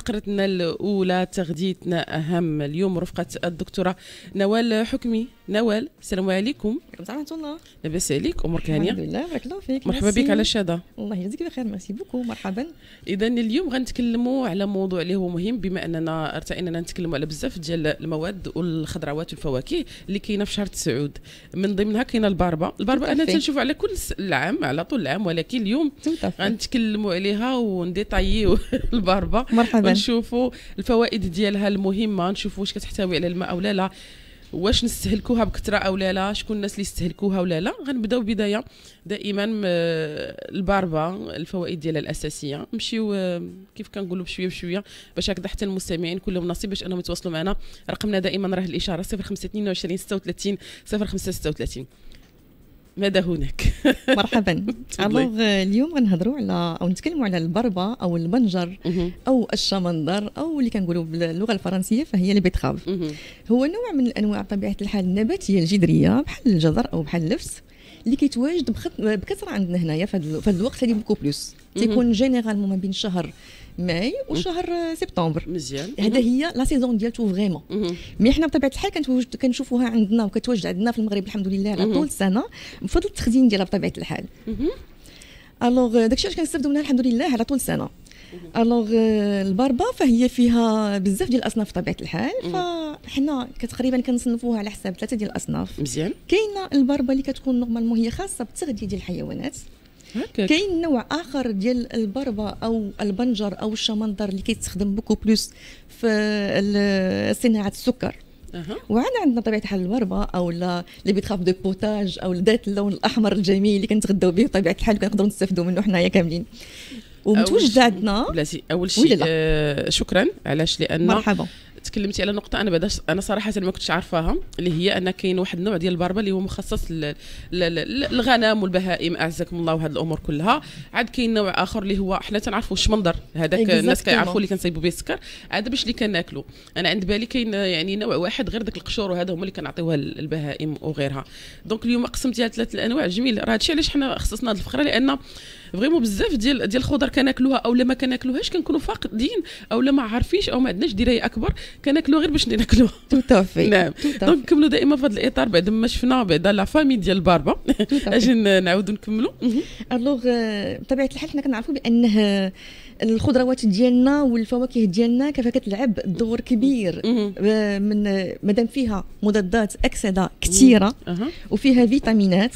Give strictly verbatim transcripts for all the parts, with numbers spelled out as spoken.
فقرتنا الأولى تغذيتنا أهم اليوم رفقة الدكتورة نوال حكمي. نوال السلام عليكم. ورحمة الله. لاباس عليك؟ أمورك هانية؟ الحمد لله بارك الله فيك. مرحبا بك على الشادة. الله يجزيك بخير. ميرسي بوكو. مرحبا. إذا اليوم غنتكلموا على موضوع اللي هو مهم، بما أننا ارتئينا نتكلموا على بزاف ديال المواد والخضروات والفواكه اللي كاينه في شهر تسعود. من ضمنها كاينه البربه. البربه أنا تنشوف على كل العام على طول العام، ولكن اليوم غنتكلموا عليها ونديطايو البربه. مرحبا. ونشوفوا الفوائد ديالها المهمه، نشوفوا واش كتحتوي على الماء او لا لا، واش نستهلكوها بكثره او لا لا، شكون الناس اللي يستهلكوها ولا لا. غنبداو بدايه دائما البربه الفوائد ديالها الاساسيه، نمشيو كيف كنقولوا بشويه بشويه باش هكذا حتى المستمعين كلهم نصيب باش انهم يتواصلوا معنا. رقمنا دائما راه الاشاره صفر خمسة اثنين وعشرين ستة وثلاثين صفر خمسة ستة وثلاثين. ماذا هناك؟ مرحبا. الوغ اليوم غنهضروا على او نتكلموا على البربه او البنجر او الشمندر او اللي كنقولوا باللغه الفرنسيه فهي البيتخاف. هو نوع من الانواع بطبيعه الحال النباتيه الجذريه بحال الجزر او بحال اللفس اللي كيتواجد بكثره عندنا هنايا في هذا الوقت هذه بوكو بلوس. تيكون جينيرالمون ما بين شهر ماي وشهر سبتمبر. مزيان. هذا هي لا سيزون ديالته فريمون. مي حنا بطبيعه الحال كنتوجد كنشوفوها عندنا وكتواجد عندنا في المغرب الحمد لله على طول السنه بفضل التخزين ديالها بطبيعه الحال. الوغ داكشي علاش كنستافدوا منها الحمد لله على طول السنه. الوغ البربه فهي فيها بزاف ديال الاصناف بطبيعه الحال، فحنا تقريبا كنصنفوها على حساب ثلاثه ديال الاصناف. مزيان. كاينه البربه اللي كتكون نورمالمون هي خاصه بالتغذيه ديال الحيوانات. كاين نوع اخر ديال البربه او البنجر او الشمندر اللي كيتستخدم بوكو بلوس في صناعه السكر. أه. وعندنا عندنا طبيعه الحال البربه او اللي بتخاف دو بوتاج او ذات اللون الاحمر الجميل اللي كنتغداو به بطبيعه الحال كنقدروا نستافدوا منه حنايا كاملين. ومتوجد عندنا بلاتي اول شيء آه شكرا علاش لان مرحبا تكلمتي على نقطه انا بعدا انا صراحه ما كنتش عارفاها، اللي هي ان كاين واحد النوع ديال البربه اللي هو مخصص للغنم والبهائم اعزكم الله وهذه الامور كلها. عاد كاين نوع اخر اللي هو حنا تنعرفوا الشمندر، هذاك الناس كيعرفوا اللي كنصايبوا به السكر، عاد باش اللي كناكلوا. انا عند بالي كاين يعني نوع واحد غير داك القشور وهذا هما اللي كنعطيوها للبهائم وغيرها. دونك اليوم قسمتيها ثلاث الانواع. جميل. راه هادشي علاش حنا خصصنا هذه الفقره، لان فريمون بزاف ديال ديال الخضر كناكلوها او لا ما كناكلوهاش كنكونوا فاقدين او لا ما عارفينش او ما عندناش درايه اكبر كناكلوا غير باش ناكلوها. توتافي. نعم. دونك نكملوا دائما في هذا الاطار بعد ما شفنا بعدا لا فامي ديال البربه. اجي نعاودوا نكملوا. الوغ بطبيعه الحال حنا كنعرفوا بانه الخضروات ديالنا والفواكه ديالنا كيف كتلعب دور كبير من مادام فيها مضادات اكسده كثيره وفيها فيتامينات.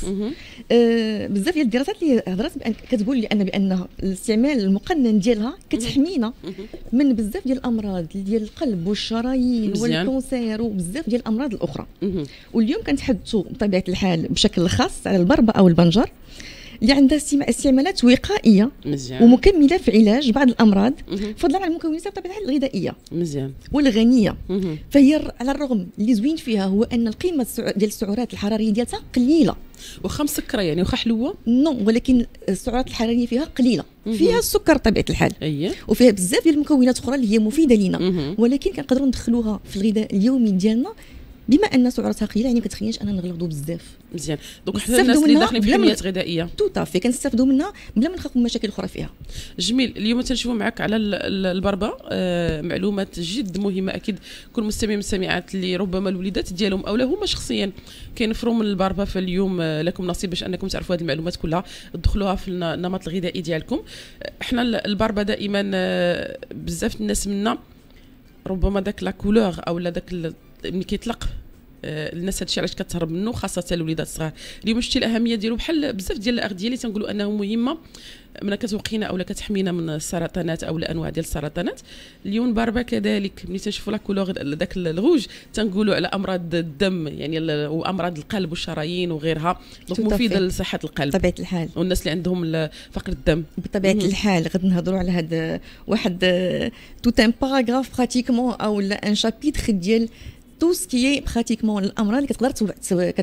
آه بزاف ديال الدراسات اللي هضرات كتقول لي ان بان الاستعمال المقنن ديالها كتحمينا من بزاف ديال الامراض ديال القلب والشرايين والكونسير وبزاف ديال الامراض الاخرى. واليوم كنتحدثوا بطبيعه الحال بشكل خاص على البربه او البنجر اللي عندها استعمالات وقائيه مزيان. ومكمله في علاج بعض الامراض فضلا عن المكونات بطبيعه الحال الغذائيه مزيان والغنيه. فهي على الرغم اللي زوين فيها هو ان القيمه ديال السعرات الحراريه ديالها قليله، واخا مسكره يعني واخا حلوه نو، ولكن السعرات الحراريه فيها قليله. فيها السكر بطبيعه الحال أيه. وفيها بزاف ديال المكونات اخرى اللي هي مفيده لينا، ولكن كنقدروا ندخلوها في الغذاء اليومي ديالنا بما ان سعراتها قليله. يعني ما كتخليناش انا نغلطوا بزاف. مزيان. دونك حتى الناس اللي داخلين في حميات غذائيه توتافي كنستافدوا منها بلا ما نخافوا من مشاكل اخرى فيها. جميل. اليوم تنشوفوا معك على البربه آه معلومات جد مهمه. اكيد كل مستمع مستمعات اللي ربما الوليدات ديالهم او هما شخصيا كينفروا من البربه، فاليوم آه لكم نصيب باش انكم تعرفوا هذه المعلومات كلها تدخلوها في النمط الغذائي ديالكم. احنا البربه دائما آه بزاف الناس منا ربما داك لا كولور او لا داك ملي كيطلق الناس هادشي علاش كتهرب منه خاصه الوليدات الصغار. اليوم شتي الاهميه ديالو بحال بزاف ديال الاغذيه اللي تنقولوا انها مهمه من كتوقينا او كتحمينا من السرطانات او الانواع ديال السرطانات. اليوم البربه كذلك ملي تنشوفوا لا كولور داك الغوج تنقولوا على امراض الدم يعني وامراض القلب والشرايين وغيرها، دونك مفيده لصحه القلب بطبيعه الحال والناس اللي عندهم فقر الدم. بطبيعه الحال غادي نهضروا على هذا واحد توت ان باراغراف براتيكمون او ان شابيتر ديال تو سكي براتيكمون الامراض اللي كتقدر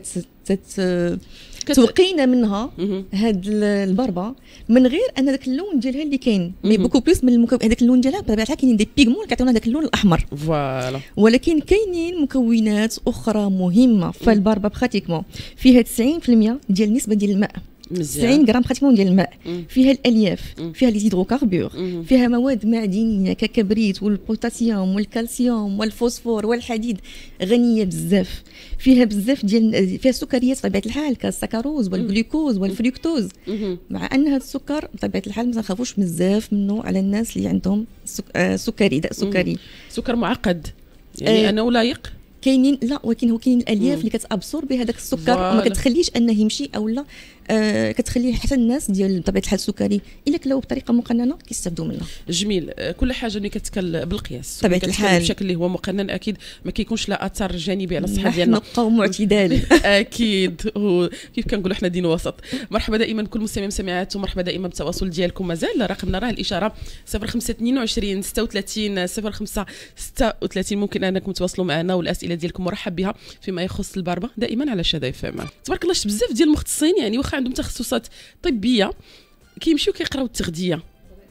كت توقينا منها هاد البربه من غير ان داك اللون ديالها اللي كاين مي بوكو بلوس من المكون هذاك اللون ديالها بطبيعه الحال كاينين دي بيغمون اللي كيعطيونا داك اللون الاحمر فوالا. ولكن كاينين مكونات اخرى مهمه فالبربه براتيكمون فيها تسعين بالمئة ديال النسبه ديال الماء تسعين غرام براتيكمون ديال الماء. مم. فيها الالياف، مم. فيها لي هيدروكاربور، فيها مواد معدنيه كالكبريت والبوتاسيوم والكالسيوم والفوسفور والحديد، غنيه بزاف. فيها بزاف ديال فيها سكريات بطبيعه الحال كالسكروز والجلوكوز والفركتوز. مع ان هذا السكر بطبيعه الحال ما نخافوش بزاف منه على الناس اللي عندهم سك... آه سكري داء سكري. مم. سكر معقد يعني آه انه لايق. كاينين لا ولكن هو كاين الالياف اللي كتابسوربي هذاك السكر وما كتخليش انه يمشي او لا آه كتخليه حتى الناس ديال بطبيعه الحال السكري الا كلاو بطريقه مقننه كيستافدوا منها. جميل. كل حاجه اللي كتكل بالقياس بطبيعه الحال بشكل اللي هو مقنن اكيد ما كيكونش لا اثار جانبي على الصحه ديالنا. نحن قوم اعتدال. اكيد. كيف كنقولوا حنا دين وسط. مرحبا دائما كل مستمعين ومستمعات ومرحبا دائما بالتواصل ديالكم. مازال رقمنا راه الاشاره صفر خمسة اثنين وعشرين ستة وثلاثين صفر خمسة ستة وثلاثين. ممكن انكم تواصلوا معنا والاسئله ديالكم مرحب بها فيما يخص البربه دائما على شدا اف ام. تبارك الله بزاف ديال المختصين يعني واخا عندهم تخصصات طبيه كيمشيو كيقراو التغذيه.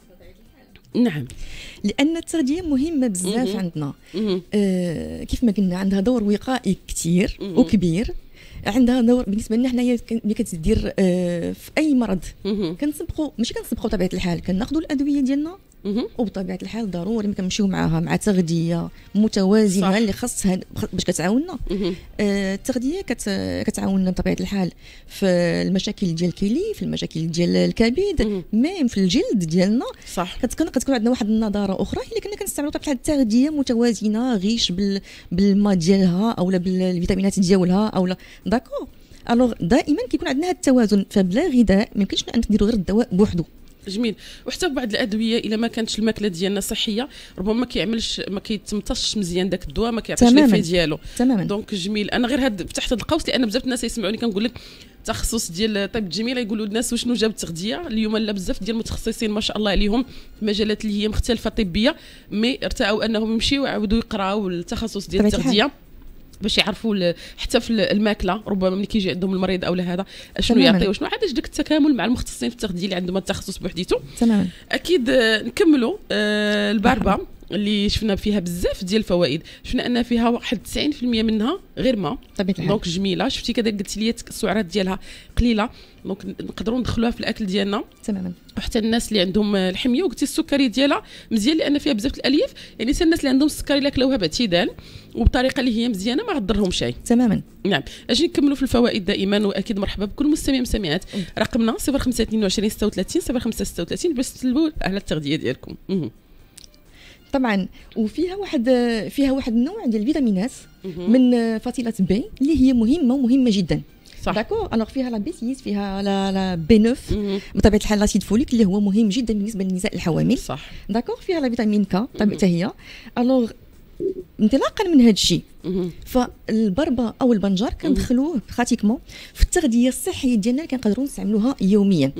نعم لان التغذيه مهمه بزاف عندنا. آه كيف ما قلنا عندها دور وقائي كثير وكبير. عندها دور بالنسبه لنا حنايا ملي كتدير آه في اي مرض كنسبقوا ماشي كنسبقوا بطبيعه الحال كناخذوا الادويه ديالنا وبطبيعه الحال ضروري كنمشيو معاها مع تغذيه متوازنه صح. اللي خاصها باش كتعاوننا. آه التغذيه كت... كتعاوننا بطبيعه الحال في المشاكل ديال الكلي في المشاكل ديال الكبد ميم في الجلد ديالنا صح. كتكون كتكون عندنا واحد النضاره اخرى اللي كنا كنستعملوا بطبيعه الحال التغذيه متوازنه غيش بال... بالماء ديالها اولا بالفيتامينات ديالها اولا داكور. الوغ دائما كيكون عندنا هذا التوازن فبلا غذاء ما يمكنش ان نديروا غير الدواء بوحده. جميل. وحتى بعض الادويه الا ما كانتش الماكله ديالنا صحيه ربما ما كيعملش ما كيتمتصش مزيان داك الدواء ما كيعطيش الفي ديالو تماما. دونك جميل. انا غير هاد فتحت هاد القوس لان بزاف الناس يسمعوني كنقول لك تخصص ديال الطب الجميله يقولوا الناس وشنو جاب التغذيه. اليوم لا بزاف ديال المتخصصين ما شاء الله عليهم في مجالات اللي هي مختلفه طبيه مي ارتاوا انهم يمشيو ويعاودوا يقراوا التخصص ديال التغذيه باش يعرفوا حتى في الماكله ربما ملي كيجي عندهم المريض او هذا شنو يعطيو شنو عاد داك التكامل مع المختصين في التغذيه اللي عندهم التخصص بوحديته تماما. اكيد نكملوا آه الباربه اللي شفنا فيها بزاف ديال الفوائد. شفنا ان فيها واحد تسعين بالمئة منها غير ماء دونك جميله. شفتي كذا قلتي لي السعرات ديالها قليله دونك نقدروا ندخلوها في الاكل ديالنا تماما. وحتى الناس اللي عندهم الحميه وقلتي السكري ديالها مزيان لان فيها بزاف الالياف يعني الناس اللي عندهم السكري الا كلاوها باعتدال وبطريقه اللي هي مزيانه ما غضرهم شيء تماما. نعم اجي نكملوا في الفوائد دائما واكيد مرحبا بكل مستمعين ومستمعات. رقمنا صفر خمسة اثنين وعشرين ستة وثلاثين صفر خمسة ستة وثلاثين باش تسلبوا على التغذيه ديالكم. طبعا وفيها واحد فيها واحد النوع ديال الفيتامينات من فصيله بي اللي هي مهمه ومهمه جدا صح. داكور. الوغ فيها لا بي ستة فيها لا لا بي تسعة بطبيعه الحال لاسيد فوليك اللي هو مهم جدا بالنسبه للنساء الحوامل صح. داكور. فيها لا فيتامين كا حتى هي. الوغ انطلاقا من هذا الشيء فالبربه او البنجر كندخلوه براتيكمون في التغذيه الصحيه ديالنا اللي كنقدروا نستعملوها يوميا.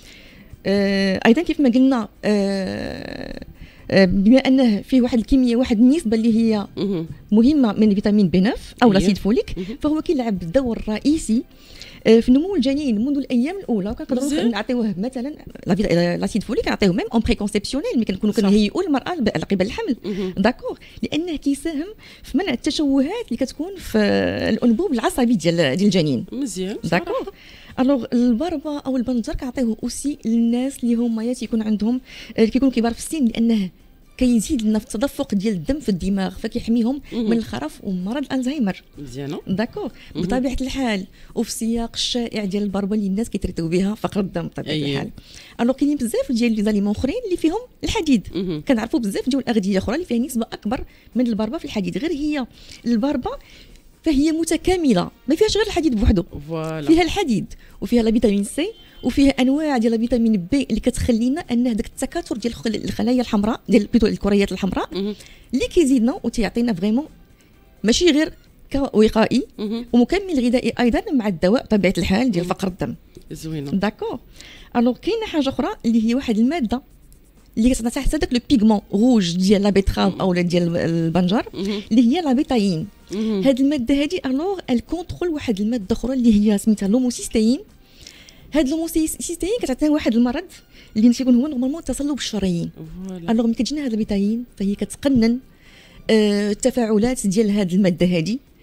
آه ايضا كيف ما قلنا آه بما انه فيه واحد الكميه واحد النسبه اللي هي مهمه من فيتامين بي تسعة او لاسيد فوليك فهو كيلعب دور رئيسي في نمو الجنين منذ الايام الاولى. وكنقدروا نعطيوه مثلا لاسيد فوليك نعطيوه ميم اون بريكونسيبسيونيل ملي كنكونوا كنهيئوا المراه على قبل الحمل داكور لانه كيساهم في منع التشوهات اللي كتكون في الانبوب العصبي ديال ديال الجنين مزيان داكور. الوغ البربه او البنجر كنعطيوه اوسي للناس اللي هما تيكون عندهم كيكونوا كبار في السن لانه كيزيد لنا في التدفق ديال الدم في الدماغ فكيحميهم من الخرف ومرض الزهايمر مزيان داكور بطبيعه الحال وفي السياق الشائع ديال البربه اللي الناس كيتريتو بها فقر الدم بطبيعه أيه. الحال الوغ كاينين بزاف ديال لي زاليمون اخرين اللي فيهم الحديد كنعرفوا بزاف ديال الاغذيه اخرى اللي فيها نسبه اكبر من البربه في الحديد غير هي البربه فهي متكامله ما فيهاش غير الحديد بوحده فيها الحديد وفيها لا فيتامين سي وفيها انواع ديال فيتامين بي اللي كتخلينا ان داك التكاثر ديال الخلايا الحمراء ديال بيتو الكريات الحمراء اللي كيزيدنا وتيعطينا فريمون ماشي غير كوقائي ومكمل غذائي ايضا مع الدواء بطبيعه الحال ديال فقر الدم زوينه داكور. الوغ كاينه حاجه اخرى اللي هي واحد الماده اللي كتعطي حتى داك لو بيغمون روج ديال لا بيتراف او ديال البنجر اللي هي لا بيتاين. هاد الماده هذه الوغ الكونترول واحد الماده اخرى اللي هي سميتها لوموسيستين. هاد لوموسيستين كتعطينا واحد المرض اللي تيكون هو نورمالمون التصلب الشرايين. الوغ ملي كتجينا هاد البيتاين فهي كتقنن آه التفاعلات ديال هاد الماده هذه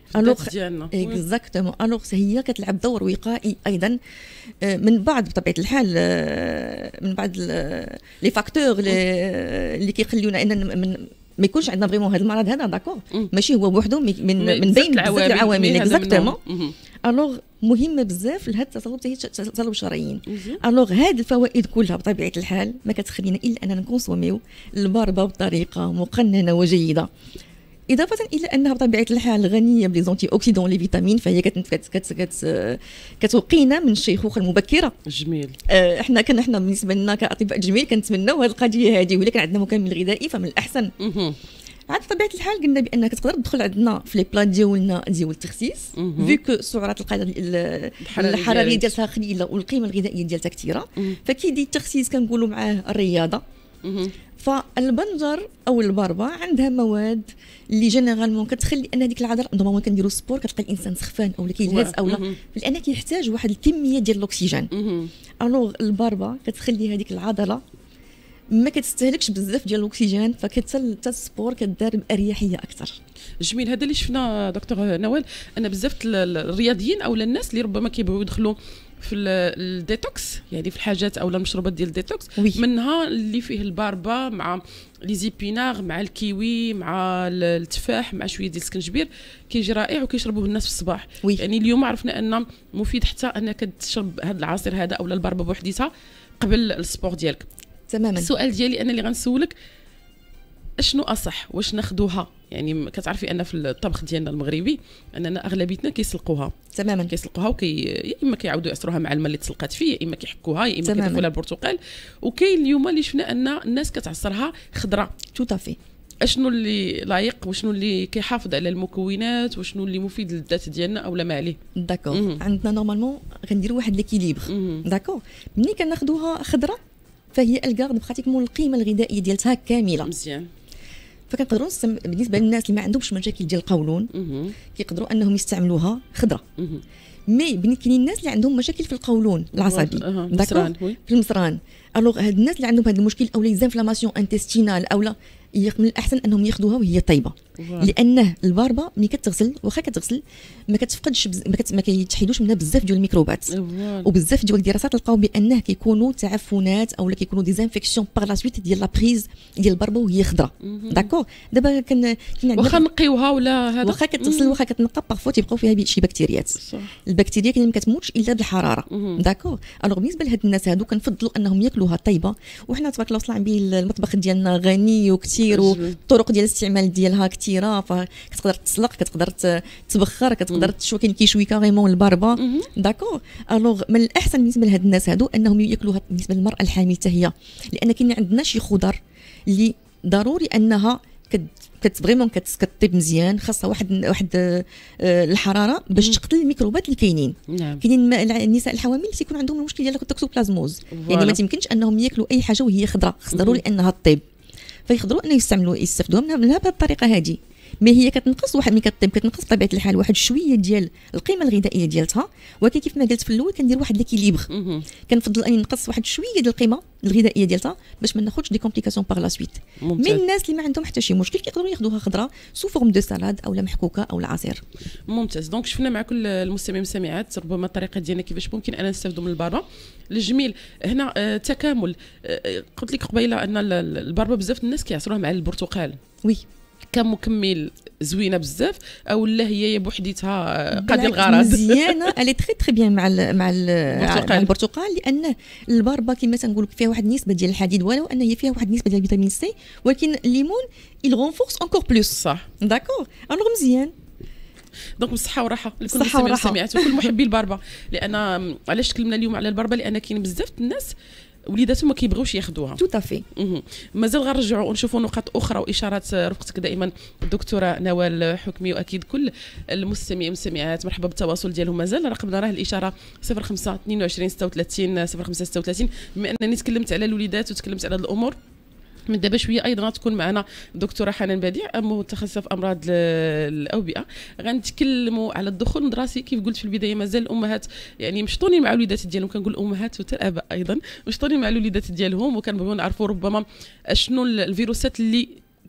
الوغ ديالنا اكزاكتومون. الوغ هي كتلعب دور وقائي ايضا من بعد بطبيعه الحال من بعد لي فاكتور اللي كيخليونا ان من ما يكونش عندنا فريمون هذا المرض هذا. داكور ماشي هو بوحده من من بين بزاف العوامل اكزاكتومون. الوغ مهمه بزاف لهذا التصلب حتى هي تصلب الشرايين. الوغ هذه الفوائد كلها بطبيعه الحال ما كتخلينا الا اننا نكونسوميو الباربه بطريقه مقننه وجيده، اضافه الى انها بطبيعه الحال غنيه بليزونتي اوكسيدون لي فيتامين، فهي كت كت كت كت كتوقينا من الشيخوخه المبكره. جميل. آه احنا كان احنا بالنسبه لنا كاطباء تجميل كنتمناو هذه القضيه هذه، ولكن عندنا مكمل غذائي فمن الاحسن. عاد بطبيعه الحال قلنا بانك تقدر تدخل عندنا في لي بلا ديالنا ديال التخسيس فيكو السعرات الحراريه ديالها قليله والقيمه الغذائيه ديالها كثيره، فكيدي التخسيس كنقولوا معاه الرياضه. فالبنجر او البربه عندها مواد اللي جينيرالمون كتخلي ان هذيك العضله نورمالمون كنديروا سبور كتلقى الانسان سخفان او كيلهز او لا، لان كيحتاج واحد الكميه ديال الاكسجين. الوغ البربه كتخلي هذيك العضله ما كتستهلكش بزاف ديال الاكسجين، فكتل السبور كدار باريحيه اكثر. جميل. هذا اللي شفنا دكتور نوال ان بزاف الرياضيين او الناس اللي ربما كيبغيو يدخلوا في الديتوكس، يعني في الحاجات او المشروبات ديال الديتوكس، منها اللي فيه الباربه مع لي زيبينار مع الكيوي مع التفاح مع شويه ديال السكنجبير، كيجي رائع وكيشربوه الناس في الصباح. وي. يعني اليوم عرفنا ان مفيد حتى انك تشرب هذا العصير هذا او الباربه بوحديتها قبل السبور ديالك. تماما. السؤال ديالي انا اللي غنسولك اشنو اصح، واش ناخذوها؟ يعني كتعرفي ان في الطبخ ديالنا المغربي اننا اغلبيتنا كيسلقوها. تماما. كيسلقوها وكي يا اما كيعاودوا يعصروها مع الماء اللي تسلقات فيه، يا اما كيحكوها، يا اما كيضيفوا لها البرتقال. وكاين اليوم اللي شفنا ان الناس كتعصرها خضراء. توتافي. اشنو اللي لايق وشنو اللي كيحافظ على المكونات وشنو اللي مفيد للذات ديالنا او لا ما عليه؟ داكور. عندنا نورمالمون غنديروا واحد ليكيليبر. داكور. ملي كناخذوها خضراء فهي الكارد براتيكمون القيمه الغذائيه ديالتها كامله. مزيان. فكنقدروا نستم... بالنسبه للناس اللي ما عندهمش مشاكل ديال القولون كيقدروا انهم يستعملوها خضره. مي بني كاينين الناس اللي عندهم مشاكل في القولون العصبي. داكور. في المصران. الوغ هاد الناس اللي عندهم هذا المشكل او لي زانفلاماسيون انتستينال او لا، من الاحسن انهم ياخذوها وهي طيبه. لانه الباربه ملي كتغسل واخا كتغسل ما كتفقدش بز... ما, كت... ما كيتحيدوش منها بزاف ديال الميكروبات. وبزاف ديال الدراسات لقاو بانه كيكونوا تعفنات او لا كيكونوا ديزانفيكسيون باغ لا سويت ديال لا بريز ديال الباربه وهي خضراء. داكور. دابا كان كاين عندنا واخا نقيوها ولا هذا واخا كتغسل واخا كتنقى بارفو تيبقاو فيها شي بكتيريات. صح. البكتيريا كاين ما كتموتش الا بالحراره. داكور. الوغ بالنسبه لهاد الناس هادو كنفضلوا انهم ياكلوها طيبه، وحنا تبارك الله صلاح به المطبخ ديالنا غني وكثير والطرق ديال الاستعمال ديالها كثيره، فكتقدر تسلق كتقدر تبخر كتقدر تشوي كاين كيشوي كاريمون الباربه. داكور. الوغ من الاحسن بالنسبه لهاد الناس هادو انهم ياكلوها بالنسبه للمراه الحامل حتى هي، لان كاين عندنا شي خضر اللي ضروري انها كت فريمون كتطيب مزيان، خاصها واحد واحد آه الحراره باش تقتل الميكروبات اللي كاينين. نعم. كاينين النساء الحوامل اللي تيكون عندهم المشكل ديال التوكسوبلازموز، يعني ما تيمكنش انهم ياكلوا اي حاجه وهي خضراء، خص ضروري انها تطيب، فيقدروا ان يستعملوا يستافدوا منها بهذه الطريقه هذه. ما هي كتنقص واحد ملي كطيب كتنقص بطبيعه الحال واحد شويه ديال القيمه الغذائيه ديالتها، ولكن كيف ما قلت في الاول كندير واحد ليكيليبر. كنفضل اني نقص واحد شويه ديال القيمه الغذائيه ديالتها باش ما ناخذش دي كومبليكاسيون باغ لا سويت. من الناس اللي ما عندهم حتى شي مشكل كيقدروا ياخذوها خضراء سو فورم دو سالاد او لا محكوكه او العصير. ممتاز. دونك شفنا مع كل المستمعين والمستمعات ربما الطريقه ديالنا كيفاش ممكن انا نستافدوا من الباربه. الجميل هنا آه تكامل. آه قلت لك قبيله ان الباربه بزاف الناس كيعصروها مع البرتقال. وي. كمكمل زوينه بزاف او لا هي بوحديتها قاضيه الغرض؟ مزيانه الي تري تري بيان مع ال مع, ال مع البرتقال، لان الباربه كما تنقول فيها واحد النسبه ديال الحديد ولو ان هي فيها واحد النسبه ديال فيتامين سي، ولكن الليمون il renforce encore plus. صح. داكور. الوغ مزيان. دونك بالصحه والراحه لكل المستمعين والمستمعات وكل محبي الباربه. لان علاش تكلمنا اليوم على الباربه؟ لان كاين بزاف الناس وليداتهم ما كيبغيوش ياخذوها. تو تافي. مازال غنرجعوا ونشوفوا نقاط اخرى واشارات رفقتك دائما الدكتوره نوال حكمي، واكيد كل المستمعين والمستمعات مرحبا بالتواصل ديالهم. مازال رقمنا راه الاشاره صفر خمسة اثنين وعشرين ستة وثلاثين صفر خمسة ستة وثلاثين. بما انني تكلمت على الوليدات وتكلمت على هذه الامور، من دابا شويه ايضا تكون معنا الدكتوره حنان بديع متخصصه في امراض الاوبئه. غنتكلموا على الدخول المدرسي. كيف قلت في البدايه مازال الامهات يعني مشطونين مع الوليدات ديالهم، كنقول الامهات وحتى الاباء ايضا مشطونين مع الوليدات ديالهم، وكنبغيو نعرفوا ربما شنو الفيروسات اللي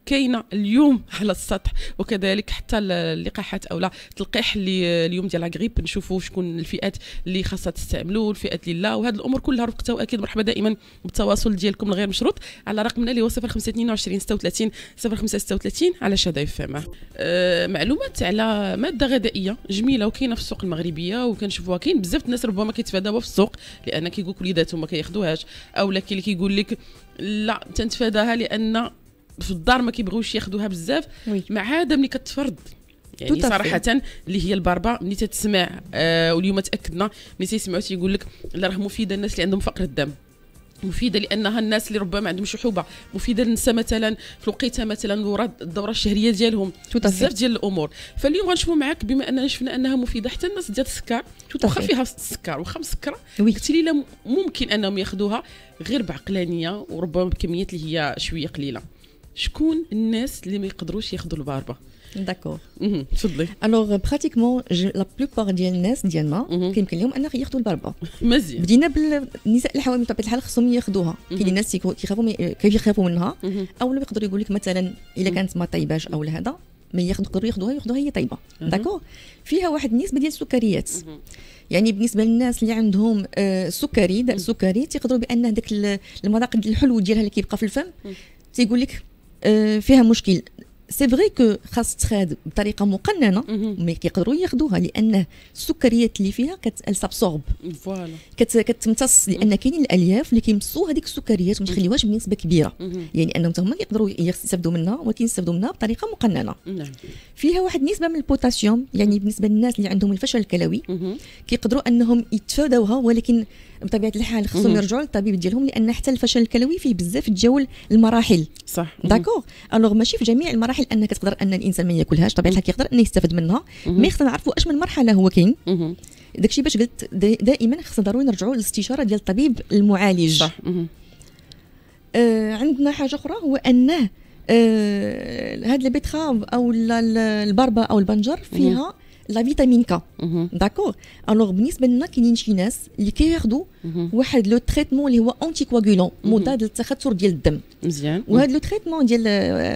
كاينه اليوم على السطح، وكذلك حتى اللقاحات او لا التلقيح اللي اليوم ديال لاغريب نشوفوا شكون الفئات اللي خاصها تستعملوا والفئات اللي لا، وهذه الامور كلها رفقتها. واكيد مرحبا دائما بالتواصل ديالكم الغير مشروط على رقمنا اللي هو صفر خمسة اثنين وعشرين ستة وثلاثين صفر خمسة ستة وثلاثين على شذا فما. أه معلومات على ماده غذائيه جميله وكاينه في السوق المغربيه وكنشوفوها. كاين بزاف الناس ربما كيتفاداوها في السوق لان كيقول لك وليداتهم ما كياخذوهاش، او لا كاين اللي كيقول لك لا تنتفاداها لان في الدار ما كيبغيوش ياخذوها بزاف. مع هذا ملي كتفرض يعني صراحه اللي هي الباربا ملي تتسمع آه واليوم تاكدنا ملي تيسمعوا تيقول لك لا راه مفيده الناس اللي عندهم فقر الدم، مفيده لانها الناس اللي ربما عندهم شحوبه، مفيده للنساء مثلا في الوقيته مثلا الدوره الشهريه ديالهم، بزاف ديال الامور. فاليوم غنشوفوا معاك بما اننا شفنا انها مفيده حتى الناس ديال السكر، واخا فيها السكر واخا مسكره، قلت لي لا ممكن انهم ياخذوها غير بعقلانيه وربما بكميات اللي هي شويه قليله. شكون الناس اللي ما يقدروش ياخذوا الباربه؟ داكور تفضلي. الوغ براتيكمون لا بلوبار ديال الناس ديالنا كيمكن لهم انهم ياخذوا الباربه. مزيان. بدينا بالنساء الحوامل بطبيعه الحال خصهم ياخذوها. كاين ناس كيخافوا كيخافوا منها، او يقدروا يقول لك مثلا الا كانت ما طيباش او هذا ما يقدروا ياخذوها ياخذوها هي طيبه. داكور. فيها واحد النسبه ديال السكريات، يعني بالنسبه للناس اللي عندهم السكري داء السكري تيقدروا بان هذاك المذاق ديال الحلو ديالها اللي كيبقى في الفم تيقول لك فيها مشكل. سي فري كو خاص تخاد بطريقه مقننه، مي كيقدروا ياخذوها لان السكريات اللي فيها كتابسورب فوالا كتمتص، لان كاينين الالياف اللي كيمصوا هذيك السكريات وما تخليوهاش بنسبه كبيره، يعني انهم هما يقدروا يستافدوا منها ولكن يستافدوا منها بطريقه مقننه. فيها واحد النسبه من البوتاسيوم، يعني بالنسبه للناس اللي عندهم الفشل الكلوي كيقدروا انهم يتفادوها، ولكن بطبيعه الحال خصهم يرجعوا للطبيب ديالهم لان حتى الفشل الكلوي فيه بزاف تجاول المراحل. صح. داكور. الوغ ماشي في جميع المراحل انك تقدر ان الانسان ما ياكلهاش، طبيعه الحال كيقدر انه يستافد منها، مي خصنا نعرفوا اش من مرحله هو كاين. داكشي باش قلت دائما خصنا ضروري نرجعوا للاستشاره ديال الطبيب المعالج. صح. آه عندنا حاجه اخرى هو انه آه هاد البيتخاف او البربه او البنجر فيها لا فيتامين كا. داكور. الوغ بالنسبه لنا كاينين شي ناس اللي كياخذوا واحد لو تريتمون اللي هو انتي كواغولون، مضاد للتخثر ديال الدم. مزيان. وهذا لو تريتمون ديال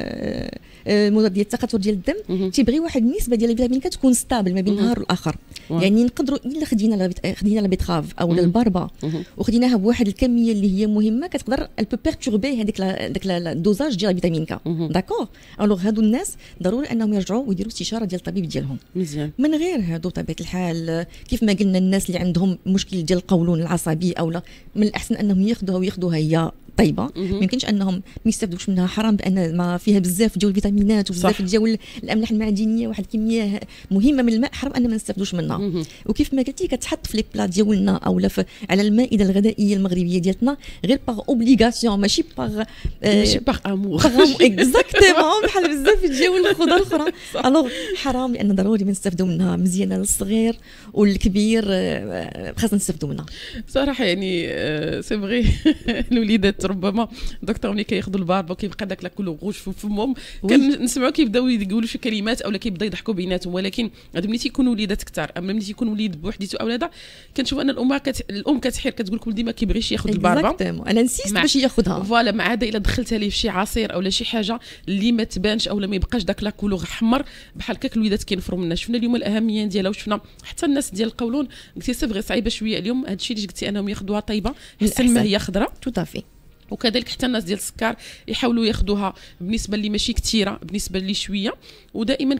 المضاد ديال التخثر ديال الدم تيبغي واحد النسبه ديال الفيتامين كا تكون ستابل ما بين نهار والاخر. يعني نقدروا الا خدينا خدينا البيتخاف او الباربه وخديناها بواحد الكميه اللي هي مهمه كتقدر البو بيرتوربي هذيك داك الدوزاج ديال الفيتامين كا. داكور. الوغ هادو الناس ضروري انهم يرجعوا ويديروا استشاره ديال الطبيب ديالهم. مزيان. من غير هادو بطبيعه الحال كيف ما قلنا الناس اللي عندهم مشكل ديال القولون العصبي او لا من الاحسن انهم ياخذوها وياخذوها هي طيبه. ما يمكنش انهم ما يستافدوش منها، حرام بان ما فيها بزاف ديال الفيتامينات وبزاف ديال الاملاح المعدنيه، واحد الكميه مهمه من الماء، حرام ان ما نستافدوش منها. وكيف ما قلتي كتحط في لي بلا ديالنا او على المائده الغذائيه المغربيه ديالنا غير باغ اوبليغاسيون، ماشي باغ ماشي باغ امور. اكزاكتومون بحال بزاف ديال الخضر الاخرى. الوغ حرام لان ضروري نستافدوا منها، مزيانه للصغير والكبير خاصنا نستافدوا منها صراحه. يعني سي فغي الوليدات ربما دكتور ملي كياخذوا الباربه وكيبقى داك لاكل غوش في فمهم كنسمعوا كيبداو يقولوا شي كلمات او كيبداو يضحكوا بيناتهم، ولكن هادو ملي تيكونوا وليدات كثار، اما ملي تيكون وليد بوحديته او هذا كنشوف ان الام كت... الام كتحير كتقول لك ولدي ما كيبغيش ياخذ الباربه، انا نسيت باش ياخذها. فوالا مع هذا الا دخلتها ليه في شي عصير او شي حاجه اللي ما تبانش او ما يبقاش داك لاكولوغ حمر بحال هكاك الوليدات كينفروا منها. شفنا اليوم الاهميه ديالها وشفنا حتى الناس ديال القولون قلتي سي فغي صعيبه شويه اليوم. هادشي اللي قلتي انهم ياخذوها طيبه حسن ما هي خضراء توتافي. وكذلك حتى الناس ديال السكر يحاولوا ياخذوها بنسبه اللي ماشي كثيره، بنسبه اللي شويه. ودائما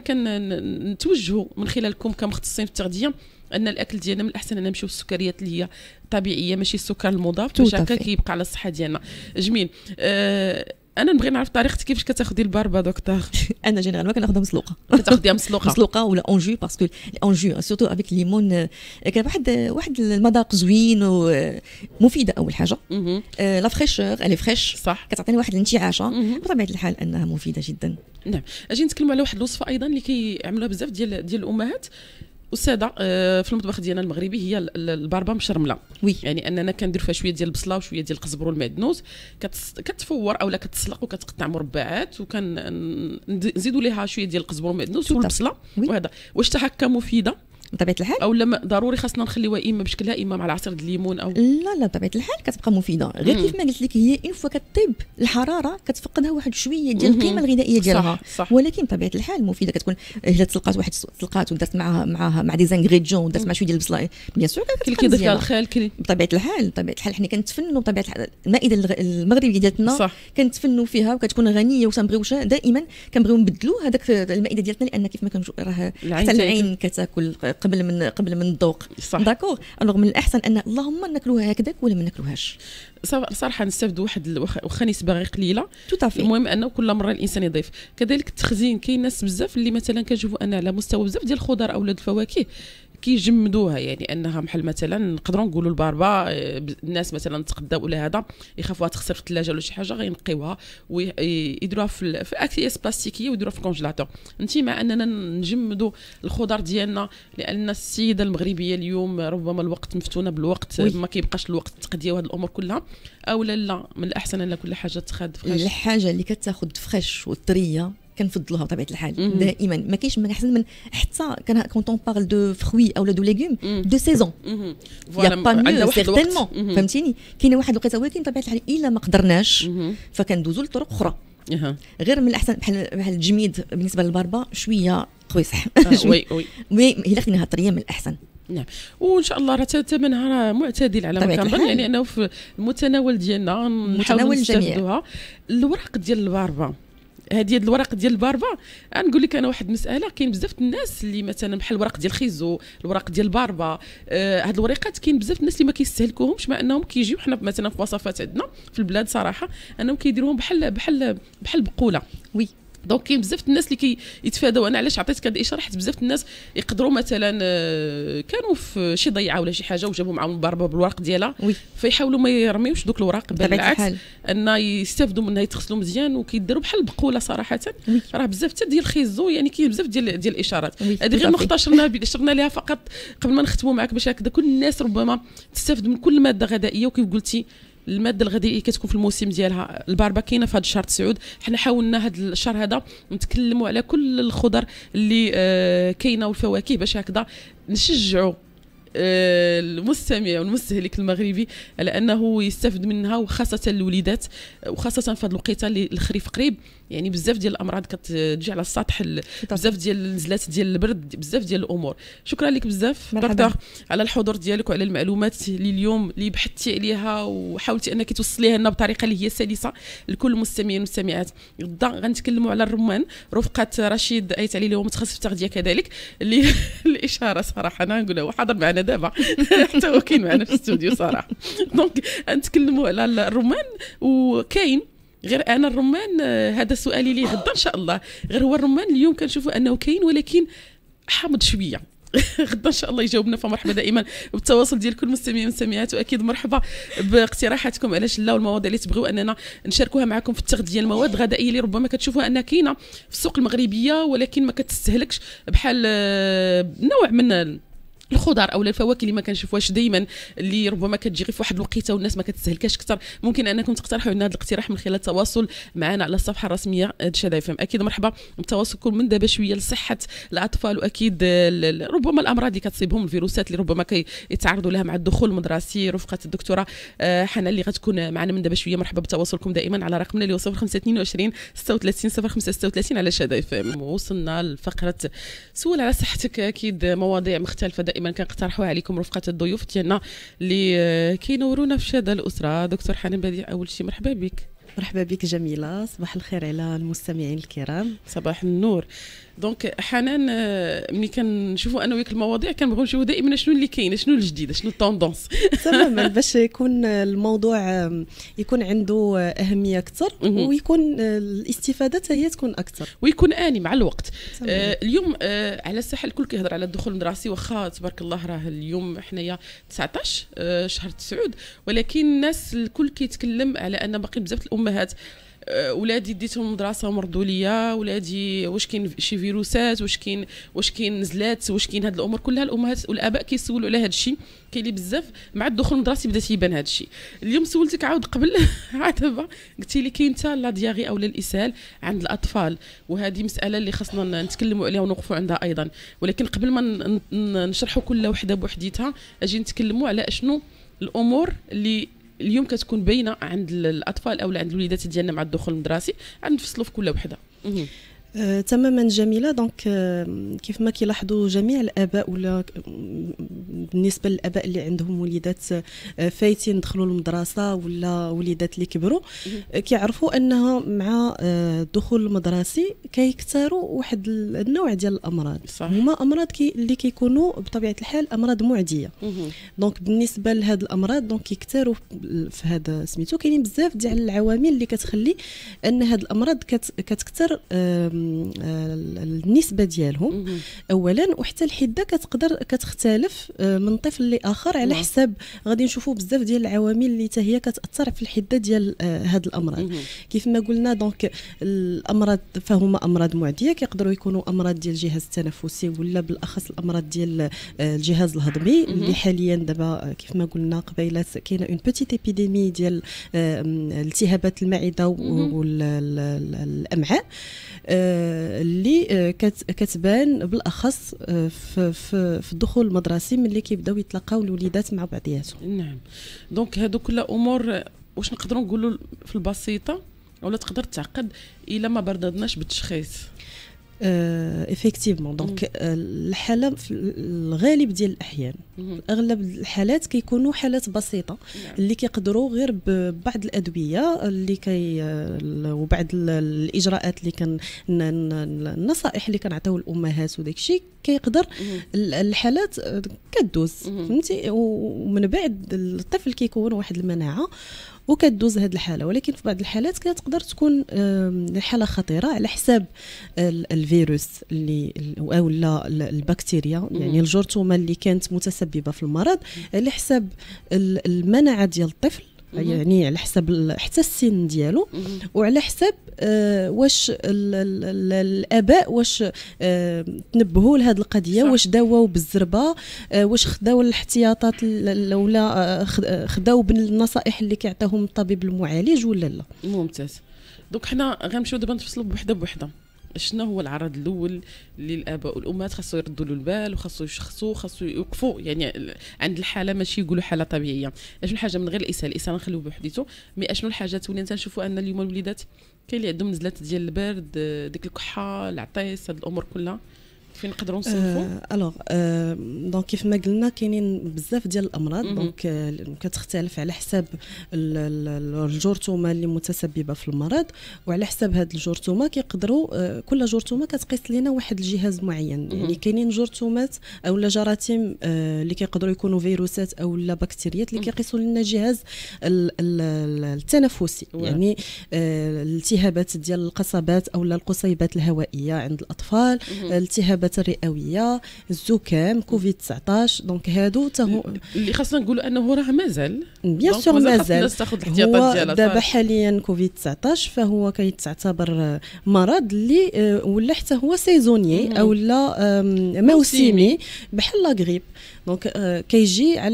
كنتوجهوا من خلالكم كمختصين في التغذيه ان الاكل ديالنا من الاحسن ان نمشيو السكريات اللي هي طبيعيه ماشي السكر المضاف باش هكا كيبقى على الصحه ديالنا. جميل. أه انا نبغي نعرف طريقتك كيفاش كتاخدي الباربه دكتور. انا جينيرالمون كناخذها مسلوقه. كتاخديها مسلوقه مسلوقه ولا اونجو باسكو اونجو سورتو افيك ليمون كان واحد واحد المذاق زوين ومفيده. اول حاجه لا فريشور الي فريش صح كتعطيني واحد الانتعاشه بطبيعه الحال انها مفيده جدا. نعم. اجي نتكلموا على واحد الوصفه ايضا اللي كيعملوها بزاف ديال ديال الامهات والساده في المطبخ ديالنا المغربي، هي الباربه مشرمله. وي. يعني اننا كندير فيها شويه ديال البصله وشويه ديال القزبر والمعدنوس، كتفور اولا كتسلق وكتقطع مربعات، وكنزيدوا ليها شويه ديال القزبر والمعدنوس والبصله وهذا. واش حتى هكا مفيده؟ بطبيعه الحال او لما ضروري خاصنا نخليوها اما بشكلها اما مع العصير د الليمون او لا لا بطبيعه الحال كتبقى مفيده غير مم. كيف ما قلت لك هي اون فوا كطيب الحراره كتفقدها واحد شويه ديال القيمه الغذائيه ديالها صح صح. ولكن بطبيعه الحال مفيده كتكون الا تلقات واحد تلقات ودرت معاها معاها مع دي زانغريديون ودرت مع شويه ديال البصله بيان سور كل كيضيف لها الخال كل بطبيعه الحال بطبيعه الحال حنا كنتفنوا بطبيعه الحال المائده المغربيه ديالنا كنتفنوا فيها وكتكون غنيه وتنبغيوش دائما كنبغيو نبدلوا هذاك المائده ديالتنا لان كيف ما كنشوف راه حتى العين كتاكل قبل من قبل من الذوق داكور الوغ من الاحسن ان اللهم ناكلوها هكذاك ولا ما ناكلوهاش صراحه نستافدوا واحد واخا نسبه غير قليله. المهم انه كل مره الانسان يضيف. كذلك التخزين كاين ناس بزاف اللي مثلا كنشوفوا ان على مستوى بزاف ديال الخضر او الفواكه كيجمدوها، يعني انها بحال مثلا نقدروا نقولوا الباربا الناس مثلا تقداو ولا هذا يخافوها تخسر في الثلاجه ولا شي حاجه غينقيوها ويديروها في في اكياس بلاستيكيه ويديروها في الكونجيلاتور. انت مع اننا نجمدوا الخضر ديالنا لان السيده المغربيه اليوم ربما الوقت مفتونه بالوقت وي. ما كيبقاش الوقت تقضيو هذه الامور كلها او لا لا من الاحسن ان كل حاجه تخاد فريش. الحاجه اللي كتاخذ فريش والطريه كنفضلوها بطبيعه الحال دائما ما كاينش ما احسن من حتى كان كونطون بارل دو فروي او دو ليغوم دو سيزون يا با ميو سيغتينمون فهمتيني. كاينه واحد الوقيته ولكن بطبيعه الحال الا ما قدرناش فكندوزو لطرق اخرى غير من الاحسن بحال بحال الجميد بالنسبه للباربا شويه قويصح وي وي وي الا خديناها طريه من الاحسن. نعم وان شاء الله راه ثمنها راه معتدل على ما كنظن، يعني انه في المتناول ديالنا نحاولوا نستافدوها. الوراق ديال الباربا هذه الوراق ديال الباربا نقول لك انا واحد المساله كاين بزاف الناس اللي مثلا بحال الوراق ديال الخيزو الوراق ديال الباربا آه هاد الوريقات كاين بزاف الناس اللي ما كيستهلكوهمش مع انهم كيجيو حنا مثلا في وصفات عندنا في البلاد صراحه انهم كيديروهم بحال بحال بحال بقوله وي دونك كاين بزاف الناس اللي كيتفاداو. انا علاش عطيتك هذه الاشاره حيت بزاف الناس يقدروا مثلا كانوا في شي ضيعه ولا شي حاجه وجابوا معاهم الباربه بالورق ديالها فيحاولوا ما يرميوش دوك الوراق بل بالعكس ان يستافدوا منها يتغسلوا مزيان وكيديروا بحال البقوله صراحه. راه بزاف حتى ديال الخيزو يعني كاين بزاف ديال ديال الاشارات هذه غير نقطه شرنا شرنا ليها فقط قبل ما نختموا معك باش هكذا كل الناس ربما تستافد من كل ماده غذائيه. وكيف قلتي الماده الغذائيه كتكون في الموسم ديالها الباربا كاينه في هذا الشهر تسعود. حنا حاولنا هذا الشهر هذا نتكلموا على كل الخضر اللي آه كاينه والفواكه باش هكذا نشجعوا آه المستمع والمستهلك المغربي على انه يستفد منها وخاصه الوليدات وخاصه في هذه الوقيته اللي الخريف قريب يعني بزاف ديال الامراض كتجي على السطح بزاف ديال النزلات ديال البرد بزاف ديال الامور. شكرا لك بزاف دكتور على الحضور ديالك وعلى المعلومات اللي اليوم اللي بحثتي عليها وحاولتي انك توصليها لنا بطريقه اللي هي سلسه لكل المستمعين والمستمعات. غدا غنتكلموا على الرمان رفقه رشيد ايت علي اليوم متخصص في التغذيه كذلك اللي الاشاره صراحه انا نقولها هو حاضر معنا دابا حتى هو كاين معنا في الاستوديو صراحه. دونك نتكلموا على الرمان وكاين غير انا الرمان هذا سؤالي ليه غدا ان شاء الله. غير هو الرمان اليوم كنشوفوا انه كاين ولكن حامض شويه. غدا ان شاء الله يجاوبنا. فمرحبا دائما بالتواصل ديال كل المستمعين والمستمعات واكيد مرحبا باقتراحاتكم على شلا والمواضيع اللي تبغيو اننا نشاركوها معكم في التغذيه. المواد الغذائيه اللي ربما كتشوفوها انها كاينه في السوق المغربيه ولكن ما كتستهلكش بحال نوع من الخضر او الفواكه اللي ما كنشوفوهاش دائما اللي ربما كتجي غير في واحد الوقيته والناس ما كتستهلكاش اكثر. ممكن انكم تقترحوا لنا هذا الاقتراح من خلال التواصل معنا على الصفحه الرسميه شدا اف ام. اكيد مرحبا بتواصلكم من دابا شويه لصحه الاطفال واكيد ربما الامراض اللي كتصيبهم الفيروسات اللي ربما كيتعرضوا لها مع الدخول المدرسي. رفقه الدكتوره حنان اللي غتكون معنا من دابا شويه. مرحبا بتواصلكم دائما على رقمنا اللي هو صفر خمسة اثنين وعشرين ستة وثلاثين صفر خمسة ستة وثلاثين على شدا اف ام. وصلنا لفقره سؤال على صحتك. اكيد مواضيع مختلفه دائما كنقترحوها عليكم رفقه الضيوف ديالنا اللي كينورونا في شهاده الاسره. دكتور حنان بديع اول شيء مرحبا بك. مرحبا بك جميله. صباح الخير على المستمعين الكرام. صباح النور. دونك حنان ملي كنشوفوا انا وياك المواضيع كنبغيو نشوفوا دائما شنو اللي كاين شنو الجديد شنو التوندونس تماما باش يكون الموضوع يكون عنده اهميه اكثر ويكون الاستفاده هي تكون اكثر ويكون اني مع الوقت. آه اليوم آه على الساحه الكل كيهضر على الدخول المدرسي واخا تبارك الله راه اليوم حنايا تسعطاش آه شهر تسعود ولكن الناس الكل كيتكلم على ان باقي بزاف الامور الامهات ولادي ديتهم المدرسه مرضوا ليا، ولادي واش كاين شي فيروسات، واش كاين واش كاين نزلات، واش كاين هاد الامور كلها. الامهات والاباء كيسولوا على هاد الشيء، كاين اللي بزاف مع الدخول المدرسي بدا تيبان هاد الشيء. اليوم سولتك عاود قبل عاد دابا قلتي لي كاين حتى لا دياغي او الاسهال عند الاطفال، وهذه مساله اللي خاصنا نتكلموا عليها ونوقفوا عندها ايضا. ولكن قبل ما نشرحوا كل وحده بوحديتها اجي نتكلموا على شنو الامور اللي اليوم كتكون باينه عند الاطفال او عند الوليدات ديالنا مع الدخول المدرسي، غنفصلوا في كل وحده. آه، تماما جميله. دونك آه، كيف ما كيلاحظوا جميع الاباء ولا بالنسبه للاباء اللي عندهم وليدات آه، فايتين دخلوا المدرسه ولا وليدات اللي كبروا، آه، كيعرفوا انها مع آه، الدخول المدرسي كيكثروا واحد النوع ديال الامراض. صح. هما امراض كي اللي كيكونوا بطبيعه الحال امراض معديه. دونك بالنسبه لهاد الامراض دونك كيكثروا في هذا سميتو. كاينين بزاف ديال العوامل اللي كتخلي ان هاد الامراض كتكثر آه النسبه ديالهم اولا، وحتى الحده كتقدر كتختلف من طفل لاخر على حساب غادي نشوفوا بزاف ديال العوامل اللي حتى هي كتاثر في الحده ديال هاد الامراض. كيف ما قلنا دونك الامراض فهما امراض معديه، كيقدروا يكونوا امراض ديال الجهاز التنفسي ولا بالاخص الامراض ديال الجهاز الهضمي اللي حاليا دابا كيف ما قلنا قبيلات كاينه اون بوتيت ايبيديمي ديال التهابات المعده والامعاء اللي كتبان بالاخص في في الدخول المدرسي ملي كيبداو يتلاقاو الوليدات مع بعضياتهم. نعم. دونك هادو كلها امور واش نقدروا نقولوا في البسيطه ولا تقدر تعقد الا ما برددناش بالتشخيص؟ افيكتيفمون دونك الحاله في الغالب ديال الاحيان اغلب الحالات كيكونوا حالات بسيطه اللي كيقدروا غير ببعض الادويه اللي كي وبعض الاجراءات اللي كان النصائح اللي كنعطيو الامهات وداك الشيء كيقدر الحالات كدوز فهمتي، ومن بعد الطفل كيكون واحد المناعه وكدوز هذه الحاله. ولكن في بعض الحالات كتقدر تكون الحاله خطيره على حساب الفيروس اللي او لا البكتيريا يعني الجرثومه اللي كانت متسببه في المرض، على حساب المناعه ديال الطفل يعني على حسب حتى السن ديالو، وعلى حساب آه واش ال ال الاباء واش آه تنبهوا لهذه القضيه، واش داواو بالزربه، آه واش خداو الاحتياطات ولا آه خداو بالنصائح اللي كيعطيهم الطبيب المعالج ولا لا. ممتاز. دونك حنا غنمشيو دابا نفصلوا بوحده بوحده. شنو هو العرض الاول اللي الاباء والامهات خاصو يردوا له البال وخاصو يشخصوا خاصو يوقفوا يعني عند الحاله، ماشي يقولوا حاله طبيعيه. اشنو الحاجه من غير الاسهال الاسهال نخليوه بوحديته، مي اشنو الحاجات اللي نشوفوا ان اليوم الوليدات كاين اللي عندهم نزلات ديال البرد، ديك الكحه، العطيس، هاد الامور كلها فين نقدروا نصنفوا؟ الوغ دونك كيف ما قلنا كاينين بزاف ديال الامراض دونك كتختلف على حساب الجرثومه اللي متسببه في المرض، وعلى حساب هاد الجرثومه كيقدروا كل جرثومه كتقيس لنا واحد الجهاز معين. يعني كاينين جرثومات او لا جراثيم اللي كيقدروا يكونوا فيروسات او لا بكتيريات اللي كيقيسوا لنا الجهاز التنفسي، يعني الالتهابات ديال القصبات او لا القصيبات الهوائيه عند الاطفال، الالتهابات الرئويه، الزكام، كوفيد تسعطاش. دونك هادو تاهو اللي خاصنا نقولوا انه راه مازال بيان سور مازال الاحتياطات ديالها. دابا حاليا كوفيد تسعطاش فهو كيتعتبر مرض اللي ولا حتى هو سيزوني او لا موسمي بحال لا غريب. دونك كيجي على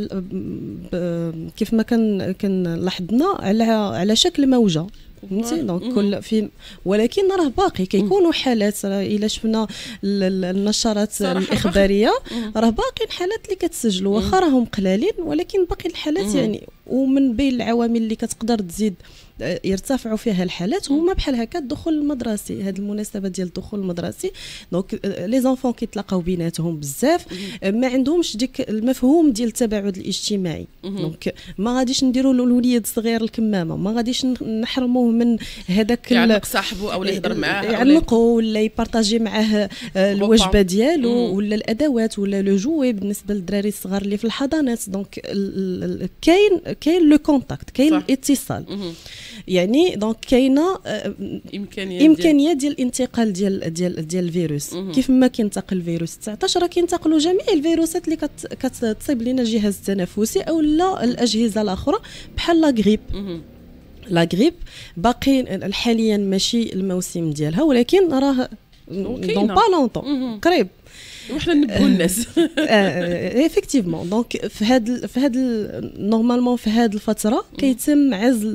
كيف ما كان كنلاحظنا على على شكل موجه فهمتي. دونك كل في ولكن راه باقي كيكونوا حالات الا شفنا النشرات الاخباريه راه باقي حالات اللي كتسجلوا واخا راهم قلالين، ولكن باقي الحالات يعني. ومن بين العوامل اللي كتقدر تزيد يرتفعوا فيها الحالات هما بحال هكا الدخول المدرسي، هذه المناسبه ديال الدخول المدرسي. دونك لي زونفون كيتلاقاو بيناتهم بزاف، ما عندهمش ديك المفهوم ديال التباعد الاجتماعي. دونك ما غاديش نديروا للوليد الصغير الكمامه، ما غاديش نحرموه من هذاك يعنق صاحبه او يهضر معاه يعنقوا ولا يبارطاجي معاه الوجبه ديالو ولا الادوات ولا لو جوي بالنسبه للدراري الصغار اللي في الحضانات. دونك كاين كاين لو كونتاكت، كاين الاتصال يعني. دونك كاينه امكانيه امكانيه ديال الانتقال ديال ديال ديال الفيروس. كيف ما كينتقل الفيروس تسعطاش راه كينتقلوا جميع الفيروسات اللي كتصيب لنا الجهاز التنفسي او لا الاجهزه الاخرى بحال لا غريب. لا غريب باقي حاليا ماشي الموسم ديالها ولكن راه دون با لونطون قريب وحنا نبغوا الناس ايفيكتيفمون دونك في هاد في هاد نورمالمون في هاد الفتره كيتم عزل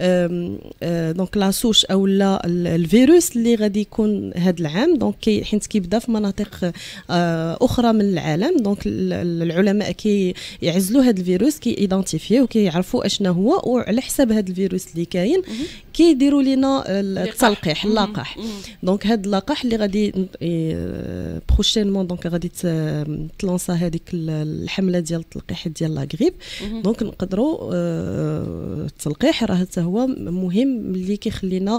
دونك لا سوش او لا الفيروس اللي غادي يكون هاد العام دونك حيت كيبدا في مناطق اخرى من العالم دونك العلماء كيعزلوا هاد الفيروس كييدونتيفيو وكيعرفوا اشنا هو وعلى حساب هاد الفيروس اللي كاين كيديروا لنا التلقيح اللقاح دونك هاد اللقاح اللي غادي بروشينمون دونك غادي تلونسا هذيك الحمله ديال التلقيح ديال لا غريب دونك نقدروا التلقيح راه حتى هو مهم اللي كيخلينا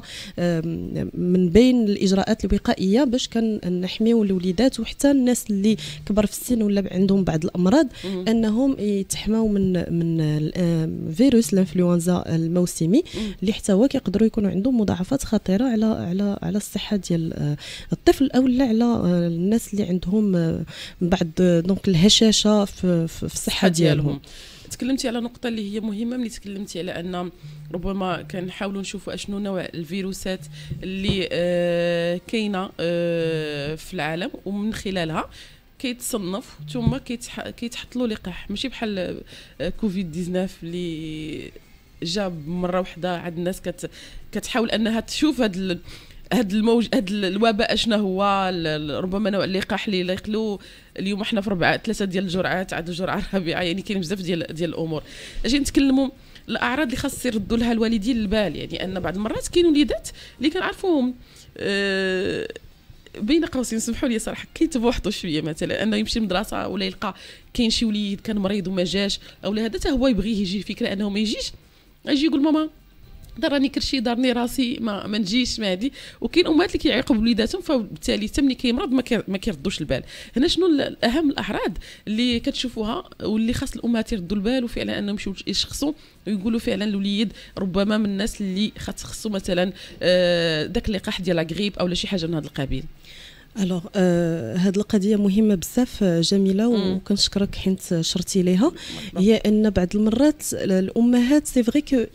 من بين الاجراءات الوقائيه باش كنحميو الوليدات وحتى الناس اللي كبر في السن ولا عندهم بعض الامراض انهم يتحماو من من فيروس الانفلونزا الموسمي اللي حتى هو كيقدروا يكونوا عندهم مضاعفات خطيره على على على الصحه ديال الطفل او لا على الناس اللي عندهم بعد دونك الهشاشه في, في الصحه ديالهم. تكلمتي على نقطه اللي هي مهمه ملي تكلمتي على ان ربما كنحاولوا نشوفوا اشنو نوع الفيروسات اللي آه كاينه آه في العالم ومن خلالها كيتصنف ثم كيتحط له لقاح ماشي بحال كوفيد تسعطاش اللي جاب مره واحده عند الناس كت كتحاول انها تشوف هاد هاد الموج هاد الوباء اشنا هو ربما نوع اللقاح اللي يقلو اليوم احنا في ربعه ثلاثه ديال الجرعات عاد الجرعه الرابعه يعني كاين بزاف ديال ديال الامور اجي نتكلموا الاعراض اللي خاص يردوا لها الوالدين البال يعني ان بعض المرات كاين وليدات اللي كنعرفوهم أه بين قوسين سمحوا لي صراحه كيتبوحطوا شويه مثلا انه يمشي للمدرسه ولا يلقى كاين شي وليد كان مريض وما جاش او هذا حتى هو يبغي يجي فكره انه ما يجيش يجي يقول ماما ضرني كرشي ضرني راسي ما ما نجيش ما هادي وكاين امهات اللي كيعيقوا بوليداتهم فبالتالي حتى ملي كيمرض ما كيردوش البال هنا شنو اهم الاعراض اللي كتشوفوها واللي خاص الامهات يردوا البال وفعلا انهم يمشيو يشخصوا ويقولوا فعلا الوليد ربما من الناس اللي خاصو مثلا داك اللقاح ديال لا غريب او شي حاجه من هذا القبيل. الوغ آه هاد القضيه مهمه بزاف جميله وكنشكرك حيت شرتي ليها هي ان بعض المرات الامهات سي فري كو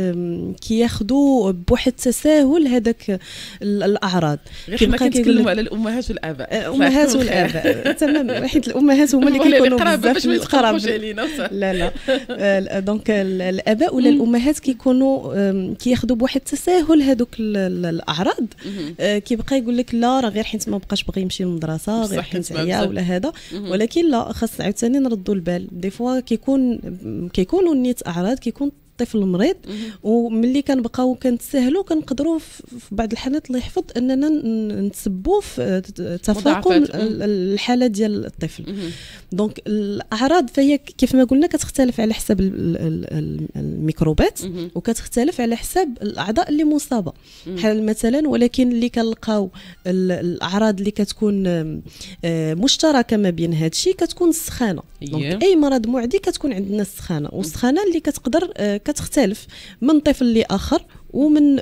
كياخذوا بواحد التساهل هذاك الاعراض كيبقى كيتكلموا على الامهات والاباء الامهات والاباء تمام حيت الامهات هما اللي كيكونوا بزاف القراب لا لا دونك الاباء ولا الامهات كيكونوا كياخذوا بواحد التساهل هذوك الاعراض كيبقى يقول لك لا راه غير حيت ما بقاش بغى يمشي للمدرسه غير حيت عيا ولا هذا ولكن لا خاص عاوتاني نردوا البال دي فوا كيكون كيكونوا نيت اعراض كيكون الطفل مريض وملي كنبقاو كنتساهلوا كنقدروا في بعض الحالات الله يحفظ اننا نتسبوا في تفاقم الحاله ديال الطفل دونك الاعراض فهي كيف ما قلنا كتختلف على حسب الميكروبات وكتختلف على حسب الاعضاء اللي مصابه بحال مثلا ولكن اللي كنلقاو الاعراض اللي كتكون مشتركه ما بين هذا الشيء كتكون السخانه دونك اي مرض معدي كتكون عندنا السخانه والسخانه اللي كتقدر كتختلف من طفل لاخر ومن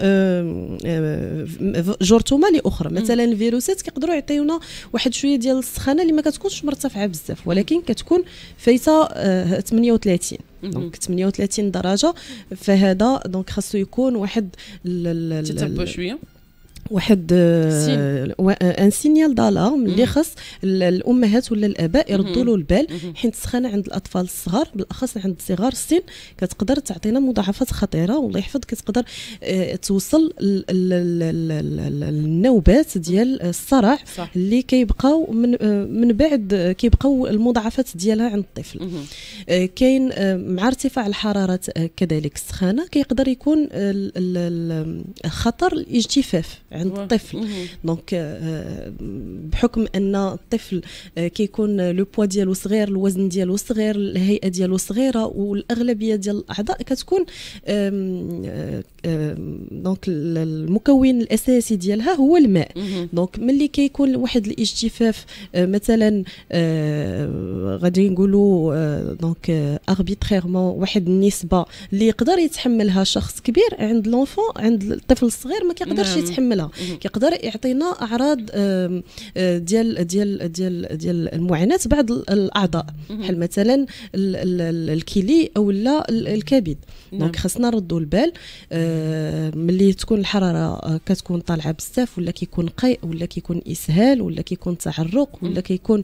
جرثومه لاخرى مثلا الفيروسات كيقدروا يعطيونا واحد شويه ديال السخانه اللي ما كتكونش مرتفعه بزاف ولكن كتكون فايته ثمانية وثلاثين دونك ثمانية وثلاثين درجه فهذا دونك خاصو يكون واحد تتبع شويه واحد ان سينيال دالارم اللي خاص الامهات ولا الاباء يردوا له البال حيت السخانه عند الاطفال الصغار بالاخص عند صغار السن كتقدر تعطينا مضاعفات خطيره والله يحفظ كتقدر توصل النوبات ديال الصرع صح. اللي كيبقاو من من بعد كيبقاو المضاعفات ديالها عند الطفل كاين مع ارتفاع الحراره كذلك السخانه كيقدر يكون خطر الاجتفاف عند الطفل دونك بحكم ان الطفل كيكون لو بوا ديالو صغير الوزن ديالو صغير الهيئه ديالو صغيره والاغلبيه ديال الاعضاء كتكون دونك المكون الاساسي ديالها هو الماء دونك ملي كيكون واحد الاجتفاف مثلا غادي نقولوا دونك اربيتريرمون واحد النسبه اللي يقدر يتحملها شخص كبير عند لونفون عند الطفل الصغير ما كيقدرش يتحمل ديالها. كيقدر يعطينا اعراض ديال ديال ديال ديال المعاناه بعض الاعضاء بحال مثلا الكلي او لا الكبد. دونك خاصنا نردوا البال ملي تكون الحراره كتكون طالعه بزاف، ولا كيكون قيء، ولا كيكون اسهال، ولا كيكون تعرق، ولا كيكون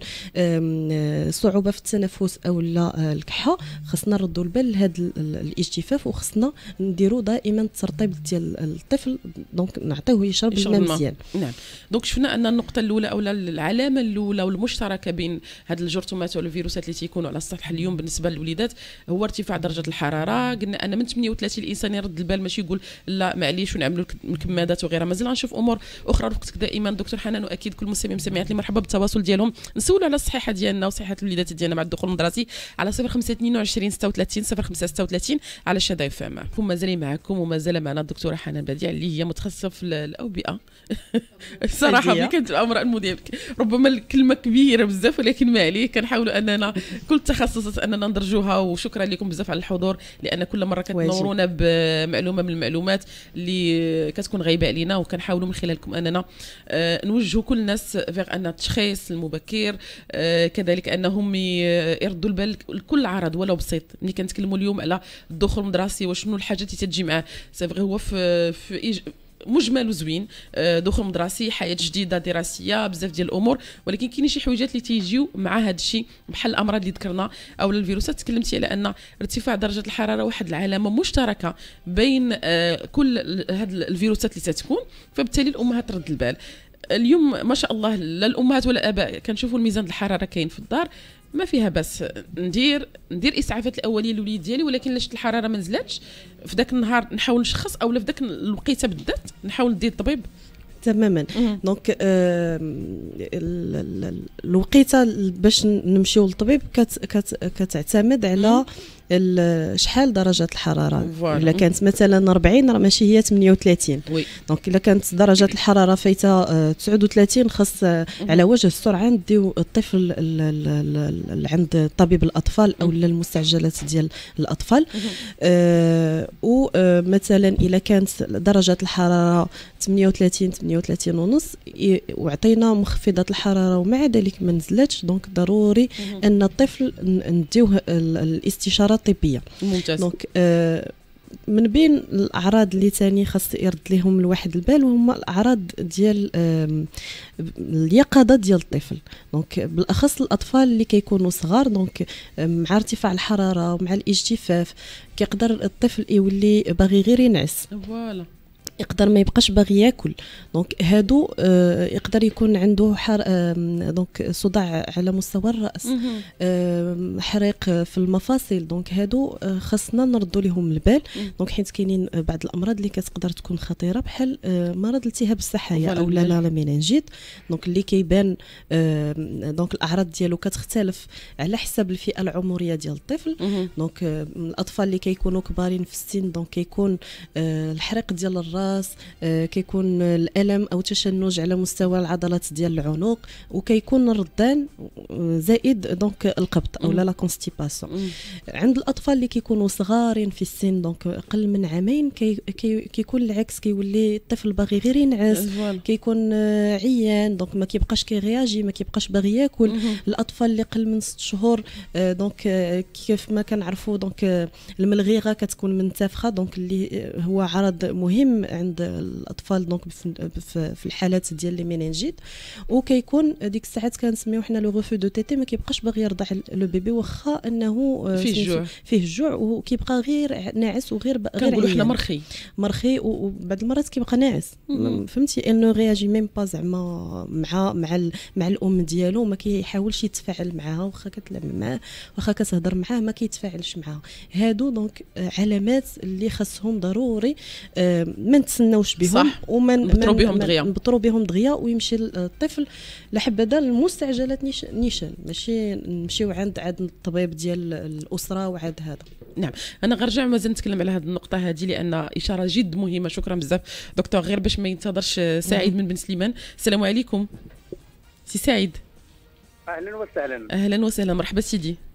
صعوبه في التنفس او لا الكحه، خاصنا نردوا البال لهذا الاجتفاف، وخاصنا نديروا دائما الترطيب ديال الطفل، دونك نعطيوه يشرب الماء مزيان. نعم. دونك شفنا ان النقطه الاولى او العلامه الاولى والمشتركه بين هاد الجرثومات والفيروسات اللي تيكونوا على السطح اليوم بالنسبه للوليدات هو ارتفاع درجه الحراره. قلنا ان من ثمانية وثلاثين الانسان يرد البال، ماشي يقول لا معليش ونعملوا الكمادات وغيرها. مازال غنشوف امور اخرى. رفقتك دائما دكتور حنان، واكيد كل مستمع مستمعات اللي مرحبا بالتواصل ديالهم، نسولوا على الصحه ديالنا وصحه الوليدات ديالنا مع الدخول المدرسي على صفر خمسة اثنين وعشرين ستة وثلاثين صفر خمسة ستة وثلاثين على الشدايف فام. ومازال معكم ومازال معنا الدكتوره حنان بديع اللي هي متخصصه في الاوبئه. الصراحه ملي كانت الامر المدير ربما الكلمه كبيره بزاف، ولكن ما عليه كنحاولوا اننا كل التخصصات اننا ندرجوها. وشكرا لكم بزاف على الحضور، لان كل مره كتنورونا بمعلومه من المعلومات اللي كتكون غايبه علينا، وكنحاولوا من خلالكم اننا نوجهوا كل الناس فيغ ان التشخيص المبكر، كذلك انهم يردوا البال لكل عرض ولو بسيط. ملي كنتكلموا اليوم على الدخول المدرسي وشنو الحاجات اللي تتجي معاه، سافغي هو في في مجمل وزوين، دخول مدرسي، حياه جديده دراسيه، بزاف ديال الامور، ولكن كاين شي حويجات اللي تيجيو مع هذا الشيء بحال الامراض اللي ذكرنا او الفيروسات. تكلمتي على ان ارتفاع درجه الحراره واحد العلامه مشتركه بين كل هاد الفيروسات اللي تتكون، فبالتالي الامهات ترد البال. اليوم ما شاء الله لا الامهات ولا الاباء كنشوفوا الميزان الحراره كاين في الدار، ما فيها بس ندير ندير اسعافات الاوليه للوليد ديالي، ولكن لاش الحراره ما نزلاتش في ذاك النهار نحاول نشخص، او في ذاك الوقيته بالذات نحاول ندير الطبيب. تماما. دونك آه الوقيته باش نمشيو للطبيب كتعتمد على شحال درجه الحراره. الا كانت مثلا أربعين راه ماشي هي ثمانية وثلاثين. دونك الا كانت درجه الحراره فايته تسعة وثلاثين خاص على وجه السرعه نديو الطفل عند طبيب الاطفال او المستعجلات ديال الاطفال. آه ومثلا الا كانت درجه الحراره ثمانية وثلاثين ثمانية وثلاثين ونص وعطينا مخفضات الحراره ومع ذلك ما نزلتش، دونك ضروري ان الطفل نديوه الاستشاره الطبيه. ممتاز. دونك آه من بين الاعراض اللي ثاني خاص يرد لهم الواحد البال وهما الاعراض ديال آه اليقظه ديال الطفل. دونك بالاخص الاطفال اللي كيكونوا صغار، دونك مع ارتفاع الحراره ومع الاجتفاف كيقدر الطفل يولي باغي غير ينعس، فوالا يقدر ما يبقاش باغي ياكل. دونك هادو آه يقدر يكون عنده حر آه دونك صداع على مستوى الراس، آه حريق في المفاصل. دونك هادو آه خاصنا نردوا لهم البال. دونك حيت كاينين بعض الامراض اللي كتقدر تكون خطيره بحال آه مرض التهاب السحايا او لا لا مينانجيت، دونك اللي كيبان آه دونك الاعراض ديالو كتختلف على حسب الفئه العمريه ديال الطفل. دونك آه الاطفال اللي كيكونوا كبارين في السن دونك كيكون آه الحريق ديال الراس، آه كيكون الالم او تشنج على مستوى العضلات ديال العنق، وكيكون الردان زائد دونك القبض او لا لا كونستيباسيون. عند الاطفال اللي كيكونوا صغارين في السن دونك اقل من عامين كي كي كيكون العكس، كيولي الطفل باغي غير ينعس، كيكون آه عيان، دونك ما كيبقاش كيرياجي، ما كيبقاش باغي ياكل. الاطفال اللي قل من ست شهور آه دونك آه كيف ما كنعرفوا دونك آه الملغيغه كتكون منتفخه، دونك اللي هو عرض مهم عند الاطفال دونك في الحالات ديال لي مينينجيت. وكيكون ديك الساعات كنسميو حنا لو غوفو دو تيتي، ما كيبقاش باغي يرضع لو بيبي واخا انه فيه الجوع فيه الجوع وكيبقى غير ناعس وغير غير كنقولوا حنا مرخي مرخي وبعض المرات كيبقى ناعس، فهمتي انه رياجي ميم با زعما مع مع مع الام ديالو، ما كيحاولش يتفاعل معها، واخا كتلعب معاه واخا كتهضر معاه ما كيتفاعلش معها. هادو دونك علامات اللي خاصهم ضروري ما نتسناوش بهم وما نبطروا بهم دغيا نبطروا بهم دغيا ويمشي الطفل لحبذا المستعجلات نيشان، ماشي نمشيو عند عند الطبيب ديال الاسره وعاد هذا. نعم، انا غنرجع مازال نتكلم على هذه النقطه هذه لان اشاره جد مهمه. شكرا بزاف دكتور. غير باش ما ينتظرش سعيد من بن سليمان. السلام عليكم سي سعيد. اهلا وسهلا. اهلا وسهلا، مرحبا سيدي.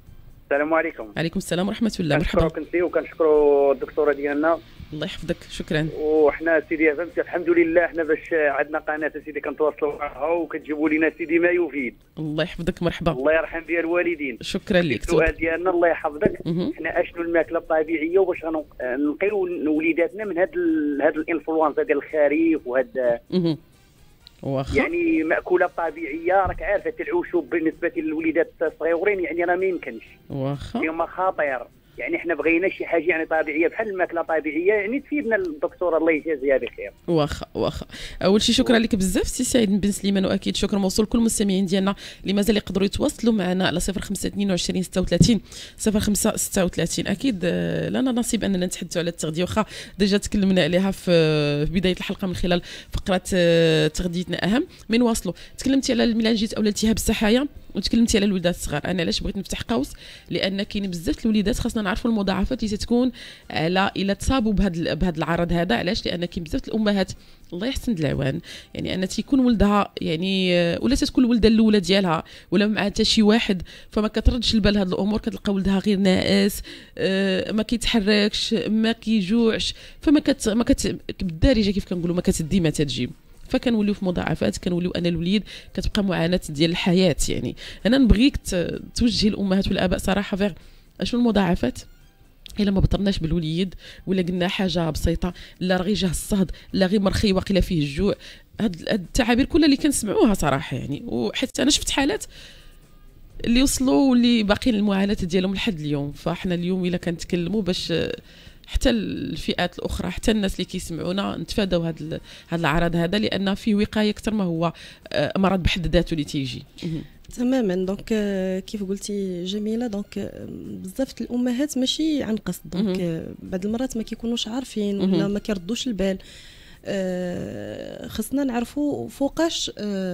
السلام عليكم. عليكم السلام ورحمه الله. مرحبا. كنشكروك انت وكنشكروا الدكتوره ديالنا. الله يحفظك. شكرا. وحنا سيدي فهمتي الحمد لله حنا باش عندنا قناه سيدي كنتواصلوا معها وكتجيبوا لنا سيدي ما يفيد. الله يحفظك. مرحبا. الله يرحم بها الوالدين. شكرا لك. السؤال ديالنا الله يحفظك، حنا اشنو الماكله الطبيعيه وباش نقيو وليداتنا من هاد ال... هاد الانفلونزا ديال الخريف وهاد واخا يعني ماكوله طبيعيه. راك عارفه العشوب بالنسبه للوليدات الصغيورين يعني راه ما يمكنش، واخا فيهم خطير. يعني احنا بغينا شي حاجه يعني طبيعيه بحال الماكله طبيعيه يعني تفيدنا الدكتوره الله يجازيها بخير. واخا واخا. اول شيء شكرا لك بزاف سي سعيد بن سليمان، واكيد شكر موصول كل المستمعين ديالنا اللي مازال يقدروا يتواصلوا معنا على صفر خمسة اثنين وعشرين ستة وثلاثين صفر خمسة ستة وثلاثين. اكيد لنا نصيب اننا نتحدثوا على التغذيه، واخا ديجا تكلمنا عليها في بدايه الحلقه من خلال فقره تغذيتنا اهم. من واصلوا تكلمتي على الميلانجيت او التهاب السحايا وتكلمتي على الوليدات الصغار. انا علاش بغيت نفتح قوس؟ لان كاين بزاف الوليدات خاصنا نعرفوا المضاعفات اللي تتكون على الا تصابوا بهذا بهذا العرض هذا. علاش؟ لان كاين بزاف الامهات الله يحسن العوان يعني ان تيكون ولدها يعني ولا تتكون الولده الاولى ديالها ولا مع حتى شي واحد، فما كتردش البال هذه الامور، كتلقى ولدها غير ناعس، آه ما كيتحركش، ما كيجوعش، فما كت ما كت بالدارجه كيف كنقولوا ما كتدي ما تجيب، فكنوليو في مضاعفات، كنوليو ان الوليد كتبقى معاناه ديال الحياه. يعني انا نبغيك توجهي الامهات والاباء صراحه فيغ اشنو المضاعفات الا ما بطرناش بالوليد ولا قلنا حاجه بسيطه، لا غير جاه الصهد، لا غير مرخي واقيلا فيه الجوع. هاد التعابير كلها اللي كنسمعوها صراحه يعني، وحتى انا شفت حالات اللي وصلوا واللي باقيين المعاناه ديالهم لحد اليوم. فاحنا اليوم الا كنتكلموا باش حتى الفئات الاخرى حتى الناس اللي كيسمعونا نتفاداو هذا هذا العرض هذا، لان فيه وقايه اكثر ما هو مرض بحد ذاته اللي تيجي. تماما. دونك كيف قلتي جميله، دونك بزاف الامهات ماشي عن قصد، دونك بعض المرات ما كيكونوش عارفين ولا ما كيردوش البال. خصنا نعرفوا فوقاش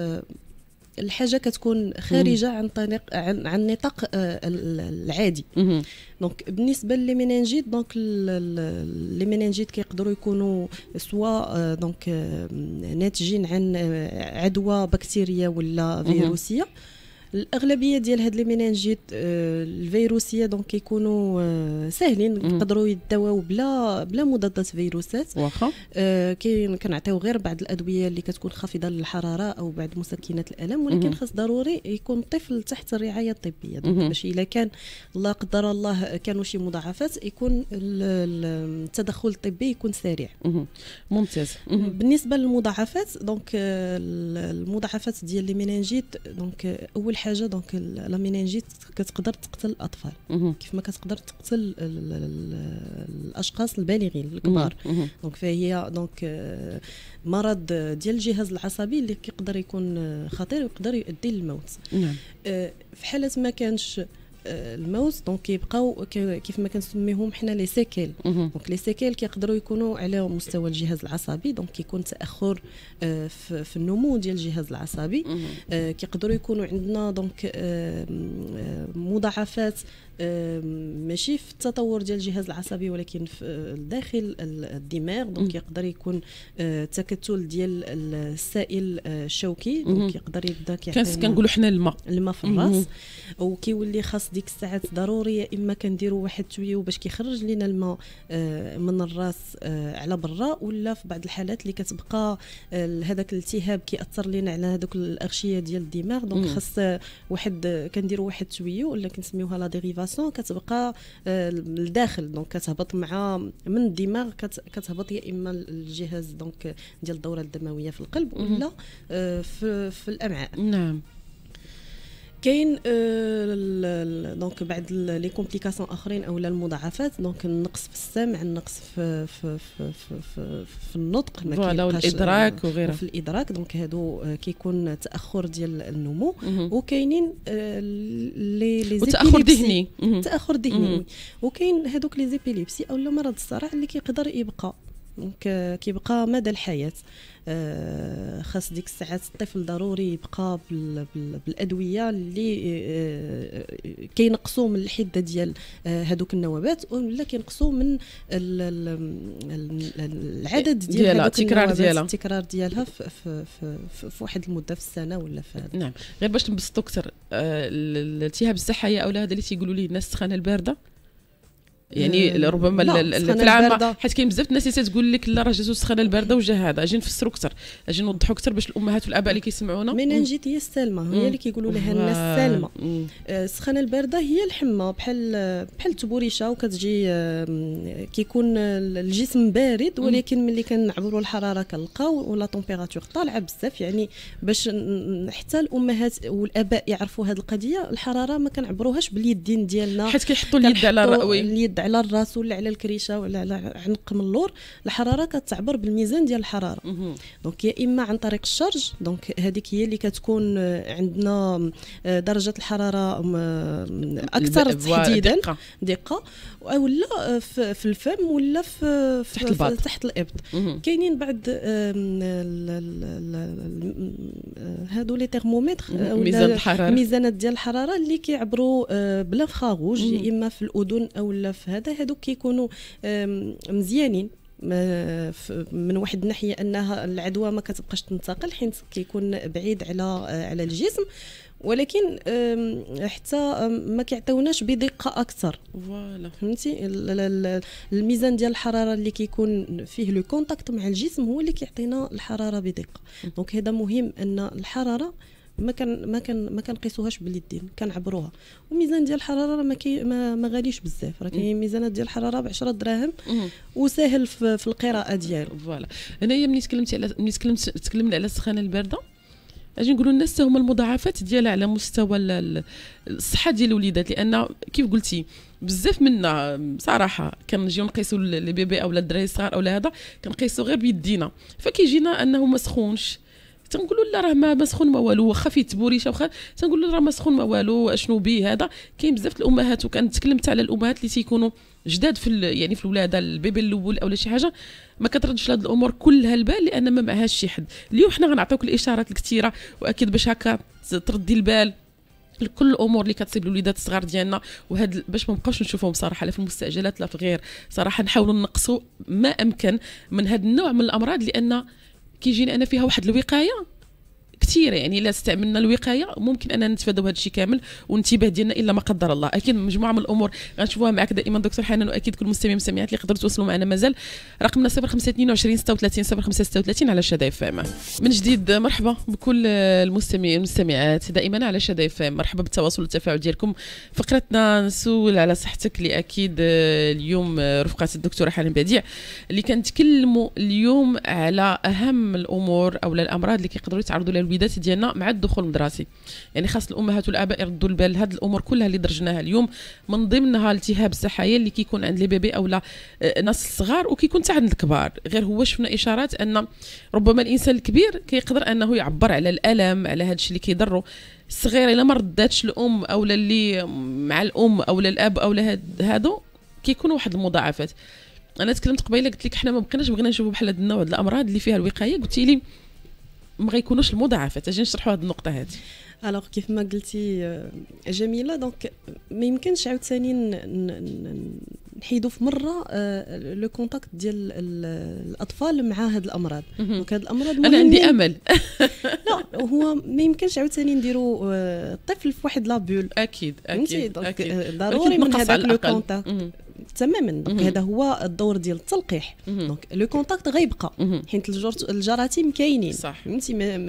الحاجه كتكون خارجه عن طريق عن, عن نطاق العادي. دونك بالنسبه للمينينجيت، دونك لي مينينجيت كيقدروا يكونوا سواء دونك ناتجين عن عدوى بكتيريه ولا فيروسيه. الاغلبيه ديال هاد لي مينينجيت الفيروسيه دونك كيكونوا ساهلين، يقدروا يداواو بلا بلا مضادات فيروسات. واخا كاين كنعطيو غير بعض الادويه اللي كتكون خافضه للحراره او بعض مسكنات الالم، ولكن خاص ضروري يكون الطفل تحت الرعايه الطبيه، دونك باش الا كان لا قدر الله كانوا شي مضاعفات يكون التدخل الطبي يكون سريع. ممتاز. بالنسبه للمضاعفات، دونك المضاعفات ديال لي مينينجيت، دونك اول حاجه دونك لا مينينجيت كتقدر تقتل الاطفال كيف ما كتقدر تقتل الاشخاص البالغين الكبار. دونك فهي دونك مرض ديال الجهاز العصبي اللي كيقدر يكون خطير ويقدر يؤدي للموت. نعم. في حاله ما كانش الموت دونك كيبقاو كيف ما كنسميهم حنا لي سيكيل. دونك لي سيكيل كيقدروا يكونوا على مستوى الجهاز العصبي، دونك كيكون تاخر في النمو ديال الجهاز العصبي. كيقدروا يكونوا عندنا دونك مضاعفات ماشي في التطور ديال الجهاز العصبي ولكن في داخل الدماغ. دونك يقدر يكون تكتل ديال السائل الشوكي، دونك يقدر يبدا كيعطينا كنقولوا حنا الماء الماء في الراس، وكيولي خاص ديك الساعات ضروري يا اما كنديروا واحد التويو باش كيخرج لنا الماء من الراس على برا، ولا في بعض الحالات اللي كتبقى هذاك الالتهاب كيأثر لنا على هذوك الاغشيه ديال الدماغ. دونك خاص واحد كنديروا واحد التويو ولا كنسميوها لا ديريفاسيون كتبقى لداخل، دونك كتهبط مع من الدماغ كتهبط يا اما الجهاز دونك ديال الدوره الدمويه في القلب ولا في في الامعاء. نعم. كاين دونك بعد لي كومبليكاسيون اخرين او المضاعفات، دونك النقص في السمع، النقص في في في في, في النطق، ما كيبقاش الادراك وغيره في الادراك. دونك هادو كيكون تاخر ديال النمو. وكاينين لي لي تاخر ذهني تاخر ذهني وكاين هادوك لي زيبيليبسي او مرض الصرع اللي كيقدر يبقى دونك كيبقى مدى الحياه. خاص ديك الساعات الطفل ضروري يبقى بالادويه اللي كينقصوا من الحده ديال هذوك النوبات، ولا كينقصوا من العدد ديال هذوك التكرار ديالها التكرار ديالها في, في, في, في واحد المده في السنه ولا في. نعم، غير باش نبسطوا اكثر، الالتهاب الصحيه او هذا اللي تيقولوا ليه الناس السخانه البارده، يعني ربما في العامه، حيت كاين بزاف الناس اللي تقول لك لا راه جاتو السخانه البارده وجا هذا. اجي نفسروا اكثر، اجي نوضحوا اكثر باش الامهات والاباء اللي كيسمعونا. مننجيت هي السالمه، هي اللي كيقولوا لها الناس السالمه. السخانه البارده هي الحمى، بحال بحال التبوريشه، وكتجي كيكون الجسم بارد، ولكن ملي كنعبروا الحراره كنلقاو ولا طومبيراتور طالعه بزاف. يعني باش حتى الامهات والاباء يعرفوا هذه القضيه، الحراره ما كنعبروهاش باليدين ديالنا، حيت كيحطوا اليد على الرأوي على الراس ولا على الكريشه ولا على عنق من اللور. الحراره كتعبر بالميزان ديال الحراره. دونك يا اما عن طريق الشرج، دونك هذيك هي اللي كتكون عندنا درجه الحراره اكثر تحديدا دقه، ولا في الفم ولا في تحت الباط تحت الابط. كاينين بعض هادو لي ترمومتر ميزان الحراره، ميزانات ديال الحراره اللي كيعبروا بلا فخاروج، يا اما في الاذن او لا في هذا. هادو كيكونوا مزيانين من واحد الناحيه انها العدوى ما كتبقاش تنتقل حيت كيكون بعيد على على الجسم، ولكن حتى ما كيعطيوناش بدقه اكثر. فوالا فهمتي، الميزان ديال الحراره اللي كيكون فيه لو كونتاكت مع الجسم هو اللي كيعطينا الحراره بدقه. دونك هذا مهم، ان الحراره ما كان ما كان ما كنقيسوهاش باليدين، كنعبروها. وميزان ديال الحراره ما كي ما, ما غاليش بزاف، راه كاين ميزانات ديال الحراره ب عشرة دراهم وسهل في, في القراءه ديالو. فوالا هنايا ملي تكلمتي على ملي تكلمت تكلمنا على السخانه البارده، اجي نقولوا الناس هما المضاعفات ديالها على مستوى الصحه ديال الوليدات، لان كيف قلتي بزاف منا صراحه كنجيو نقيسوا البيبي او الدراري الصغار او هذا، كنقيسوا غير بيدينا، فكيجينا انه ما سخونش، تنقولوا لا راه ما سخون ما والو، واخا فيه تبوريشه واخا تنقولوا راه ما سخون ما والو، اشنو به هذا. كاين بزاف الامهات، وكانت تكلمت على الامهات اللي تيكونوا جداد في يعني في الولاده، البيبي الاول او شي حاجه، ما كتردش لهاد الامور كلها البال، لان ما معهاش شي حد. اليوم حنا غنعطيوك الاشارات الكثيره، واكيد باش هكا تردي البال لكل الامور اللي كتصيب الوليدات الصغار ديالنا، وهاد باش ما نبقاوش نشوفوهم صراحه لا في المستعجلات لا في غير. صراحه نحاولوا نقصوا ما امكن من هاد النوع من الامراض، لان كيجينا انا فيها واحد الوقايه كثيره. يعني الا استعملنا الوقايه ممكن اننا نتفاداو هذا الشيء كامل، والانتباه ديالنا الا ما قدر الله. اكيد مجموعه من الامور غنشوفوها معك دائما دكتور حنان، واكيد كل المستمعين والمستمعات اللي يقدروا يتواصلوا معنا مازال. رقمنا صفر خمسة اثنين وعشرين ستة وثلاثين صفر خمسة ستة وثلاثين على شدا اف ام. من جديد مرحبا بكل المستمعين والمستمعات دائما على شدا اف ام. مرحبا بالتواصل والتفاعل ديالكم. فقرتنا نسول على صحتك، اللي اكيد اليوم رفقه الدكتوره حنان بديع، اللي كنتكلموا اليوم على اهم الامور او الامراض اللي كيقدروا يتعرضوا لها الوليدات ديالنا مع الدخول المدرسي. يعني خاص الامهات والاباء يردوا البال لهاد الامور كلها اللي درجناها اليوم، من ضمنها التهاب الصحيه اللي كيكون عند لي بيبي او لا ناس الصغار، وكيكون حتى عند الكبار. غير هو شفنا اشارات ان ربما الانسان الكبير كيقدر انه يعبر على الالم، على هذا الشيء اللي كيضرو. الصغير الا ما رداتش الام او اللي مع الام او الاب او هادو كيكونوا واحد المضاعفات. انا تكلمت قبيله قلت لك حنا ما بقيناش بغينا نشوفوا بحال هاد النوع د الامراض اللي فيها الوقايه، قلتي لي ما غيكونوش المضاعفات. اجي نشرحوا هذه النقطه هذه. الوغ كيف ما قلتي جميله، دونك ما يمكنش عاوتاني نحيدوا في مره لو كونتاكت ديال الاطفال مع هاد الامراض. دونك هاد الامراض انا عندي امل لا هو ما يمكنش عاوتاني نديروا الطفل في واحد لابول. اكيد اكيد, أكيد. ضروري من هذاك لو كونتاكت تماما. دونك هذا هو الدور ديال التلقيح. دونك لو كونتاكت غيبقى حيت الجراثيم كاينين، فهمتي،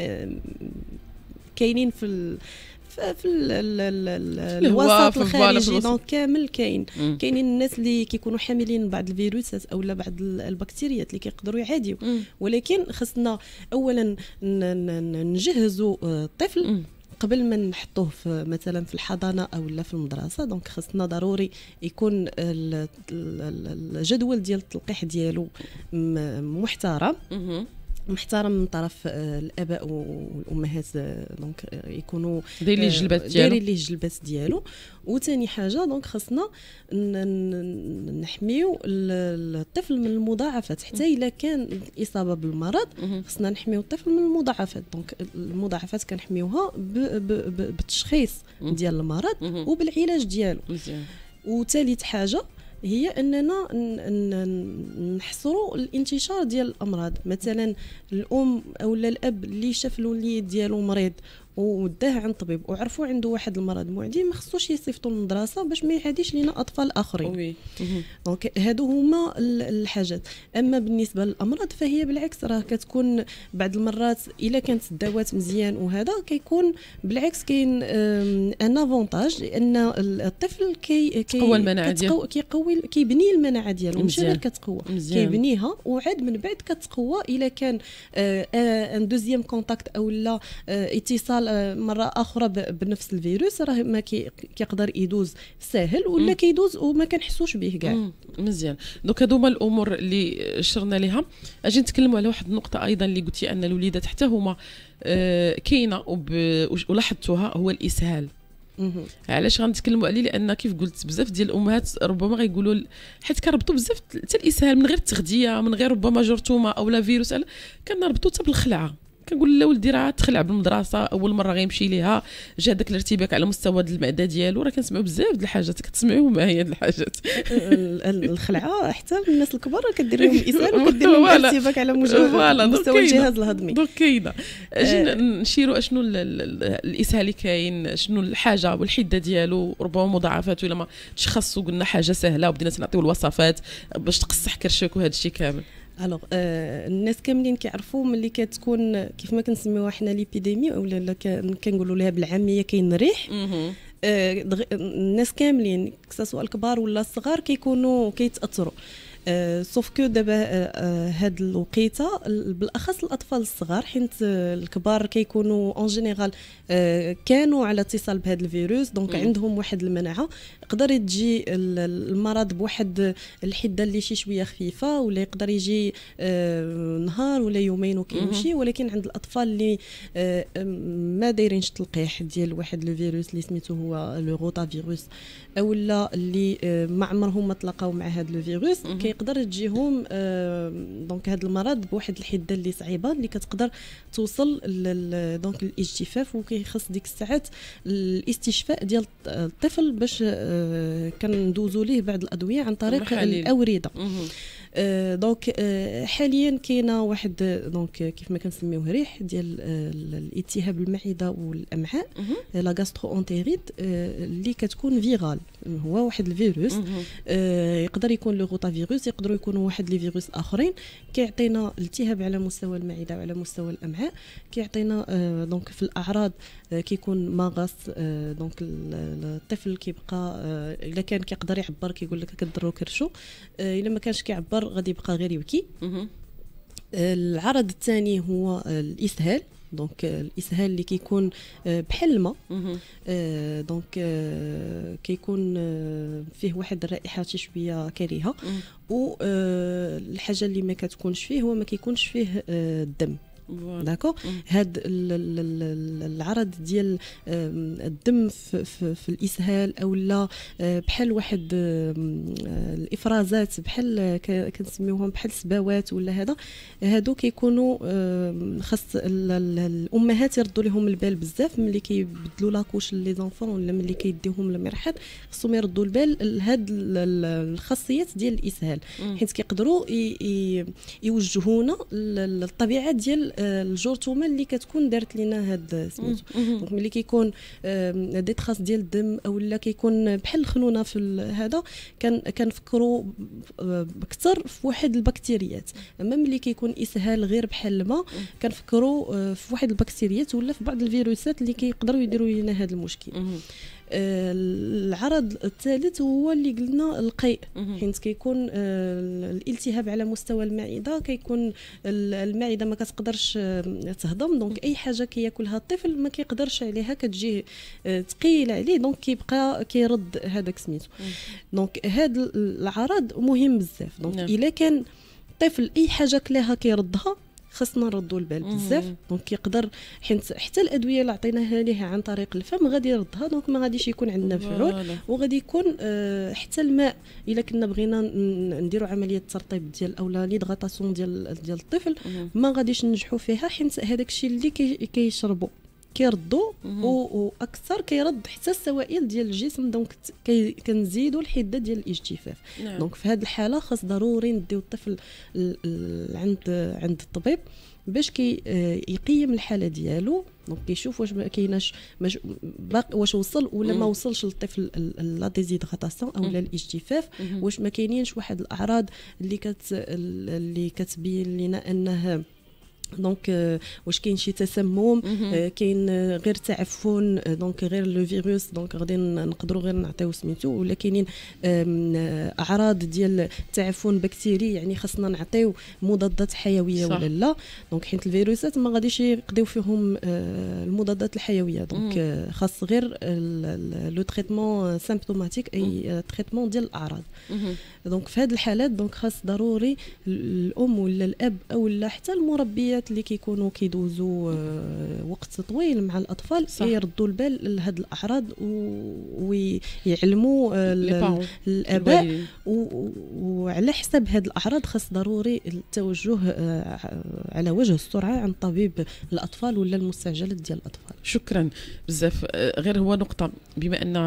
كاينين في ال في الوسط الخارجي، دونك كامل كاين. كاينين الناس اللي كيكونوا حاملين بعض الفيروسات او لا بعض البكتيريات اللي كيقدروا يعاديو، ولكن خصنا اولا نجهزوا الطفل قبل ما نحطوه في مثلا في الحضانه او لا في المدرسه. دونك خصنا ضروري يكون الجدول ديال التلقيح ديالو محترم. محترم من طرف الاباء والامهات، دونك يكونوا دايرين ليه الجلبات ديالو دايرين ليه الجلبات ديالو. وثاني حاجه دونك خاصنا نحميو الطفل من المضاعفات، حتى الا كان الاصابه بالمرض خاصنا نحميو الطفل من المضاعفات. دونك المضاعفات كنحميوها بالتشخيص ديال المرض وبالعلاج ديالو. وثالث حاجه هي اننا نحصروا الانتشار ديال الامراض. مثلا الام او الاب اللي شاف الوليد ديالو مريض وداه عند طبيب وعرفوا عنده واحد المرض معدي، ما خصوش يصيفطوا للمدرسه باش ما يعاديش لينا اطفال اخرين. دونك هادو هما الحاجات. اما بالنسبه للامراض فهي بالعكس، راه كتكون بعض المرات الا كانت الدوات مزيان وهذا كيكون بالعكس كاين ان افونتاج، لان الطفل كي كيقوي المناعه ديالو، كيقوي كيبني المناعه ديالو، ماشي غير كتقوى، كيبنيها وعاد من بعد كتقوى الا كان ان دوزيام كونتاكت او لا اتصال مره اخرى بنفس الفيروس، راه ما كيقدر يدوز ساهل ولا كيدوز وما كنحسوش به كاع. مزيان. دونك هادو هما الامور اللي شرنا ليها. اجي نتكلموا على واحد النقطه ايضا اللي قلتي ان الوليدات حتى هما آه كاينه ولاحظتوها، هو الاسهال. علاش غنتكلموا عليه؟ لان كيف قلت بزاف ديال الامهات ربما غيقولوا حيت كنربطوا بزاف حتى الاسهال من غير التغذيه، من غير ربما جرثومه او لا فيروس، كنربطوا حتى بالخلعه. كنقول له ولدي راه تخلع بالمدرسه، اول مره غيمشي ليها جا داك الارتباك على مستوى المعده ديالو. راه كنسمعوا بزاف د الحاجات، كتسمعوا معايا د الحاجات. الخلعه حتى الناس الكبار كدير لهم اسهال وكدير لهم ارتباك على مستوى الجهاز الهضمي. دونك كاينه. اجي نشيروا اشنو الاسهال اللي كاين، شنو الحاجه والحده ديالو، ربما مضاعفاته الا ما تشخصوا قلنا حاجه سهله وبدينا نعطيو الوصفات باش تقصح كرشك وهذا الشيء كامل. الوغ آه الناس كاملين كيعرفوا ملي كتكون كيف ما كنسميوها حنا ليبيديمي اولا كنقولوا لها بالعاميه كاين ريح. آه الناس كاملين سواء الكبار ولا الصغار كيكونوا كيتاثروا. آه سوف كو دابا آه هاد الوقيته بالاخص الاطفال الصغار، حيت آه الكبار كيكونوا اون جينيرال آه كانوا على اتصال بهذا الفيروس، دونك عندهم واحد المناعه. يقدر تجي المرض بواحد الحده اللي شي شويه خفيفه، ولا يقدر يجي آه نهار ولا يومين وكيمشي. ولكن عند الاطفال اللي آه ما دايرينش تلقيح ديال واحد لو فيروس اللي سميتو هو لو روتا فيروس، اولا اللي آه ما عمرهم ما تلاقاو مع هذا لو فيروس، كيقدر تجيهم آه دونك هذا المرض بواحد الحده اللي صعيبه اللي كتقدر توصل دونك الاجتفاف، وكيخص ديك الساعات الاستشفاء ديال الطفل باش آه كندوزوا ليه بعض الادويه عن طريق محاليل. الاورده. آه دونك آه حاليا كاينه واحد دونك كيف ما كنسميوه ريح ديال آه الالتهاب المعده والامعاء، لا غاسترو اونتيريت، آه اللي كتكون فيرال، هو واحد الفيروس. آه يقدر يكون لو روتا فيروس، يقدروا يكونوا واحد لي فيروس اخرين. كيعطينا التهاب على مستوى المعده وعلى مستوى الامعاء. كيعطينا آه دونك في الاعراض آه كيكون مغص، آه دونك الطفل كيبقى آه الا كان كيقدر يعبر كيقول لك كدرو كرشو، آه الا ما كانش كيعبر غادي يبقى غير يبكي. العرض الثاني هو الاسهال، دونك الاسهال اللي كيكون بحال الماء، دونك كيكون فيه واحد الرائحه شي شويه كريهه. والحاجه اللي ما كتكونش فيه هو ما كيكونش فيه الدم. داكو هاد العرض ديال الدم في, في, في الاسهال او لا بحال واحد الافرازات بحال كنسميوهم بحال السباوات ولا هذا، هادو كيكونوا خاص الامهات يردوا لهم البال بزاف ملي كيبدلوا لاكوش لي زونفون ولا ملي كيديوهم للمرحاض، خصهم يردوا البال لهاد الخاصيات ديال الاسهال، حيت كيقدروا يوجهونا للطبيعه ديال الجرثومه اللي كتكون دارت لينا هاد سميتو. دونك ملي كيكون دي تراس ديال الدم او لا كيكون بحال الخنونه في هذا، كان كنفكروا اكثر في واحد البكتيريات. اما ملي كيكون اسهال غير بحال الماء كنفكروا في واحد البكتيريات ولا في بعض الفيروسات اللي كيقدروا يديروا لنا هذا المشكل. العرض الثالث هو اللي قلنا القيء، حيت كيكون الالتهاب على مستوى المعده، كيكون المعده ما كتقدرش تهضم، دونك اي حاجه كياكلها الطفل ما كيقدرش عليها، كتجي ثقيله عليه، دونك كيبقى كيرد هذاك سميتو. دونك هذا العرض مهم بزاف. دونك الا كان الطفل اي حاجه كلاها كيردها، خاصنا نردوا البال بزاف. دونك يقدر حيت حتى الادويه اللي عطيناها ليه عن طريق الفم غادي يردها، دونك ما غاديش يكون عندنا مفعول، وغادي يكون آه حتى الماء الا كنا بغينا نديروا عمليه ترطيب ديال اولا ليدغاتاسيون ديال ديال الطفل ما غاديش ننجحوا فيها، حيت هذاك الشيء اللي كيشربوا كيردوا واكثر كيرد حتى السوائل ديال الجسم، دونك كنزيدوا الحده ديال الاجتفاف. نعم. دونك في هذه الحاله خاص ضروري نديو الطفل عند عند الطبيب باش كي يقيم الحاله ديالو، دونك كيشوف واش ما كايناش باقي واش وصل ولا ما وصلش للطفل لا ديزيدغاتاسيون او لا الاجتفاف، واش ما كاينينش واحد الاعراض اللي كت اللي كتبين لنا انه دونك euh, واش كاين شي تسمم، euh, كاين غير تعفن، دونك غير لو فيروس، دونك غادي نقدروا غير نعطيو سميتو، ولا كاينين اعراض ديال تعفن بكتيري يعني خاصنا نعطيو مضادات حيويه ولا لا. دونك حيت الفيروسات ما غاديش يقضيو فيهم المضادات الحيويه، دونك خاص غير لو تريتمون سيمبتوماتيك اي تريتمون ديال الاعراض. دونك في هذه الحالات دونك خاص ضروري الام ولا الاب او لا حتى المربيات اللي كيكونوا كيدوزوا وقت طويل مع الاطفال يردوا البال لهذه الاعراض ويعلموا الاباء، وعلى حسب هذه الاعراض خاص ضروري التوجه على وجه السرعه عند طبيب الاطفال ولا المستعجلات ديال الاطفال. شكرا بزاف. غير هو نقطه، بما ان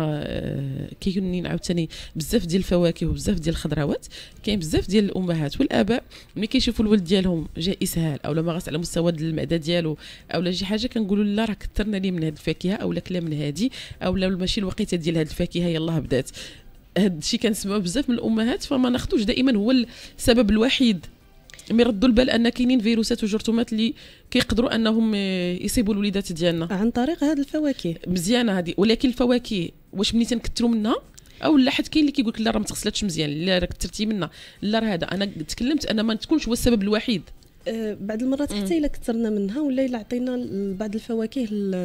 كاينين عاوتاني بزاف ديال الفواكه وبزاف ديال الخضروات، كاين بزاف ديال الامهات والاباء ملي كيشوفوا الولد ديالهم جاء اسهال او ما على مستوى المعده ديالو او لا شي حاجه، كنقولوا لا راه كثرنا ليه من هذه الفاكهه او لا كلا من هذه او لا ماشي الوقيته ديال هذه الفاكهه يلاه بدات. هذا الشيء كنسمعوا بزاف من الامهات، فما ناخذوش دائما هو السبب الوحيد. مي ردوا البال ان كاينين فيروسات وجرثومات اللي كيقدروا انهم يصيبوا الوليدات ديالنا عن طريق هذه الفواكه. مزيانه هذه، ولكن الفواكه واش ملي تنكثروا منها او لا، حيت كاين اللي كيقول لك لا راه ما تغسلتش مزيان، لا راه كثرتي منها، لا راه هذا. انا تكلمت انا ما تكونش هو السبب الوحيد. بعض المرات حتى الا كثرنا منها ولا الا عطينا بعض الفواكه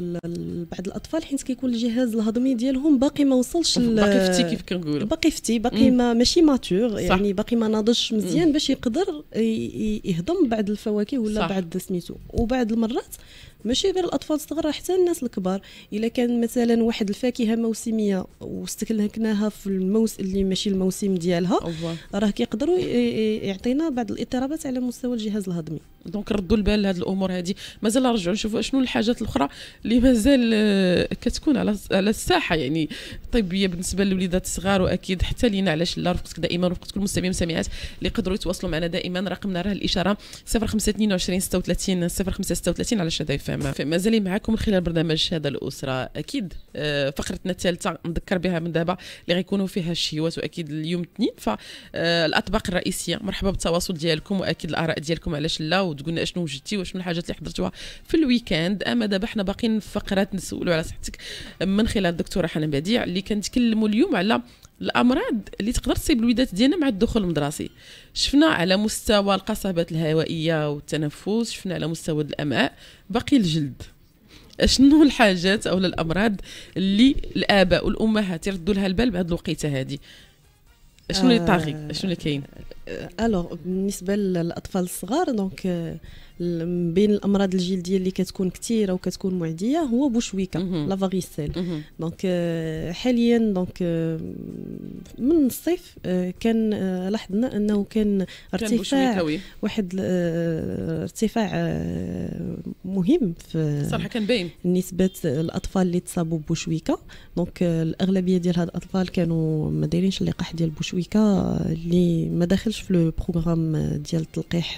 لبعض الاطفال، حيت كيكون الجهاز الهضمي ديالهم باقي ما وصلش، باقي فتي كيف كنقولوا، باقي فتي باقي ما ماشي ماتور، يعني باقي ما ناضجش مزيان باش يقدر يهضم بعض الفواكه ولا صح. بعض سميتو. وبعض المرات ماشي غير الاطفال الصغار، حتى الناس الكبار، الا كان مثلا واحد الفاكهه موسميه واستهلكناها في الموسم اللي ماشي الموسم ديالها، راه كيقدروا يعطينا بعض الاضطرابات على مستوى الجهاز الهضمي. دونك ردوا البال لهاد الامور هذه. مازال نرجعوا نشوفوا شنو الحاجات الاخرى اللي مازال كتكون على على الساحه يعني طبيه بالنسبه للوليدات الصغار، واكيد حتى لينا. علاش لا، رفقتك دائما رفقت كل المستمعين والمستمعات اللي يقدروا يتواصلوا معنا دائما. رقمنا راه الاشاره صفر خمسة اثنين وعشرين ستة وثلاثين صفر خمسة ستة وثلاثين على شدا فهم. مازال معكم من خلال برنامج هذا الاسره. اكيد فقرتنا الثالثه نذكر بها من دابا اللي غيكونوا فيها الشهوات، واكيد اليوم الاثنين فالاطباق الرئيسيه. مرحبا بالتواصل ديالكم واكيد الاراء ديالكم علاش لا، وتقولنا اشنو وجدتي وشنو الحاجات اللي حضرتوها في الويكاند. اما دابا حنا باقيين في فقرات نسولوا على صحتك من خلال الدكتوره حنان بديع اللي كنتكلموا اليوم على الامراض اللي تقدر تصيب الوليدات ديالنا مع الدخول المدرسي. شفنا على مستوى القصبات الهوائيه والتنفس، شفنا على مستوى الامعاء، باقي الجلد. شنو الحاجات او الامراض اللي الاباء والامهات يردوا لها البال بهذه الوقيته هذه؟ شنو اللي طاغي؟ شنو اللي كاين؟ الوغ بالنسبه للاطفال الصغار، دونك بين الامراض الجلديه اللي كتكون كثيره وكتكون معديه هو بوشويكا لا فاريسيل. دونك حاليا دونك من الصيف كان لاحظنا انه كان ارتفاع واحد ارتفاع مهم في صراحه كان باين نسبه الاطفال اللي تصابوا بوشويكا. دونك الاغلبيه ديال هاد الاطفال كانوا ما دايرينش اللقاح ديال بوشويكا اللي ما داخلش في لو بروغرام ديال التلقيح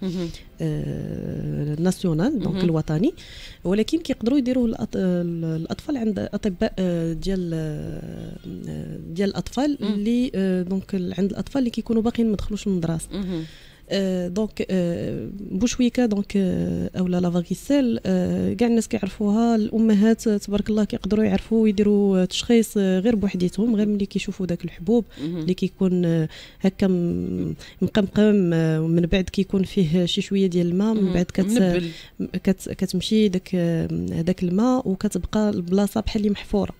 ناسيونال دونك الوطني، ولكن كيقدروا يديروه الاطفال عند اطباء ديال ديال الاطفال اللي دونك عند الاطفال اللي كيكونوا باقيين ما دخلوش للمدرسه. دونك بوشويكا دونك اولا لا فاريسيل كاع الناس كيعرفوها، الامهات تبارك الله كيقدروا يعرفوا ويديروا تشخيص غير بوحديتهم، غير ملي كيشوفوا داك الحبوب اللي كيكون هكا مقمقم من بعد كيكون فيه شي شويه ديال الماء، من بعد كت كت كتمشي داك هذاك الماء وكتبقى البلاصه بحال اللي محفوره.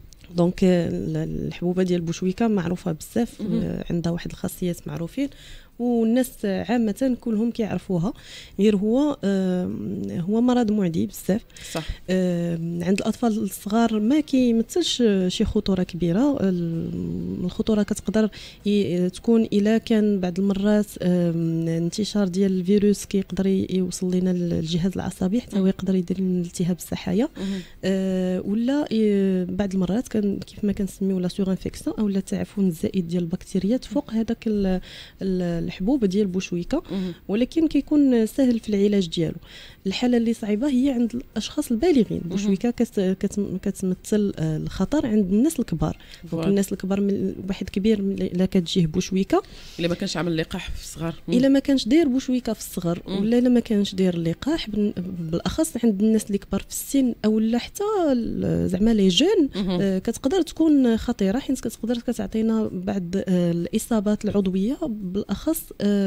دونك الحبوبه ديال بوشويكا معروفه بزاف، عندها واحد الخاصيات معروفين، والناس عامه كلهم كيعرفوها، غير هو هو مرض معدي بزاف. صح. عند الاطفال الصغار ما كيمثلش شي خطوره كبيره. الخطوره كتقدر تكون الا كان بعض المرات انتشار ديال الفيروس كيقدر يوصل لنا الجهاز العصبي حتى هو يقدر يدير لنا التهاب السحايا، ولا بعض المرات كان كيف ما كنسميو لا سور انفيكسيون او لا التعفن الزائد ديال البكتيريات فوق هذاك الحبوب ديال البوشويكه، ولكن كيكون سهل في العلاج ديالو. الحاله اللي صعيبه هي عند الاشخاص البالغين. بوشويكه كتمثل الخطر عند الناس الكبار. دونك الناس الكبار من واحد كبير الا كتجيه بوشويكه، الا ما كانش عامل لقاح في الصغر، الا ما كانش داير بوشويكه في الصغر، ولا الا ما كانش داير اللقاح بالاخص عند الناس اللي كبار في السن او لا حتى زعما لي جون، كتقدر تكون خطيره حيت كتقدر كتعطينا بعض الاصابات العضويه بالاخص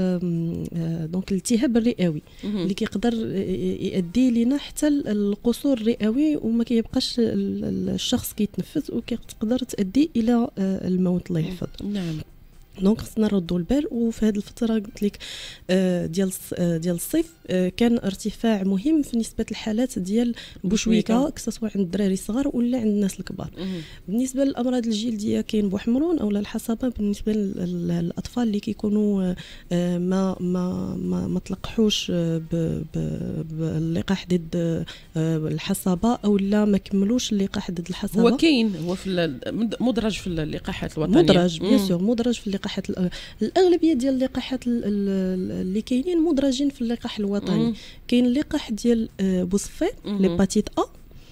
دونك الالتهاب الرئوي اللي كيقدر يؤدي لنا حتى القصور الرئوي وما كيبقاش الشخص كيتنفس وكتقدر تؤدي الى الموت الله يحفظ. نعم. دونك خصنا نردوا البال. وفي هذه الفتره قلت لك ديال ديال الصيف كان ارتفاع مهم في نسبه الحالات ديال بوشويكه سواء عند الدراري الصغار ولا عند الناس الكبار. بالنسبه للامراض الجلديه كاين بوحمرون او الحصبه بالنسبه للاطفال اللي كيكونوا ما ما ما, ما تلقحوش باللقاح ضد الحصبه او لا ما كملوش اللقاح ضد الحصبه. هو كاين هو في مدرج في اللقاحات الوطنيه، مدرج بيان سور مدرج في اللقاحات. الاغلبيه ديال اللقاحات اللي كاينين مدرجين في اللقاح الوطني. كاين اللقاح ديال بوصفيط ليباتيت ا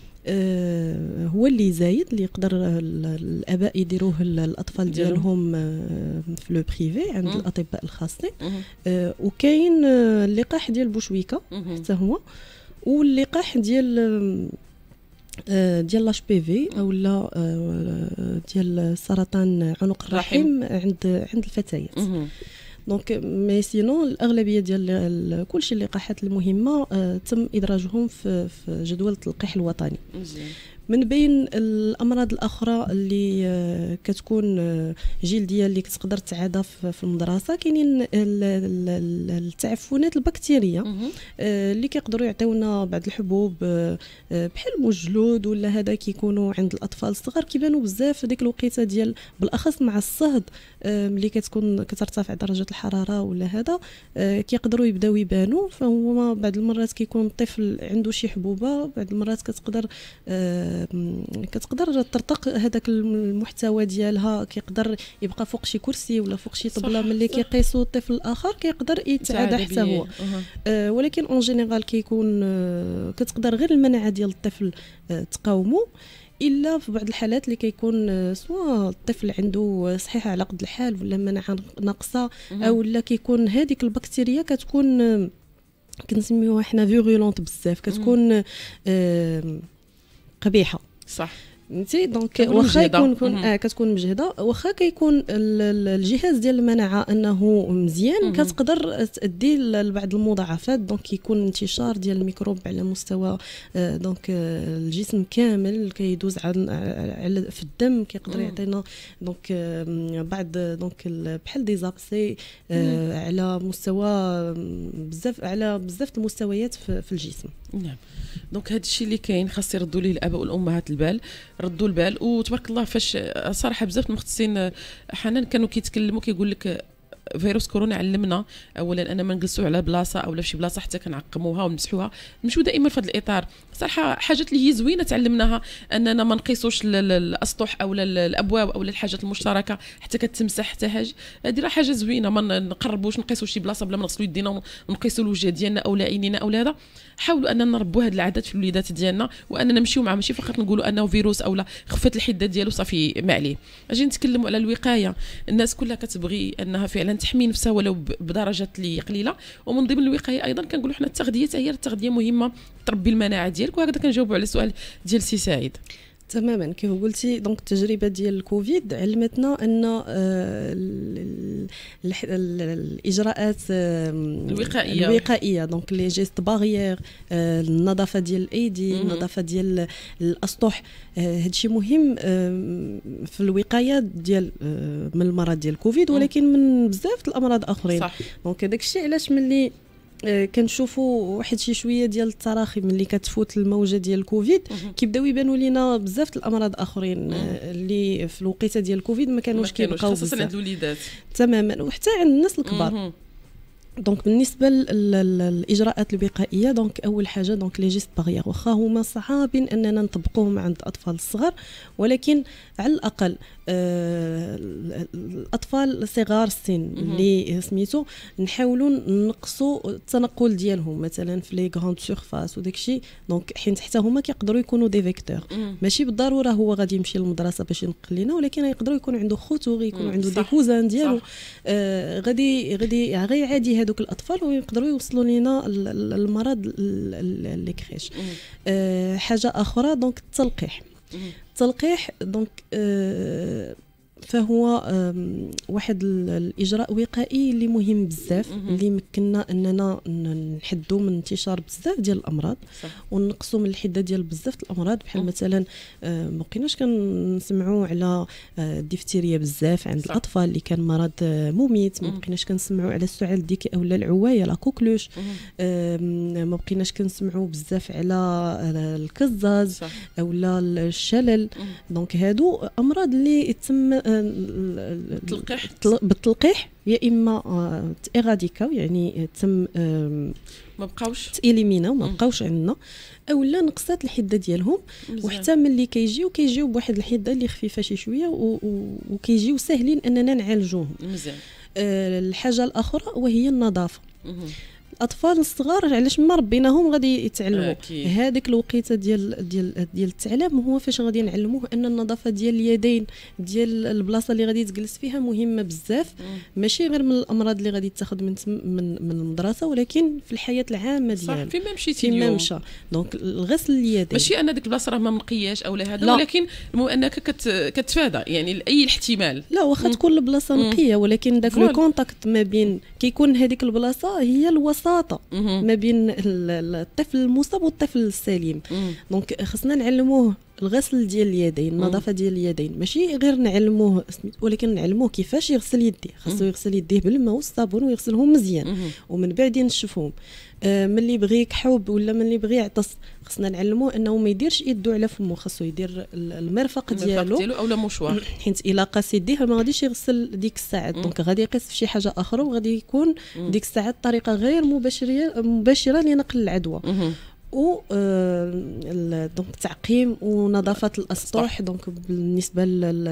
هو اللي زايد اللي يقدر الاباء يديروه الاطفال ديالهم في لو بريفي عند الاطباء الخاصين. وكاين اللقاح ديال بوشويكه حتى هو، واللقاح ديال ديال لاش بي في او لا ديال سرطان عنق الرحم عند عند الفتيات. دونك مي سينون الاغلبيه ديال كلشي اللقاحات المهمه تم ادراجهم في في جدول التلقيح الوطني. من بين الامراض الاخرى اللي كتكون جلديه اللي كتقدر تعادى في المدرسه كاينين التعفنات البكتيريه اللي كيقدروا يعطيونا بعض الحبوب بحال مجلود ولا هذا كيكونوا عند الاطفال الصغار كيبانوا بزاف في ديك الوقيته ديال بالاخص مع الصهد ملي كتكون كترتفع درجه الحراره ولا هذا كيقدروا يبداو يبانوا. فهو بعض المرات كيكون الطفل عنده شي حبوبه، بعض المرات كتقدر كتقدر ترتق هذاك المحتوى ديالها كيقدر يبقى فوق شي كرسي ولا فوق شي طبله. ملي كيقيسوا الطفل الاخر كيقدر يتعادى حتى هو. آه ولكن اون جينيرال كيكون آه كتقدر غير المناعه ديال الطفل آه تقاومه، الا في بعض الحالات اللي كيكون سواء الطفل عنده صحيحه على قد الحال ولا مناعه ناقصه او لا كيكون هذيك البكتيريا كتكون آه كنسميوها حنا فيرولونت بزاف، كتكون آه قبيحه. صح. فهمتي؟ دونك واخا يكون كون آه كتكون مجهده، واخا كيكون الجهاز ديال المناعه انه مزيان كتقدر تؤدي لبعض المضاعفات. دونك كيكون انتشار ديال الميكروب على مستوى آه دونك آه الجسم كامل كيدوز على في الدم كيقدر يعطينا دونك آه بعض دونك بحال دي زابسي آه على مستوى بزاف على بزاف المستويات في, في الجسم. نعم. دونك هذا الشيء اللي كاين خاص يردوا ليه الاباء والامهات البال، ردوا البال. وتبارك الله فاش صراحه بزاف المختصين حنان كانوا كيتكلموا كيقول لك فيروس كورونا علمنا اولا انا ما نجلسوا على بلاصه او لا في شي بلاصه حتى كنعقموها ونمسحوها، نمشيو دائما في هذا الاطار. صراحه حاجات اللي هي زوينه تعلمناها اننا ما نقيسوش الاسطح او الابواب او الحاجات المشتركه حتى كتمسح حتى حاجه. هذه راه حاجه زوينه، ما نقربوش نقيسوا شي بلاصه بلا ما نغسلوا يدينا ونقيسوا الوجه ديالنا او لا عينينا او هذا. حاولوا اننا نربوا هذه العادات في الوليدات ديالنا واننا نمشيو معاه، ماشي فقط نقولوا انه فيروس او لا خفت الحده ديالو صافي ما عليه. اجي نتكلموا على الوقايه. الناس كلها كتبغي انها فعلا تحمي نفسها ولو بدرجه اللي قليله، ومن ضمن الوقايه ايضا كنقولوا حنا التغذيه حتى هي التغذيه مهمه تربي المناعه ديالك. وهكذا كنجاوبوا على السؤال ديال سي سعيد. تماما كيف قلتي. دونك التجربه ديال الكوفيد علمتنا ان الاجراءات الوقائيه الوقائيه دونك لي جيست بارير، النظافه ديال الايدي، النظافه ديال الاسطح، هادشي مهم في الوقايه ديال من المرض ديال الكوفيد ولكن من بزاف الامراض اخرين. دونك داك الشيء علاش ملي كنشوفوا واحد شي شويه ديال التراخي ملي كتفوت الموجه ديال الكوفيد كيبداو يبانوا لينا بزاف الامراض اخرين اللي في الوقيته ديال الكوفيد ما كانوش كيبقاو خاصه عند الوليدات تماما وحتى عند الناس الكبار. دونك بالنسبه للاجراءات الوقائيه دونك اول حاجه دونك لي جيست بارير واخا هما صعابين اننا نطبقوهم عند الاطفال الصغار ولكن على الاقل آه الاطفال صغار السن اللي سميتو نحاولوا نقصوا التنقل ديالهم مثلا في لي غراند سورفاس وداكشي. دونك حيت حتى هما كيقدروا يكونوا دي فيكتور، ماشي بالضروره هو غادي يمشي للمدرسه باش ينقل لنا ولكن يقدروا يكون عنده خوتو يكون عنده دي كوزان ديالو آه غادي غادي غير عادي هذوك الاطفال ويقدروا يوصلوا لنا المرض اللي كريش. آه حاجه اخرى دونك التلقيح. التلقيح دونك آه فهو واحد الاجراء وقائي اللي مهم بزاف اللي يمكننا اننا نحدوا من انتشار بزاف ديال الامراض ونقصوا من الحده ديال بزاف الامراض بحال مثلا ما بقيناش كنسمعوا على الدفتيريا بزاف عند الاطفال اللي كان مرض مميت، ما بقيناش كنسمعوا على السعال الديكي اولا العوايه لا كوكلوش، ما بقيناش كنسمعوا بزاف على الكزاز اولا الشلل. دونك هادو امراض اللي تم التلقيح بالتلقيح يا اما تيراديكاو يعني تم ما بقاوش تيليمينا وما بقاوش عندنا اولا نقصات الحده ديالهم وحتى ملي كيجيو كيجيو بواحد الحده اللي خفيفه شي شويه وكيجيو ساهلين اننا نعالجوهم مزيان. أه الحاجه الاخرى وهي النظافه. الاطفال الصغار علاش ما ربيناهم غادي يتعلموا هذيك الوقيته ديال ديال ديال التعلم هو فاش غادي نعلموه ان النظافه ديال اليدين ديال البلاصه اللي غادي تجلس فيها مهمه بزاف، ماشي غير من الامراض اللي غادي تاخذ من من من المدرسه ولكن في الحياه العامه ديالو فيما مشيتي اليوم فيما مشى. دونك الغسل اليدين ماشي ان ديك البلاصه راه ما منقياش او لا هذا لا. ولكن المهم انك كت كتفادى يعني اي الاحتمال لا واخا تكون البلاصه نقيه ولكن داك لو كونتاكت ما بين كيكون هذيك البلاصه هي الوساطه ما بين الطفل المصاب والطفل السليم. دونك خصنا نعلموه الغسل ديال اليدين، النظافه ديال اليدين، ماشي غير نعلموه ولكن نعلموه كيفاش يغسل يديه. خاصو يغسل يديه بالماء والصابون ويغسلهم مزيان ومن بعد ينشفهم. آه ملي بغي يكحوب ولا ملي بغي يعطس خصنا نعلموه انه ما يديرش يدو على فمه، خاصو يدير المرفق ديالو ديالو اولا مشوار حيت الا قاس يديه ما غاديش يغسل ديك الساعات. دونك غادي يقيس في شي حاجه اخرى وغادي يكون مم. ديك الساعات طريقه غير مباشره مباشره لنقل العدوى. و آه دونك تعقيم ونظافه الاسطح. دونك بالنسبه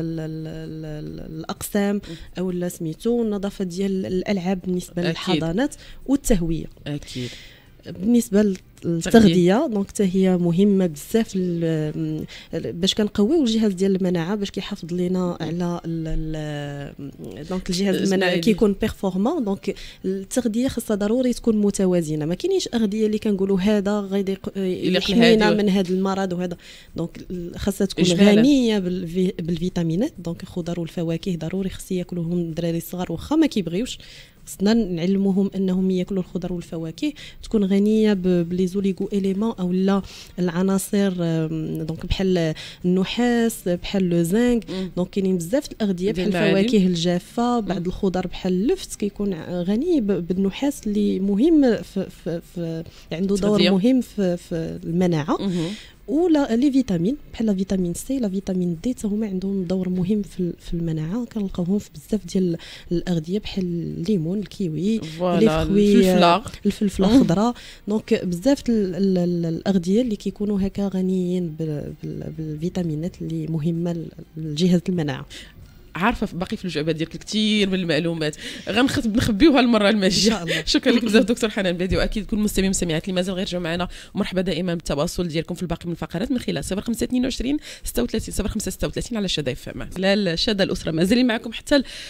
للاقسام او لا سميتو النظافه ديال الالعاب بالنسبه للحضانات والتهويه اكيد. بالنسبه للتغذيه دونك حتى هي مهمه بزاف باش كنقويو الجهاز ديال المناعه باش كيحافظ لينا على دونك الجهاز المناعي كيكون بيرفورمون. دونك التغذيه خاصها ضروري تكون متوازنه، ما كاينينش اغذيه اللي كنقولوا هذا غادي يحمينا من هذا المرض وهذا. دونك خاصها تكون غنيه بالفيتامينات. دونك الخضر والفواكه ضروري خص ياكلوهم الدراري الصغار واخا ما كيبغيوش، خصنا نعلموهم انهم ياكلوا الخضر والفواكه تكون غنيه بلي زوليغو اليمون او لا العناصر دونك بحال النحاس بحال لو زنك. دونك كاينين بزاف الاغذيه بحال الفواكه الجافه، بعض الخضر بحال اللفت كيكون غني بالنحاس اللي مهم في, في, في عنده دور مهم في, في المناعه. ولا لي فيتامين بحال فيتامين سي لا فيتامين دي حتى هما عندهم دور مهم في في المناعه، كنلقاوهم في بزاف ديال الاغذيه بحال الليمون الكيوي لي فروي الفلفله الخضراء. دونك بزاف الاغذيه اللي كيكونوا هكا غنيين بالفيتامينات اللي مهمه لجهاز المناعه. عارفه باقي في الجعبه ديالك كثير من المعلومات غنخبيوها نخبيوها المره الماجيه. شكرا لك بزاف دكتور حنان بلادي، واكيد كل المستمعين والمستمعات اللي مازال غير جاوا معنا مرحبا دائما بالتواصل ديالكم في الباقي من الفقرات من خلال صفر خمسة اثنين وعشرين ستة وثلاثين صفر خمسة ستة وثلاثين على شدا اف ام. خلال شدا الاسره مازال معكم حتى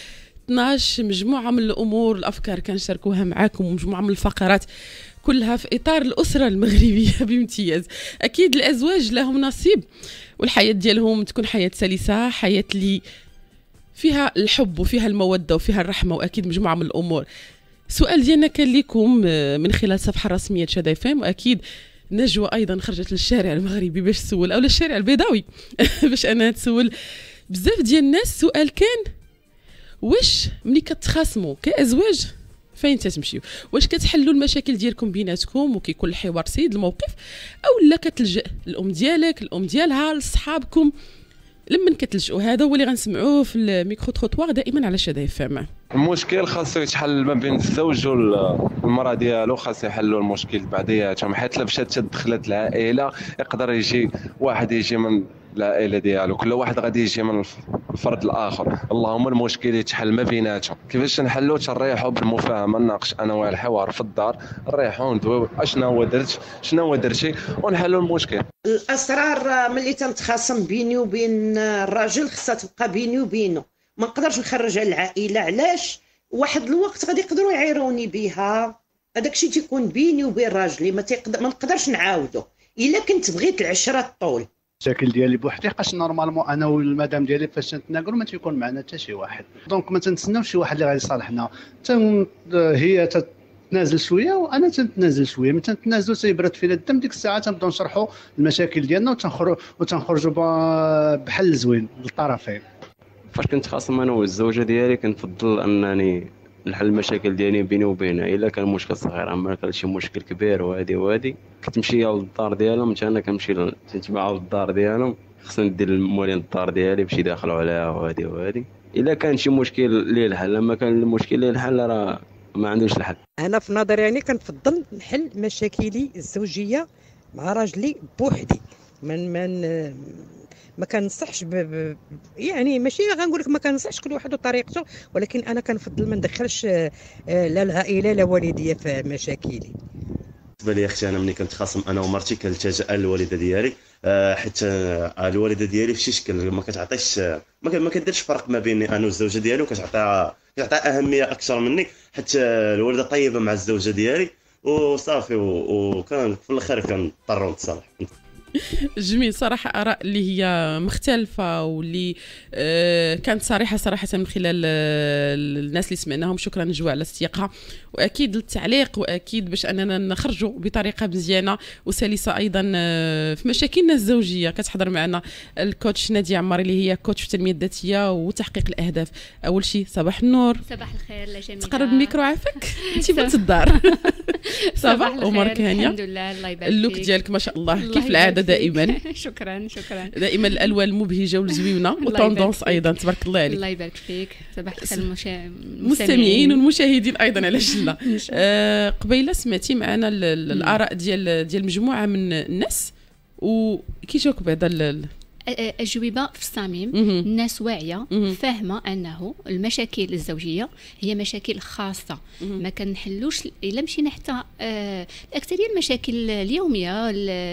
اثناش مجموعه من الامور الافكار كنشاركوها معاكم ومجموعه من الفقرات كلها في اطار الاسره المغربيه بامتياز. اكيد الازواج لهم نصيب والحياه ديالهم تكون حياه سلسه، حياه اللي فيها الحب وفيها الموده وفيها الرحمه واكيد مجموعه من الامور. السؤال ديالنا كان لكم من خلال الصفحه الرسميه شادي اف ام، واكيد نجوى ايضا خرجت للشارع المغربي باش تسول او للشارع البيضاوي باش انها تسول بزاف ديال الناس. السؤال كان واش ملي كتخاصموا كازواج فين تتمشيو؟ واش كتحلوا المشاكل ديالكم بيناتكم وكيكون الحوار سيد الموقف، او لا كتلجأ الام ديالك الام ديالها لصحابكم؟ لما كتلجؤوا هذا هو اللي غنسمعوه في الميكرو تروطوار دائما على شادي اف ام. المشكل خاصو يتحل ما بين الزوج والمراه ديالو، خاص يحلوا المشكل بعضياتهم، حيت لا مشات تدخلت العائله يقدر يجي واحد يجي من العائله ديالو، كل واحد غادي يجي من الفرد الاخر. اللهم المشكل يتحل ما بيناتهم. كيفاش نحلوا؟ تنريحوا بالمفاهمه، نناقش انا والحوار في الدار، نريحوا ندويو اشنا هو درت شنو هو درتي ونحلوا المشكل. الاسرار ملي تنتخاصم بيني وبين الراجل خصها تبقى بيني وبينه، ما نقدرش نخرجها للعائله. علاش؟ واحد الوقت غادي يقدروا يعيروني بها، هذاك الشيء تيكون بيني وبين راجلي، ما تيقدر ما نقدرش نعاودو الا كنت بغيت العشره الطول. المشاكل ديالي بوحدي قاش نورمالمون انا والمدام ديالي فاش نتناقلوا ما تيكون معنا حتى شي واحد، دونك ما تنتسناوش شي واحد اللي غادي يصالحنا. تن هي تتنازل شويه وانا تنتنازل شويه، ملي تنتنازلوا تيبرد فينا الدم، ديك الساعه تنبداو نشرحوا المشاكل ديالنا وتنخرجوا وتنخرجوا بحل زوين للطرفين. فاش كنت خاصم انا والزوجه ديالي كنفضل انني نحل المشاكل ديالي بيني وبينها. الا كان مشكل صغير، اما كان شي مشكل كبير وهادي وهادي كتمشي للدار ديالهم، حتى انا كنمشي نتبعوا للدار ديالهم، خصني ندير المولين الدار ديالي باش يدخلوا عليها وهادي وهادي. الا كان شي مشكل ليه الحل، اما كان المشكل ليه الحل راه ما عندوش الحل. انا في نظري يعني كنفضل نحل مشاكلي الزوجيه مع راجلي بوحدي، من من ما كنصحش ب... ب... يعني ماشي غنقول لك ما كنصحش كل واحد وطريقته، ولكن انا كنفضل ما ندخلش لا العائله لا والديه في مشاكلي. بالنسبه لي اختي، انا ملي كنت خاصم انا ومرتي كنلتجأ للوالده ديالي، حيت الوالده ديالي في شي شكل ما كتعطيش ما كديرش فرق ما بيني انا والزوجه ديالي، وكتعطيها كتعطي اهميه اكثر مني، حيت الوالده طيبه مع الزوجه ديالي وصافي، وكان في الاخر كنضطروا نتصالح. جميل صراحة، آراء اللي هي مختلفة واللي آه كانت صريحة صراحة من خلال آه الناس اللي سمعناهم. شكرا نجوى على استياقها، وأكيد التعليق، وأكيد باش أننا نخرجوا بطريقة مزيانة وسلسة أيضا آه في مشاكلنا الزوجية. كتحضر معنا الكوتش نادية عماري اللي هي كوتش في التنمية الذاتية وتحقيق الأهداف. أول شيء صباح النور. صباح الخير لجميع. تقرب الميكرو عافاك انت بنت الدار. صباح أمورك هانية؟ الحمد لله، الله يبارك فيك. اللوك ديالك ما شاء الله كيف العادة دائما. شكرا شكرا. دائما الالوان المبهجه والزوينه وطوندونس ايضا، تبارك الله عليك. الله يبارك فيك. صباح الخير المستمعين والمشاهدين ايضا على جله. آه قبيله سمعتي معنا الاراء ديال ديال مجموعه من الناس، وكي جاوك بعدا الجويبه في الصميم. الناس واعيه فاهمه انه المشاكل الزوجيه هي مشاكل خاصه، ما كنحلوش الا مشينا حتى آه الاكثريه المشاكل اليوميه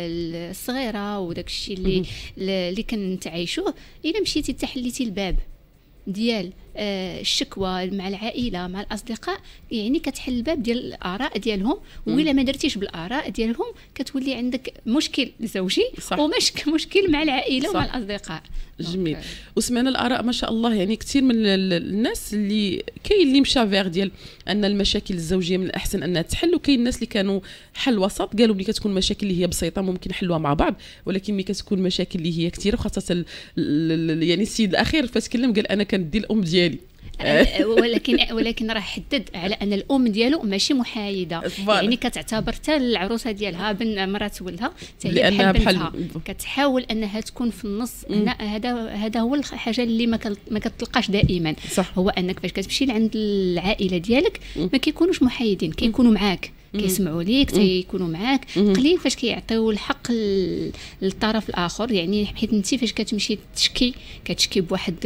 الصغيره وداك الشيء اللي اللي كنتعايشوه، الا مشيتي تحليتي الباب ديال آه الشكوى مع العائله مع الاصدقاء، يعني كتحل الباب ديال الاراء ديالهم، وإلا ما درتيش بالاراء ديالهم كتولي عندك مشكل زوجي ومش مشكل مع العائله صح. ومع الاصدقاء. جميل. وسمعنا الاراء ما شاء الله، يعني كثير من الناس اللي كاين اللي مشى فيغ ديال ان المشاكل الزوجيه من الاحسن انها تحل، وكاين الناس اللي كانوا حل وسط، قالوا ملي كتكون مشاكل اللي هي بسيطه ممكن نحلوها مع بعض، ولكن ملي كتكون مشاكل اللي هي كثيره، وخاصه يعني السيد الاخير فاش تكلم قال انا كندي الام ديالي ولكن ولكن راه حدد على ان الام ديالو ماشي محايده، يعني كتعتبر حتى العروسه ديالها بن مرات ولدها حتى هي بحال بنتها، كتحاول انها تكون في النص. هنا هذا هذا هو الحاجه اللي ما ما كتلقاش دائما صح. هو انك فاش كتمشي لعند العائله ديالك ما كيكونوش محايدين، كيكونوا معاك، كيسمعوا ليك، تيكونوا معاك. قليل فاش كيعطيو الحق للطرف الاخر، يعني حيت انت فاش كتمشي تشكي كتشكي بواحد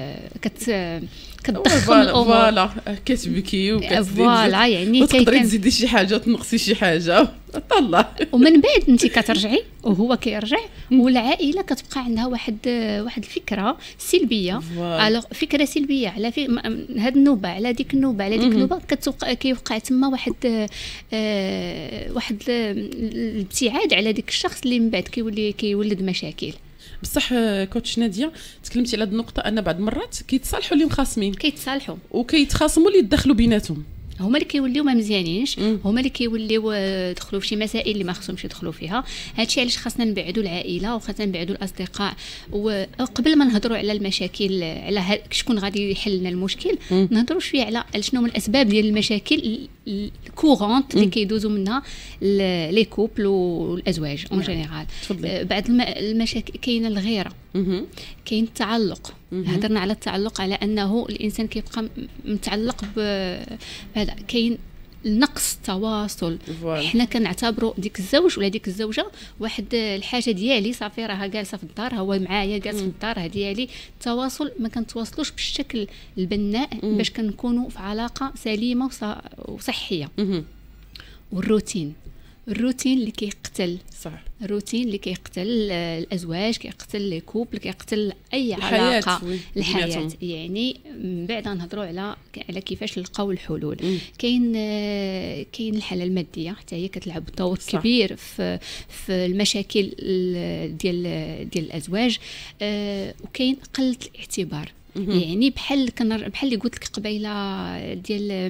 كت كتدخل الامور فوالا كتبكي وكتزيد فوالا، يعني تقدري تزيدي شي حاجه تنقصي شي حاجه الله. ومن بعد انت كترجعي وهو كيرجع والعائله كتبقى عندها واحد واحد الفكره سلبيه. الوغ فكره سلبيه على في هاد النوبه على ديك النوبه على ديك النوبه كتوقع كيوقع تما واحد آه واحد الابتعاد على ديك الشخص اللي من بعد كيولي كيولد مشاكل. بصح كوتش ناديه تكلمتي على هذه النقطه ان بعض المرات كيتصالحوا اللي مخاصمين كيتصالحوا وكيتخاصموا اللي يدخلوا بيناتهم، هما اللي كيوليو ما مزيانينش، هما اللي كيوليو دخلوا في شي مسائل اللي ما خصهمش يدخلوا فيها. هادشي علاش خاصنا نبعدوا العائله وخاصنا نبعدوا الاصدقاء. وقبل ما نهضروا على المشاكل على شكون غادي يحل لنا المشكل نهضروا شويه على شنو هما الاسباب ديال المشاكل الكورونت اللي كيدوزوا منها لي كوبل والازواج اون جينيرال. بعض المشاكل كاينه الغيره، كاين التعلق. هضرنا على التعلق على انه الانسان كيبقى متعلق بهذا. كاين نقص التواصل. حنا كنعتبروا ديك الزوج ولا ديك الزوجه واحد الحاجه ديالي صافي راها جالسه في الدار، هو معايا جالس في الدار، ها ديالي. التواصل ما كنتواصلوش بالشكل البناء باش كنكونوا في علاقه سليمه وصحيه. والروتين الروتين اللي كيقتل. صح. الروتين اللي كيقتل الازواج، كيقتل لي كوبل، كيقتل اي علاقه الحياه. يعني من بعد نهضروا على على كيفاش نلقاو الحلول. كاين كاين الحاله الماديه حتى هي كتلعب دور صح. كبير في في المشاكل ديال ديال الازواج. آه وكاين قله الاعتبار. يعني بحال بحال اللي قلت لك قبيله ديال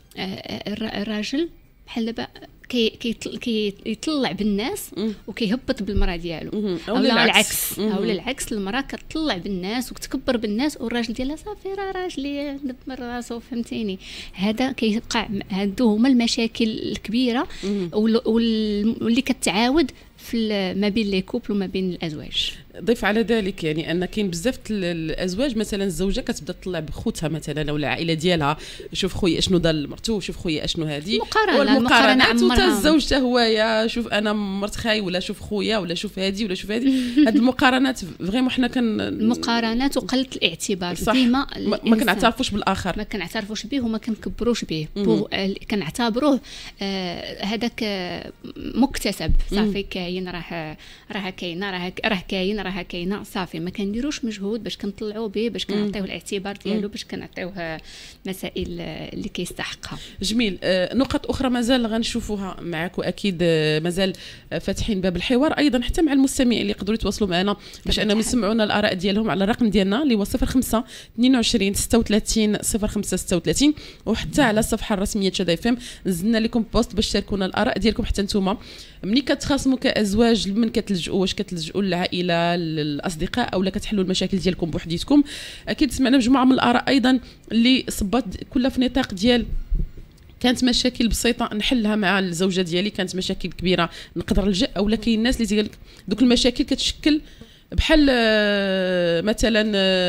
الراجل بحال دابا كي كي كيطلع بالناس وكيهبط بالمراه ديالو، او العكس، او العكس المراه كتطلع بالناس وكتكبر بالناس والراجل ديالها صافي راه راجلي دبر راسو، فهمتيني. هذا كيبقى هادو هما المشاكل الكبيره واللي كتعاود في ما بين لي كوبل وما بين الازواج. ضيف على ذلك يعني ان كاين بزاف الازواج مثلا الزوجه كتبدا تطلع بخوتها مثلا او العائله ديالها، شوف خويا اشنو دار لمرتو، شوف خويا اشنو هذه المقارنات. وتا الزوج حتى هو يا شوف انا مرت خاي ولا شوف خويا ولا شوف هذه ولا شوف هذه. هاد المقارنات فريمون حنا كان المقارنات وقله الاعتبار ديما ما كنعترفوش بالاخر، ما كنعترفوش به وما كنكبروش به، كنعتبروه هذاك آه مكتسب صافي. كاين راه راه كاينه راه راه كاين راه كاينه صافي. ما كنديروش مجهود باش كنطلعوا به، باش كنعطيوه الاعتبار ديالو، باش كنعطيوه مسائل اللي كيستحقها. جميل. آه نقط اخرى مازال غنشوفوها معك، واكيد آه مازال آه فاتحين باب الحوار ايضا حتى مع المستمعين اللي يقدروا يتواصلوا معنا باش انهم يسمعونا الاراء ديالهم على الرقم ديالنا اللي هو صفر خمسة اثنين وعشرين ستة وثلاثين صفر خمسة ستة وثلاثين، وحتى على الصفحه الرسميه شاد اف ام نزلنا لكم بوست باش تشاركونا الاراء ديالكم حتى نتوما ملي كتخاصموا كازواج من كتلجؤوا، واش كتلجؤوا للعائله للاصدقاء او لا كتحلوا المشاكل ديالكم بوحديتكم. اكيد سمعنا مجموعه من الاراء ايضا اللي صبات كلها في نطاق ديال كانت مشاكل بسيطه نحلها مع الزوجه ديالي، كانت مشاكل كبيره نقدر نلجا، او لا كاين الناس اللي تيقول لك دوك المشاكل كتشكل بحال مثلا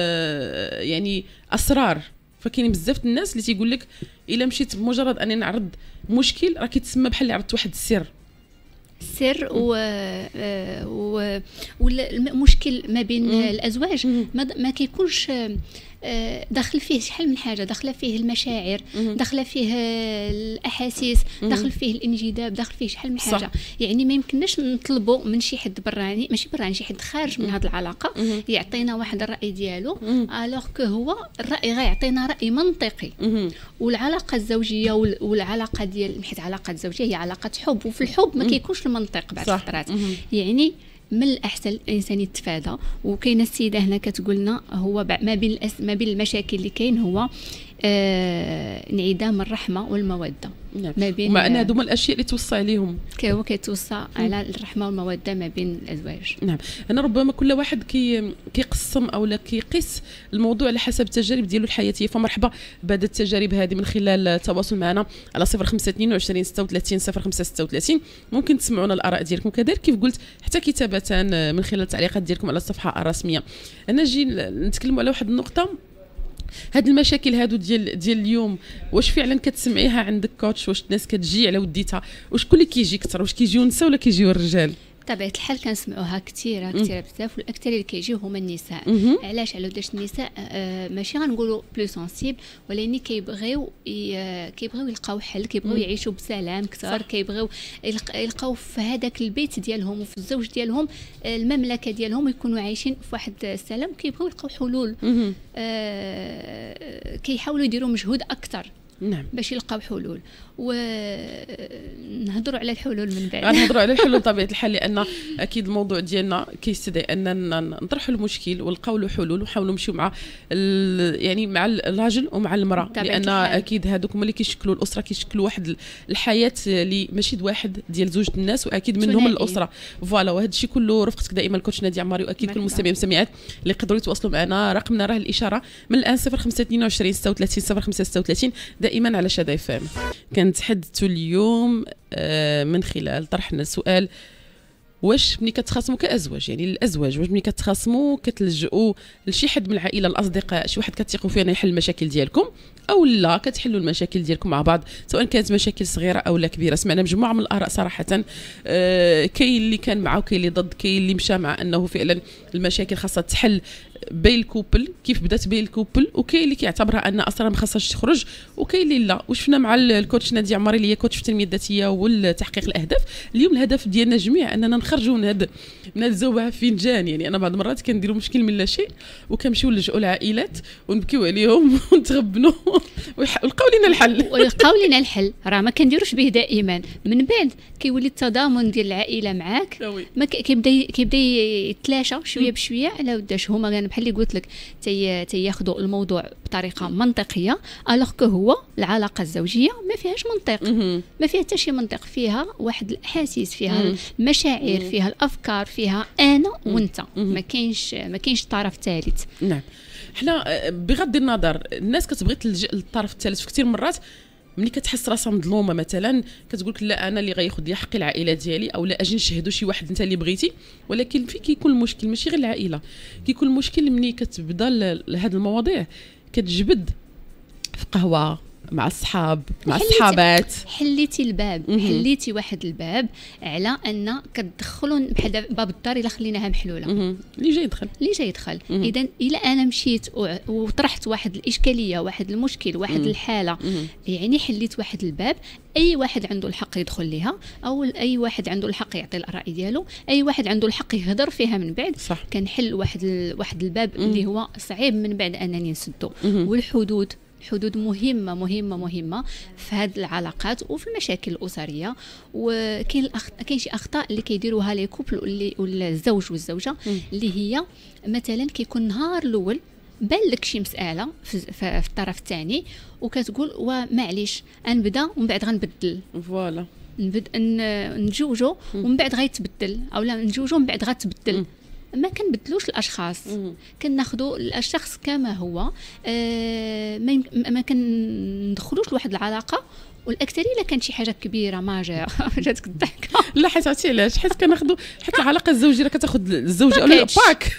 يعني اسرار. فكاين بزاف الناس اللي تيقول لك الا مشيت بمجرد اني نعرض مشكل راه كيتسمى بحال اللي عرضت واحد السر سر و و والمشكل ما بين مم. الازواج ما, ما كيكونش داخل فيه شحال من حاجه، داخله فيه المشاعر، داخله فيه الاحاسيس، داخل فيه الانجذاب، داخل فيه شحال من حاجه. صح. يعني ما يمكنناش نطلبوا من شي حد براني، ماشي براني، شي حد خارج من هذه العلاقه مم. يعطينا واحد الراي ديالو، الوغ كو هو الراي غيعطينا راي منطقي. مم. والعلاقه الزوجيه والعلاقه ديال حيت علاقه الزوجيه هي علاقه حب، وفي الحب ما كيكونش المنطق بعض الفترات. يعني من الاحسن الانسان يتفادى. وكاينه السيده هنا كتقول لنا هو ما بين الأس... ما بين المشاكل اللي كاين هو آه... انعدام الرحمه والموده. نعم. ما بين مع ان هادو هما الاشياء اللي توصى عليهم، هو كيتوصى على الرحمه والموده ما بين الازواج. نعم. انا ربما كل واحد كي كيقسم او لا كيقيس الموضوع على حسب التجارب ديالو الحياتيه. فمرحبا بهذه التجارب هذه من خلال التواصل معنا على صفر خمسة اثنين وعشرين ستة وثلاثين صفر خمسة ستة وثلاثين. ممكن تسمعونا الاراء ديالكم كذلك كيف قلت حتى كتابه من خلال التعليقات ديالكم على الصفحه الرسميه. انا نجي نتكلموا على واحد النقطه، هاد المشاكل هادو ديال ديال اليوم واش فعلا كتسمعيها عندك كوتش؟ واش الناس كتجي على وديتها؟ واش كل اللي كيجي كثر واش كيجيو النساء ولا كيجيو الرجال؟ بطبيعه الحال كنسمعوها كثيره كثيره بزاف، والاكثر اللي كيجيو هما النساء. علاش؟ على وداش النساء آه ماشي غنقولوا بلو سونسيبل، ولكن كيبغيو كيبغيو يلقاو حل، كيبغيو يعيشوا بسلام اكثر، كيبغيو يلقاو في هذاك البيت ديالهم وفي الزوج ديالهم المملكه ديالهم يكونوا عايشين في واحد السلام، كيبغيو يلقاو حلول. آه كيحاولوا يديروا مجهود اكثر نعم باش يلقاو حلول، ونهضروا على الحلول من بعد. نهضروا على الحلول بطبيعه الحال، لان اكيد الموضوع ديالنا كيستدعي اننا نطرحوا المشكل ونلقاو له حلول، ونحاولوا نمشيو مع يعني مع الراجل ومع المراه، لان الحال. اكيد هذوك هما اللي كيشكلوا الاسره، كيشكلوا واحد الحياه اللي ماشي واحد ديال زوج الناس، واكيد منهم الاسره. فوالا، وهذا الشيء كله رفقتك دائما الكوتش ناديه عماري، واكيد كل المستمعين والمستمعات اللي يقدروا يتواصلوا معنا، رقمنا راه الاشاره من الان صفر خمسة اثنين وعشرين ستة وثلاثين صفر خمسة ستة وثلاثين دائما على شادي اف ام. كنتحدثوا اليوم من خلال طرحنا السؤال: واش ملي كتخاصموا كازواج، يعني الازواج، واش ملي كتخاصموا كتلجؤوا لشي حد من العائله، الاصدقاء، شي واحد كتثقوا فيه يحل المشاكل ديالكم، او لا كتحلوا المشاكل ديالكم مع بعض، سواء كانت مشاكل صغيره او لا كبيره؟ سمعنا مجموعه من الاراء صراحه، آه كاين اللي كان معه، كاين اللي ضد، كاين اللي مشى مع انه فعلا المشاكل خاصها تحل بين الكوبل كيف بدات بين الكوبل، وكاين اللي كيعتبرها ان اصلا ما خاصهاش تخرج، وكاين اللي لا. وشفنا مع الكوتش ناديه عماري اللي هي كوتش في التنميه الذاتيه والتحقيق الاهداف. اليوم الهدف ديالنا جميع اننا نخرجوا من هذا من هذا الزوبعه فنجان. يعني انا بعض المرات كنديروا مشكل من لا شيء وكنمشيو نلجؤوا العائلات ونبكيو عليهم ونتغبنوا ويلقاو لنا الحل ويلقاو لنا الحل. راه ما كنديروش به دائما، من بعد كيولي التضامن ديال العائله معاك، ما كيبدا كيبدا يتلاشى شويه بشويه على وداش هما بحال اللي قلت لك تي تياخذوا الموضوع بطريقه منطقيه، الوغ كو هو العلاقه الزوجيه ما فيهاش منطق، ما فيها حتى شي منطق، فيها واحد الاحاسيس، فيها المشاعر، فيها الافكار، فيها انا وانت، ما كاينش ما كاينش طرف ثالث. نعم، حنا بغض النظر الناس كتبغي تلجئ للطرف الثالث في كثير مرات. ملي كتحس راسها مظلومه مثلا كتقول لك لا انا اللي غياخذ لي حق العائله ديالي، او لا اجي نشهدوا شي واحد انت اللي بغيتي. ولكن في كيكون المشكل ماشي غير العائله، كيكون المشكل ملي كتبدا هذه المواضيع كتجبد في قهوه مع الصحاب مع الصحابات. حليتي الباب، حليتي واحد الباب على ان كتدخلوا بحال باب الدار الا خليناها محلوله، اللي جاي يدخل اللي جاي يدخل. اذا الا انا مشيت وطرحت واحد الاشكاليه، واحد المشكل، واحد الحاله، يعني حليت واحد الباب، اي واحد عنده الحق يدخل ليها، او اي واحد عنده الحق يعطي الراي ديالو، اي واحد عنده الحق يهضر فيها من بعد. صح. كنحل واحد واحد الباب اللي هو صعيب من بعد انني نسدو. والحدود الحدود مهمه مهمه مهمه في هذه العلاقات وفي المشاكل الاسريه. وكاين الأخ... كاين شي اخطاء اللي كيديروها لي كوبل اللي ولا الزوج والزوجه، اللي هي مثلا كيكون النهار الاول بان لك شي مساله في, في الطرف الثاني، وكتقول ومعليش نبدا ومن بعد غنبدل. فوالا، نبدا نتزوجوا ومن بعد غيتبدل، او لا نتزوجوا ومن بعد غتبدل. ما كنبدلوش الاشخاص، كناخذوا الشخص كما هو. آه ما, ما كندخلوش لواحد العلاقه والاكثريه الا كانت شي حاجه كبيره ما جا جاتك الضحكه. لا حيت عرفتي علاش؟ حيت كناخذوا حيت العلاقه الزوجيه راه كتاخذ الزوجه ولا باك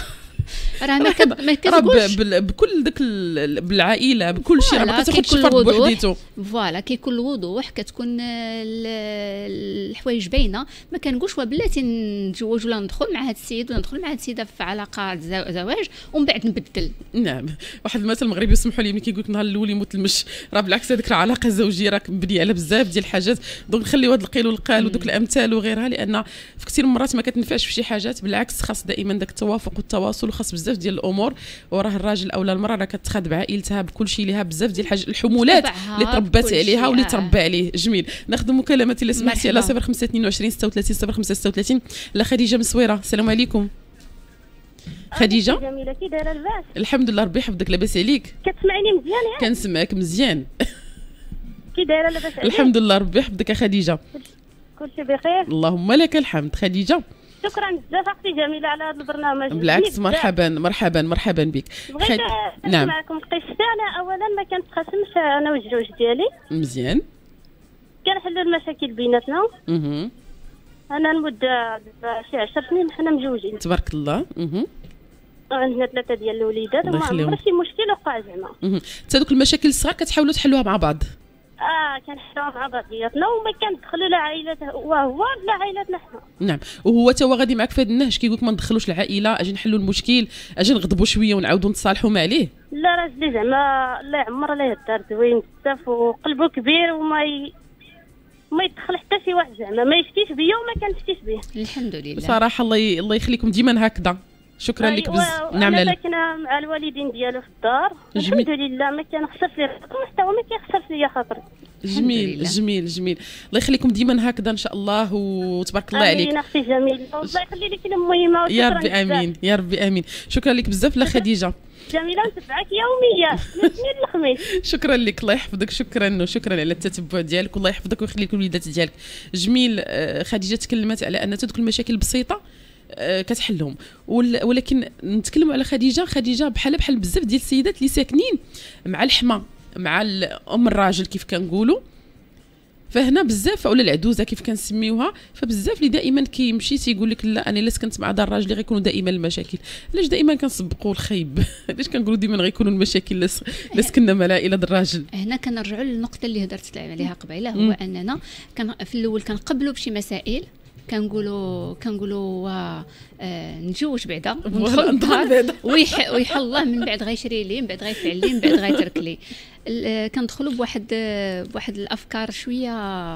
راه ما ما كتقولش بكل داك بالعائله بكل شيء، راه ما كتاخذش فرد بوحديته. فوالا، كيكون الوضوح، كتكون الحوايج باينه. ما كنقولش بلاتي نتزوج ولا ندخل مع هذا السيد ولا ندخل مع هذه السيده في علاقه زواج ومن بعد نبدل. نعم، واحد المثل المغربي يسمحوا لي ملي كيقول لك نهار الاول يموت المش، راه بالعكس هذيك العلاقه الزوجيه راك مبنيه على بزاف ديال الحاجات. دونك نخليو هذا القيل والقال ودوك الامثال وغيرها، لان في كثير من المرات ما كتنفعش في شي حاجات. بالعكس خاص دائما داك التوافق والتواصل، وخاص بزاف ديال الامور. وراه الراجل او المراه راه كتخاد بعائلتها بكل شيء لها بزاف ديال الحاجات، الحمولات اللي تربات عليها واللي تربى عليه. جميل، ناخذ مكالمه اللي سمعتي على صفر خمسة اثنين وعشرين ستة وثلاثين صفر خمسة ستة وثلاثين. لا خديجه من الصويره، السلام عليكم. خديجه جميله، كي دايره لاباس؟ الحمد لله ربي يحفظك، لاباس عليك؟ كتسمعيني مزيان ياك؟ كنسمعك مزيان. كي دايره لاباس عليك؟ الحمد لله ربي يحفظك يا خديجه. كلشي بخير اللهم لك الحمد. خديجه شكرا بزاف اختي جميله على هذا البرنامج. بالعكس، مرحبا مرحبا مرحبا بك. بغيت نعم معكم قصه. انا اولا ما كنتخاصمش انا والزوج ديالي. مزيان، كنحلوا المشاكل بيناتنا. اها انا المده شي عشر سنين حنا مجوجين تبارك الله. اها عندنا ثلاثه ديال الوليدات وما عمر شي مشكل وقع زعما. اها حتى دوك المشاكل الصغار كتحاولوا تحلوها مع بعض. اه كنحتاو مع بعضياتنا وما كندخلوا لا عائلته وهو لا عائلتنا حنا. نعم، وهو تا هو غادي معك في هذا النهج كيقول لك ما ندخلوش العائله، اجي نحلوا المشكل، اجي نغضبوا شويه ونعاودوا نتصالحوا ما عليه. لا راجلي زعما الله يعمر ليه الدار زوين بزاف وقلبه كبير وما ي... ما يدخل حتى شي واحد زعما ما يفتيش بيا وما كنفتيش به. الحمد لله صراحه الله ي... الله يخليكم ديما هكذا. شكرا لك بزاف. نعم انا ساكنه مع الوالدين ديالو في الدار الحمد لله ما كنخسرش ليه حتى هو ما كيخسرش ليا خاطر. جميل جميل جميل، الله يخليكم ديما هكذا ان شاء الله وتبارك الله عليك. امين اختي جميل الله يخلي لك المهمه يا ربي امين يا ربي امين. شكرا لك بزاف لا خديجه. جميله نتبعك يوميا من الاثنين للخميس. شكرا لك الله يحفظك، شكرا وشكرا على التتبع ديالك والله يحفظك ويخلي لك الوليدات ديالك. جميل. خديجه تكلمت على ان تدخل المشاكل بسيطه كتحلهم، ولكن نتكلموا على خديجه. خديجه بحال بحال بزاف ديال السيدات اللي ساكنين مع الحما مع ام الراجل كيف كنقولوا، فهنا بزاف ولا العدوزه كيف كنسميوها، فبزاف اللي دائما كيمشي تيقول لك لا انا الا سكنت مع دار الراجل غيكونوا دائما المشاكل. علاش دائما كنسبقوا الخيب؟ علاش كنقولوا دائما غيكونوا المشاكل لا سكننا مع العائله ديال الراجل؟ هنا كنرجعوا للنقطه اللي هضرت عليها قبيله، هو اننا كان في الاول كنقبلوا بشي مسائل كنقولوا كنقولوا آه نتزوج بعدا وندخل الدار ويحل الله من بعد غيشري لي من بعد غيفعل لي من بعد غيترك لي. كندخلوا بواحد بواحد الافكار شويه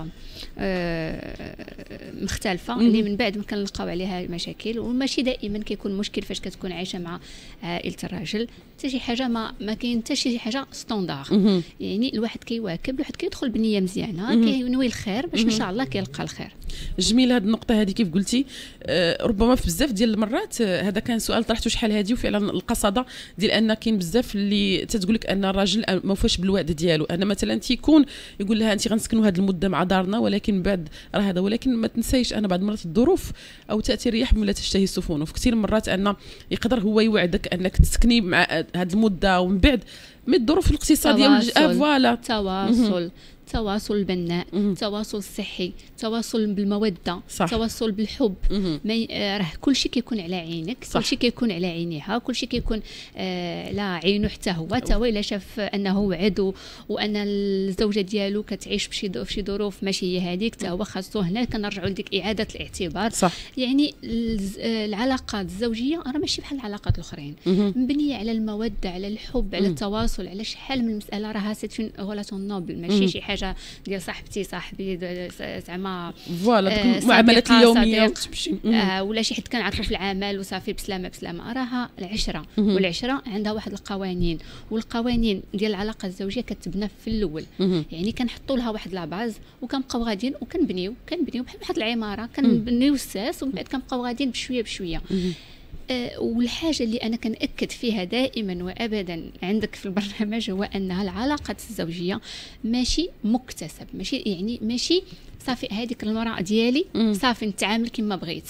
مختلفه اللي من بعد ما كنلقاو عليها مشاكل، وماشي دائما كيكون مشكل فاش كتكون عايشه مع عائله الراجل. حتى شي حاجه ما ما كاين حتى شي حاجه ستوندار، يعني الواحد كيواكب الواحد كيدخل بنيه مزيانه كينوي الخير باش ان شاء الله كيلقى الخير. جميل هذه النقطه هذه كيف قلتي. آه ربما في بزاف ديال المرات آه هذا كان سؤال طرحته شحال هذه، وفعلا القصده ديال ان كاين بزاف اللي تتقول لك ان الراجل ما وفاش بالوعد ديالو. انا مثلا تيكون يقول لها انت غنسكنوا هذه المده مع دارنا ولكن بعد راه هذا، ولكن ما تنسايش انا بعض المرات الظروف او تاتي الرياح ولا تشتهي السفن، وفي كثير من المرات ان يقدر هو يوعدك انك تسكني مع هذه المده ومن بعد من الظروف الاقتصاديه فوالا تواصل تواصل بناء، تواصل صحي، تواصل بالموده، صح. تواصل بالحب. ما راه كل شيء كيكون على عينك، كل شيء كيكون على عينيها، كل شيء كيكون آه لا عينه حتى هو حتى هو الا شاف انه وعد وان الزوجه ديالو كتعيش بشي بشي ظروف ماشي هي هذيك، حتى هو خاصو هنا كنرجعوا لديك اعاده الاعتبار. صح. يعني العلاقات الزوجيه راه ماشي بحال العلاقات الاخرين، مبنيه على الموده على الحب على التواصل على شحال من مساله راها سيت اون غولاسيون نوبل، ماشي شي حاجه ديال صاحبتي صاحبي زعما فوالا المعاملات اليوميه تمشي آه ولا شي حد كنعرفو في العمل وصافي بسلامه بسلامه. راها العشره، والعشره عندها واحد القوانين، والقوانين ديال العلاقه الزوجيه كتبنى في الاول. يعني كنحطوا لها واحد لاباز وكنبقاو غاديين وكنبنيو كنبنيو بحال واحد العماره كنبنيو الساس ومن بعد كنبقاو غاديين بشويه بشويه. أه والحاجه اللي انا كنأكد فيها دائما وابدا عندك في البرنامج هو انها العلاقات الزوجيه ماشي مكتسب، ماشي يعني ماشي صافي هذيك المراه ديالي صافي نتعامل كما بغيت،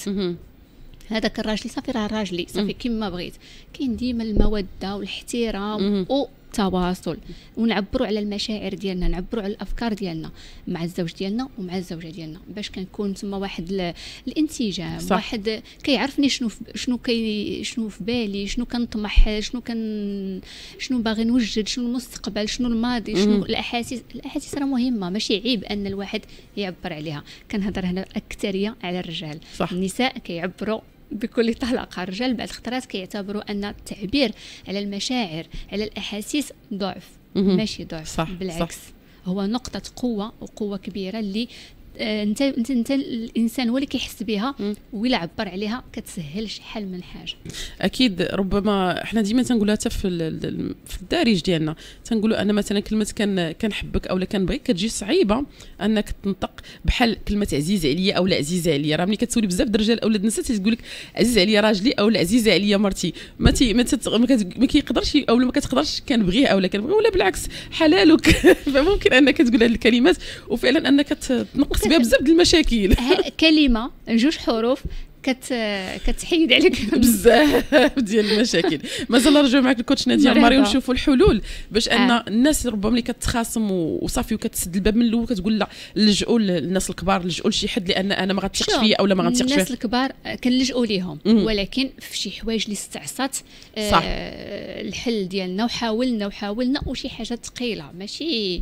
هذاك الراجل صافي راه راجلي صافي كما بغيت. كاين ديما الموده والاحترام والتواصل، ونعبروا على المشاعر ديالنا، نعبروا على الافكار ديالنا مع الزوج ديالنا ومع الزوجه ديالنا باش كنكون تما واحد الانسجام. صح. واحد كيعرفني شنو شنو كي شنو في بالي، شنو كنطمح، شنو كن شنو باغي نوجد، شنو المستقبل، شنو الماضي، شنو الاحاسيس. الاحاسيس راه مهمه، ماشي عيب ان الواحد يعبر عليها. كنهضر هنا اكثريه على الرجال. صح. النساء كيعبروا بكل طلاقه، الرجال بعض الخطرات كيعتبروا ان التعبير على المشاعر على الاحاسيس ضعف. ماشي ضعف، صح. بالعكس صح. هو نقطه قوه وقوه كبيره اللي انت انت انت الانسان هو اللي كيحس بها ولا عبر عليها كتسهل شحال من حاجه. اكيد ربما احنا ديما تنقولها حتى في في الدارج ديالنا، تنقولوا انا مثلا كلمه كان كنحبك او لا كنبغيك كتجي صعيبه انك تنطق بحال كلمه عزيز عليا او لا عزيزه عليا. راه ملي كتسولي بزاف د الرجال او النساء تقول لك عزيز عليا راجلي او لا عزيزه عليا مرتي، ما تي ما, تت... ما كيقدرش او ما كتقدرش كنبغيه او لا كنبغيه ولا بالعكس حلالك. فممكن انك تقول هذه الكلمات وفعلا انك تنقص بها بزاف د المشاكل. كلمه جوج حروف كت كتحيد عليك بزاف ديال المشاكل. مازال نرجعوا معك الكوتش ناديه عماري ونشوفوا الحلول باش ان آه. الناس ربما اللي كتخاصم وصافي وكتسد الباب من الاول كتقول لا لجؤوا للناس الكبار، لجؤوا لشي حد لان انا ما غاتثقش فيا او لا ما غنثقش فيه. الناس الكبار كنلجؤوا ليهم ولكن في شي حوايج اللي استعصت آه الحل ديالنا وحاولنا وحاولنا وشي حاجه ثقيله ماشي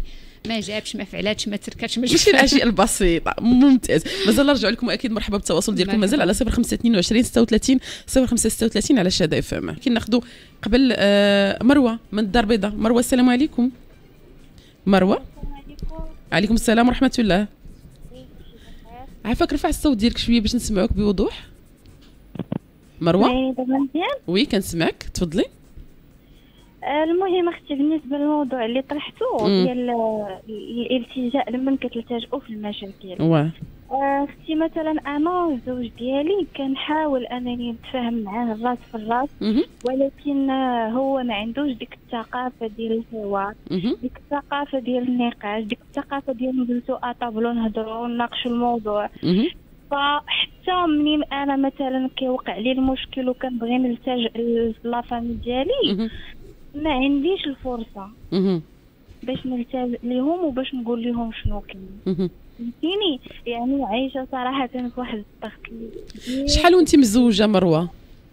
ما جابش ما فعلاتش ما تركاتش ما ماشي الاشياء البسيطه. ممتاز. مازال نرجع لكم اكيد. مرحبا بالتواصل ديالكم مازال على صفر خمسة اثنين وعشرين ستة وثلاثين صفر خمسة ستة وثلاثين على شادة اف ام. كي ناخذوا قبل آه مروه من الدار البيضاء. مروه السلام عليكم. مروه عليكم السلام ورحمه الله. عافاك رفع الصوت ديالك شويه باش نسمعوك بوضوح. مروه وي كنسمعك تفضلي. المهم اختي بالنسبه للموضوع اللي طرحته ديال الالتجاء لمن كتلتجئوا في المشاكل. واه اختي مثلا انا الزوج ديالي كنحاول انني نتفاهم معاه الراس في الراس، ولكن هو ما عندوش ديك الثقافه ديال الحوار، ديك الثقافه ديال النقاش، ديك الثقافه ديال نجلسوا اطابلو نهضروا ونناقشوا الموضوع. فحتى منين انا مثلا كيوقع لي المشكل وكنبغي نلتجئ لافامي ديالي ما عنديش الفرصه باش نلتجئ ليهم وباش نقول لهم شنو كاين. فهمتيني؟ يعني عايشه صراحه في واحد الضغط. شحال وانت مزوجه مروه؟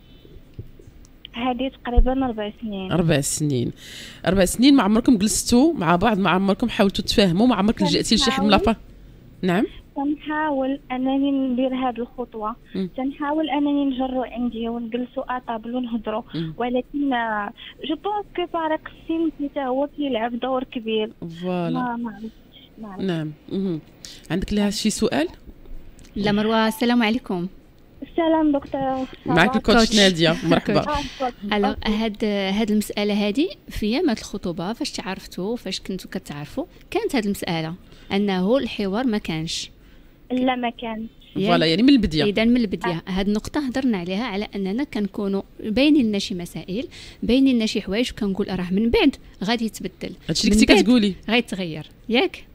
هذه تقريبا اربع سنين. اربع سنين اربع سنين ما عمركم جلستوا مع بعض؟ ما عمركم حاولتوا تفاهموا؟ ما عمرك لجأتي لشي حد من لافا؟ نعم تنحاول انني ندير هذه الخطوه، تنحاول انني نجرو عندي ونجلسوا اطابلو نهضروا، ولكن جو بونس كو طارق السن حتى هو كيلعب دور كبير. فوالا نعم. مه. عندك لها شي سؤال؟ لا مروه السلام عليكم. السلام دكتور. معك الكوتش ناديه. مرحبا. الوغ هاد هاد المساله هادي في ايامات الخطوبه فاش تعرفتوا فاش كنتوا كتعرفوا كانت هاد المساله انه الحوار ما كانش. لا ما كان. فوالا يعني من البدايه. اذا من البدايه هاد النقطه هضرنا عليها على اننا كنكونوا باينين لنا شي مسائل باينين لنا شي حوايج وكنقول راه من بعد غادي يتبدل. هادشي اللي كنتي كتقولي غيتغير ياك.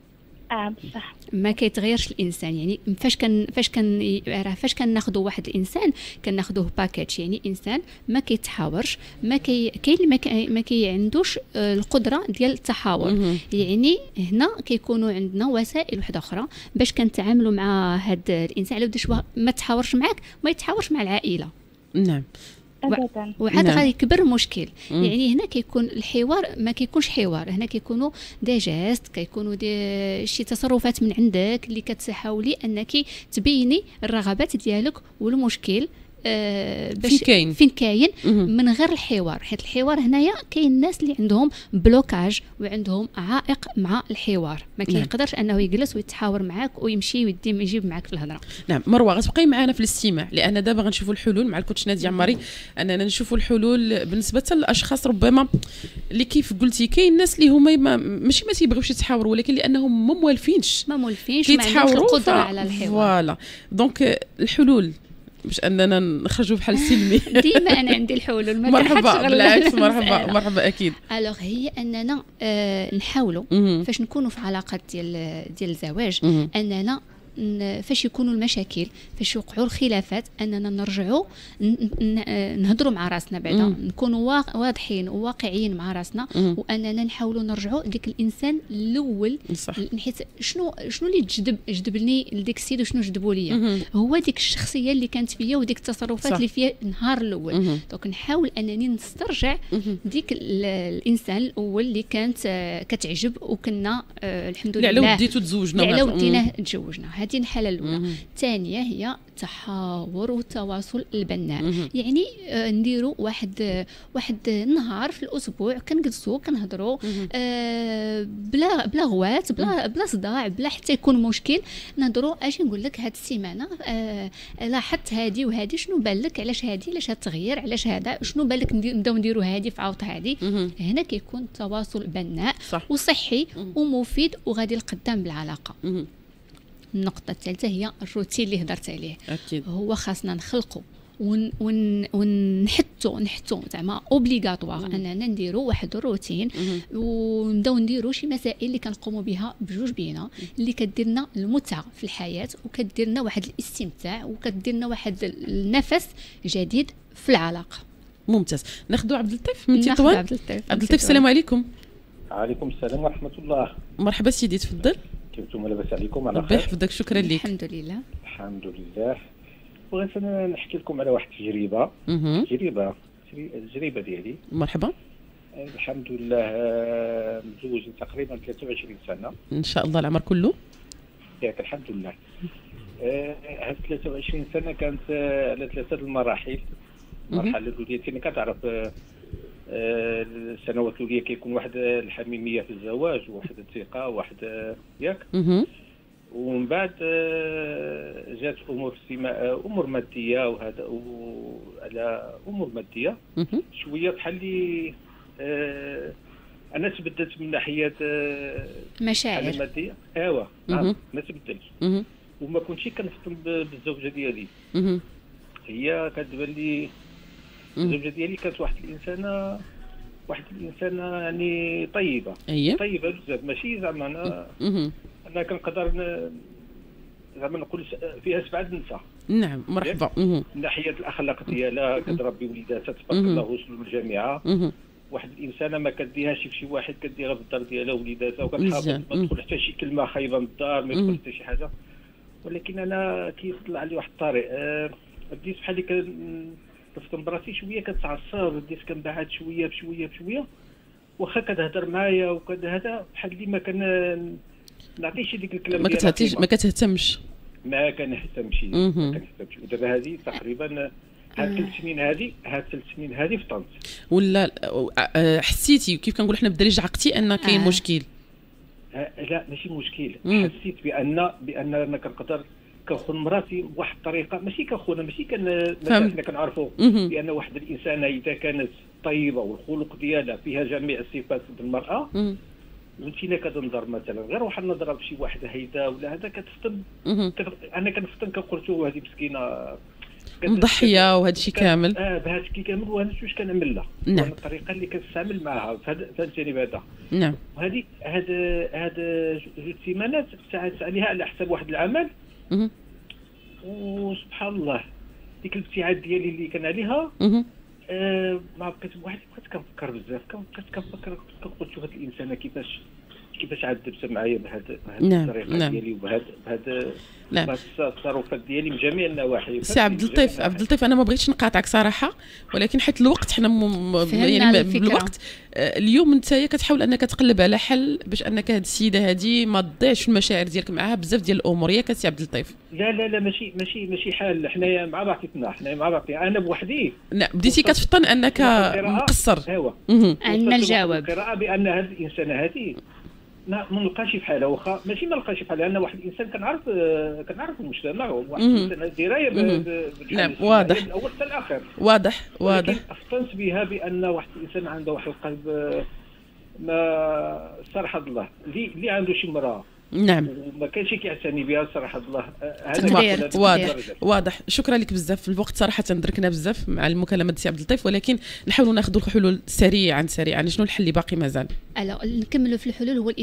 اه بصح ما كيتغيرش الانسان. يعني فاش كان فاش كان راه فاش كناخذوا واحد الانسان كناخذوه باكيت، يعني انسان ما كيتحاورش، ما كي كاين اللي ما كي ما كي عندوش القدره ديال التحاور. يعني هنا كيكونوا عندنا وسائل واحده اخرى باش كنتعاملوا مع هذا الانسان على وداش ما تحاورش معاك ما يتحاورش مع العائله. نعم ابدا. وعاد غادي يكبر المشكل. مم. يعني هنا كيكون الحوار ما كيكونش حوار، هنا كيكونوا دي جيست، كيكونوا دي شي تصرفات من عندك اللي كتحاولي انك تبيني الرغبات ديالك والمشكل آه باش فين كاين فين كاين من غير الحوار. حيت الحوار هنايا كاين الناس اللي عندهم بلوكاج وعندهم عائق مع الحوار، ما كيقدرش انه يجلس ويتحاور معاك ويمشي ويدي يجيب معاك في الهضره. نعم مروه غتبقاي معنا في الاستماع، لان دابا غنشوفوا الحلول مع الكوتش ناديه عماري، اننا نشوفوا الحلول بالنسبه للاشخاص ربما اللي كيف قلتي كاين الناس اللي هما ماشي ما تيبغيوش يتحاوروا ولكن لانهم ما موالفينش ما موالفينش ما عندهمش القدره على الحوار. فوالا دونك الحلول باش اننا نخرجوا بحال سلمي. ديما انا عندي الحلول. مرحبا بالعكس. مرحبا مرحبا اكيد. الوغ هي اننا آه نحاولوا فاش نكونوا في علاقات ديال ديال الزواج اننا فاش يكونوا المشاكل فاش يوقعوا الخلافات اننا نرجعوا نهضروا مع راسنا بعدا نكونوا واضحين وواقعيين مع راسنا واننا نحاولوا نرجعوا ديك الانسان الاول. حيت شنو شنو اللي جذب جذبني لديك السيد وشنو جذبوا ليا هو ديك الشخصيه اللي كانت فيا وديك التصرفات صح. اللي فيا النهار الاول. دونك نحاول انني نسترجع ديك الانسان الاول اللي كانت كتعجب وكنا الحمد لله على وديتو تزوجنا على ودينا تزوجنا. هذه الحاله الاولى. الثانيه هي التحاور والتواصل البناء. مم. يعني آه نديروا واحد آه واحد النهار في الاسبوع كنجلسوا كنهضروا آه بلا بلا غوات بلا بلا صداع بلا حتى يكون مشكل. نهضروا اش نقول لك هذه السيمانه آه لاحظت هذه وهذه شنو بان لك علاش هذه علاش هذا التغيير علاش هذا شنو بان لك نبداو نديروا هذه في عوض هذه. هنا كيكون التواصل بناء صح. وصحي مم. ومفيد وغادي لقدام بالعلاقه. مم. النقطة الثالثة هي الروتين اللي هضرت عليه. أكيد. هو خاصنا نخلقه ون ون ونحطو نحطو زعما اوبليغاتوار اننا نديروا واحد الروتين ونبداو نديروا شي مسائل اللي كنقوموا بها بجوج بينا اللي كدير لنا المتعه في الحياه وكدير لنا واحد الاستمتاع وكدير لنا واحد النفس جديد في العلاقه. ممتاز. ناخذوا عبد اللطيف من تطوان. عبد اللطيف عبد اللطيف السلام عليكم. وعليكم السلام ورحمه الله. مرحبا سيدي تفضل. كيفكم لاباس عليكم؟ على ربي يحفظك. شكرا لك. الحمد لله. الحمد لله. بغيت انا نحكي لكم على واحد التجربه. تجربه التجربه ديالي. مرحبا. الحمد لله متزوجين تقريبا ثلاثة وعشرين سنه. ان شاء الله العمر كله. ياك الحمد لله. هاد ثلاثة وعشرين سنه كانت على ثلاثه المراحل. المرحله الاولى كما كتعرف السنوات الاولى كيكون واحد الحميميه في الزواج، واحد الثقه، واحد ياك. ومن بعد جات امور سما امور ماديه وهذا على امور ماديه شويه بحال اللي انا تبدلت من ناحيه مشاعر الماديه. ايوا نعم ما تبدلش وما كنتش كنفطن بالزوجه ديالي. هي كتبان لي الزوجه ديالي كانت واحد الانسانه واحد الانسانه يعني طيبه. أيه. طيبه بزاف ماشي زعما انا انا كنقدر زعما نقول فيها سبعه نساء. نعم مرحبا. من ناحيه الاخلاق ديالها كتربي وليداتها تبارك الله وصلوا للجامعه. واحد الانسانه ما كديهاش في شي واحد كديرها في الدار ديالها وليداتها وكتحافظ ما تدخل حتى شي كلمه خايبه من الدار ما يدخل حتى شي حاجه. ولكن انا كيطلع لي واحد الطريق أه بديت بحال اللي كنفطن براسي شويه كتعصب بديت كنبعد شويه بشويه بشويه واخا كتهضر معايا وكذا بحال اللي ما كان نعطيش هذيك الكلام ما كتهتمش ما كتهتمش ما كنهتمش ما كنهتمش. ودابا هذه تقريبا هاد ثلاث سنين هذه هاد ثلاث سنين هذه فطنت. ولا حسيتي كيف كنقول حنا بالدارجه عقتي ان كاين آه. مشكل؟ لا ماشي مشكل. مم. حسيت بان بان انا كنقدر كنخون مراتي بواحد الطريقه ماشي كنخونها ماشي كن حنا كنعرفوا بان واحد الانسانه اذا كانت طيبه والخلق ديالها فيها جميع الصفات المراه وانتينا كتنظر مثلا غير واحد النظره بشي واحده هيدا ولا هذا كتفطن. انا كنفطن كنقول شو هذه مسكينه مضحيه وهذا الشيء كامل. اه بهذا الشيء كامل وانا واش كنعمل لها. نعم. الطريقه اللي كنستعمل معها في هذا الجانب هذا. نعم. وهذه هذا هذا جوج سيمانات ساعات عليها على حساب واحد العمل. اها. وسبحان الله ديك الابتعاد ديالي اللي كان عليها آه ما بقيت بواحد بقيت كنفكر بزاف بقيت كنفكر كنقول شوف هاد الانسانه كيفاش كيفاش عذبت معايا بهذا بهذه الطريقه نعم. ديالي وبهذا بهذا نعم. التصرفات ديالي من جميع النواحي. سي عبد اللطيف عبد اللطيف انا ما بغيتش نقاطعك صراحه ولكن حيت الوقت حنا م... يعني بالوقت اليوم انت كتحاول انك تقلب على حل باش انك هذه السيده هذه ما تضيعش في المشاعر ديالك معها بزاف ديال الامور ياك سي عبد اللطيف. لا لا لا ماشي ماشي ماشي حال حنايا مع بعضنا حنايا مع بعضنا انا بوحدي. نعم بديتي كتفطن انك مقصر. ايوا عندنا الجواب. القراءه بان هذه الانسانه هذه ما نلقاش بحالها واخا ماشي ما نلقاش بحالها انا واحد الانسان كنعرف كنعرف المجتمع وواحد الانسان درايه بالحال. نعم واضح. من الاول حتى الاخر. واضح واضح. افطنت بها بان واحد الانسان عنده واحد القلب ما صراحه الله اللي اللي عنده شي مراه. نعم. وما كانش كيعتني بها صراحه الله. هذا واضح واضح. شكرا لك بزاف. الوقت صراحه دركنا بزاف مع المكالمه ديال سي عبد اللطيف ولكن نحاولوا ناخذوا الحلول سريعا سريعا. شنو الحل اللي باقي مازال؟ الو نكملوا في الحلول. هو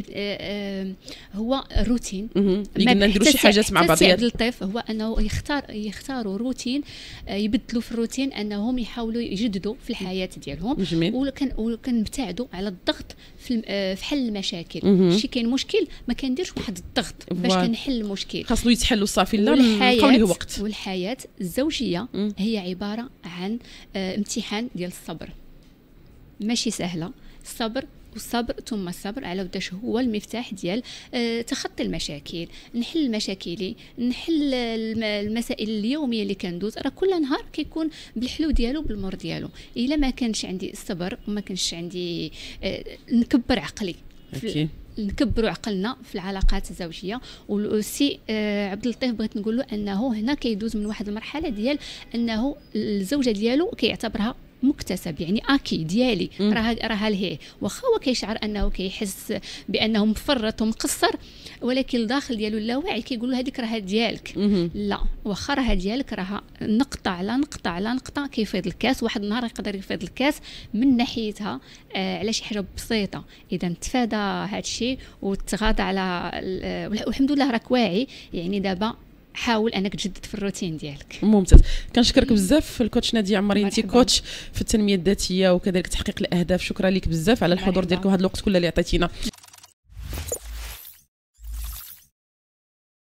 هو الروتين. اللي قلنا نديروا شي حاجات مع بعضيات. سي عبد اللطيف هو انه يختار يختاروا روتين يبدلوا في الروتين انهم يحاولوا يجددوا في الحياه ديالهم وكان وكنبتعدوا على الضغط في في حل المشاكل. شي كاين مشكل ما كنديرش واحد الضغط باش كنحل المشكل خاصو يتحلوا صافي لا نبقاو ليه وقت. والحياه الزوجيه مم. هي عباره عن آه امتحان ديال الصبر ماشي سهله. الصبر والصبر ثم الصبر على وداش هو المفتاح ديال آه تخطي المشاكل. نحل مشاكلي نحل المسائل اليوميه اللي كندوز راه كل نهار كيكون بالحلو ديالو بالمر ديالو. الا ما كانش عندي الصبر وما كانش عندي آه نكبر عقلي أوكي. نكبروا عقلنا في العلاقات الزوجيه. والسي آه عبد اللطيف بغيت نقول له انه هنا كيدوز من واحد المرحله ديال انه الزوجه ديالو كيعتبرها مكتسب يعني اكي ديالي راه راه لهيه واخا هو كيشعر انه كيحس بانه مفرط ومقصر ولكن الداخل ديالو اللاواعي كيقول له هذيك راه ديالك. لا واخا راه ديالك راه نقطه على نقطه على نقطه كيفيض الكاس. واحد النهار يقدر يفيض الكاس من ناحيتها آه على شي حاجه بسيطه. اذا تفادى هذا الشيء وتغاضى على والحمد لله راك واعي يعني دابا حاول انك تجدد في الروتين ديالك. ممتاز. كنشكرك بزاف الكوتش ناديه عمري. انت كوتش في التنميه الذاتيه وكذلك تحقيق الاهداف. شكرا لك بزاف على الحضور ديالك وهذا الوقت كله اللي عطيتينا.